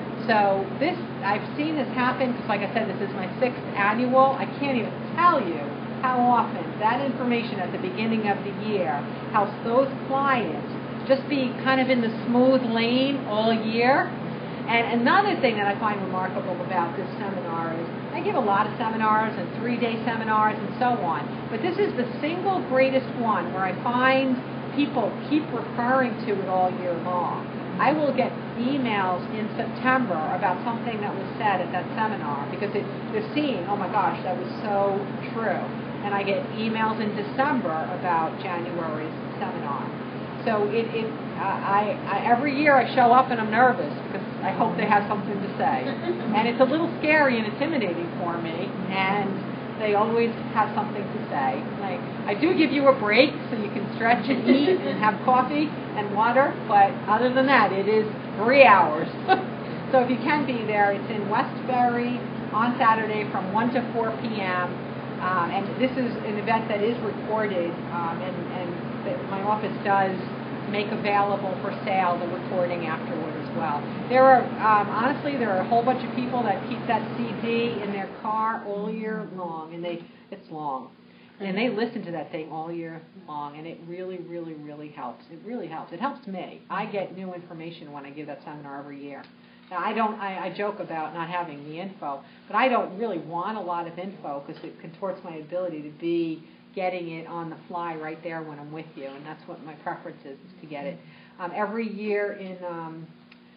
So this, I've seen this happen, because like I said, this is my sixth annual. I can't even tell you how often that information at the beginning of the year helps those clients just be kind of in the smooth lane all year. And another thing that I find remarkable about this seminar is I give a lot of seminars and three-day seminars and so on, but this is the single greatest one where I find people keep referring to it all year long. I will get emails in September about something that was said at that seminar because it, they're seeing, oh my gosh, that was so true. And I get emails in December about January's seminar. So it, it uh, I, I, every year I show up and I'm nervous because I hope they have something to say. And it's a little scary and intimidating for me, and they always have something to say. Like, I do give you a break so you can stretch and eat and have coffee and water, but other than that, it is three hours. So if you can be there, it's in Westbury on Saturday from one to four p.m. Um, and this is an event that is recorded, um, and, and my office does make available for sale the recording afterward as well. There are, um, honestly, there are a whole bunch of people that keep that C D in their car all year long, and they, it's long, and they listen to that thing all year long, and it really, really, really helps. It really helps. It helps me. I get new information when I give that seminar every year. Now, I don't, I, I joke about not having the info, but I don't really want a lot of info because it contorts my ability to be getting it on the fly right there when I'm with you, and that's what my preference is, is to get it. Um, every year in um,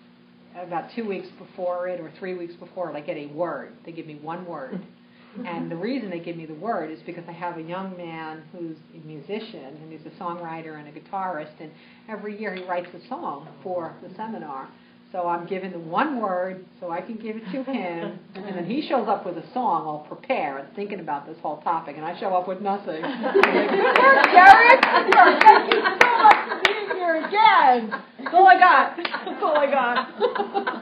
about two weeks before it or three weeks before it, I get a word. They give me one word. And the reason they give me the word is because I have a young man who's a musician, and he's a songwriter and a guitarist, and every year he writes a song for the seminar. So I'm given the one word so I can give it to him, and then he shows up with a song all prepared, thinking about this whole topic, and I show up with nothing. I'm like, good work, Derek! Thank you so much for being here again! That's all I got. That's all I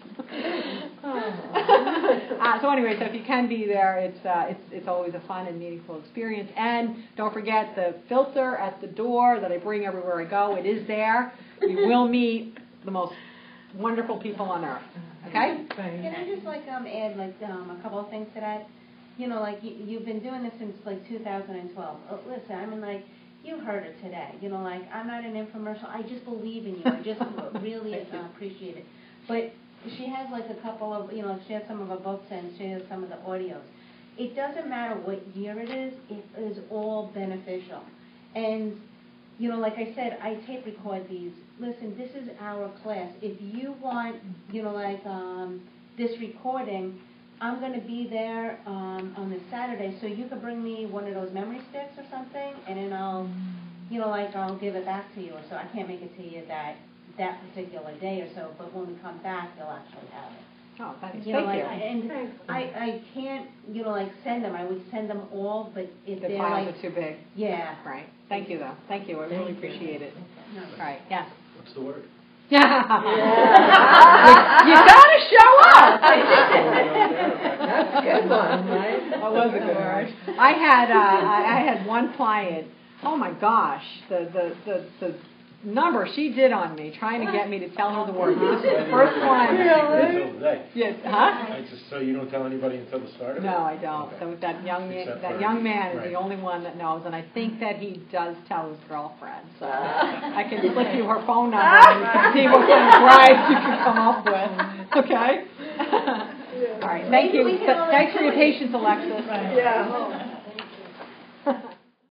got. uh, so anyway, so if you can be there, it's, uh, it's, it's always a fun and meaningful experience. And don't forget the filter at the door that I bring everywhere I go. It is there. You will meet the most wonderful people on earth. Okay? Can I just like um add like um a couple of things to that? You know, like you, you've been doing this since like two thousand twelve. Oh, listen, I mean like you heard it today. You know, like I'm not an infomercial. I just believe in you. I just really uh, appreciate it. But she has like a couple of, you know, she has some of her books and she has some of the audios. It doesn't matter what year it is. It is all beneficial. And you know, like I said, I tape record these. Listen, this is our class. If you want, you know, like um, this recording, I'm going to be there um, on this Saturday, so you can bring me one of those memory sticks or something, and then I'll, you know, like I'll give it back to you. Or so I can't make it to you that that particular day or so, but when we come back, you'll actually have it. Oh, thanks. You know, Thank like, you. and I, I can't, you know, like send them. I would send them all, but if The they're files like, are too big. yeah. Right. Thank you, though. Thank you. I really appreciate it. All right. Yes. What's the word? Yeah. you, you gotta show up. That's a good one, right? That was a good word. I had uh, I, I had one client. Oh my gosh, the the the, the number she did on me, trying to get me to tell her the word. This is the first one. Until today. Yes, huh? It's just so you don't tell anybody until the start of it? No, I don't. Okay. So that young man, Except that for- young man is right. the only one that knows, and I think that he does tell his girlfriend. So I can slip you her phone number, and you can see what kind of brides you can come up with. Okay. All right. Thank Maybe you. we can But all thanks for your enjoy it. patience, Alexis. Yeah.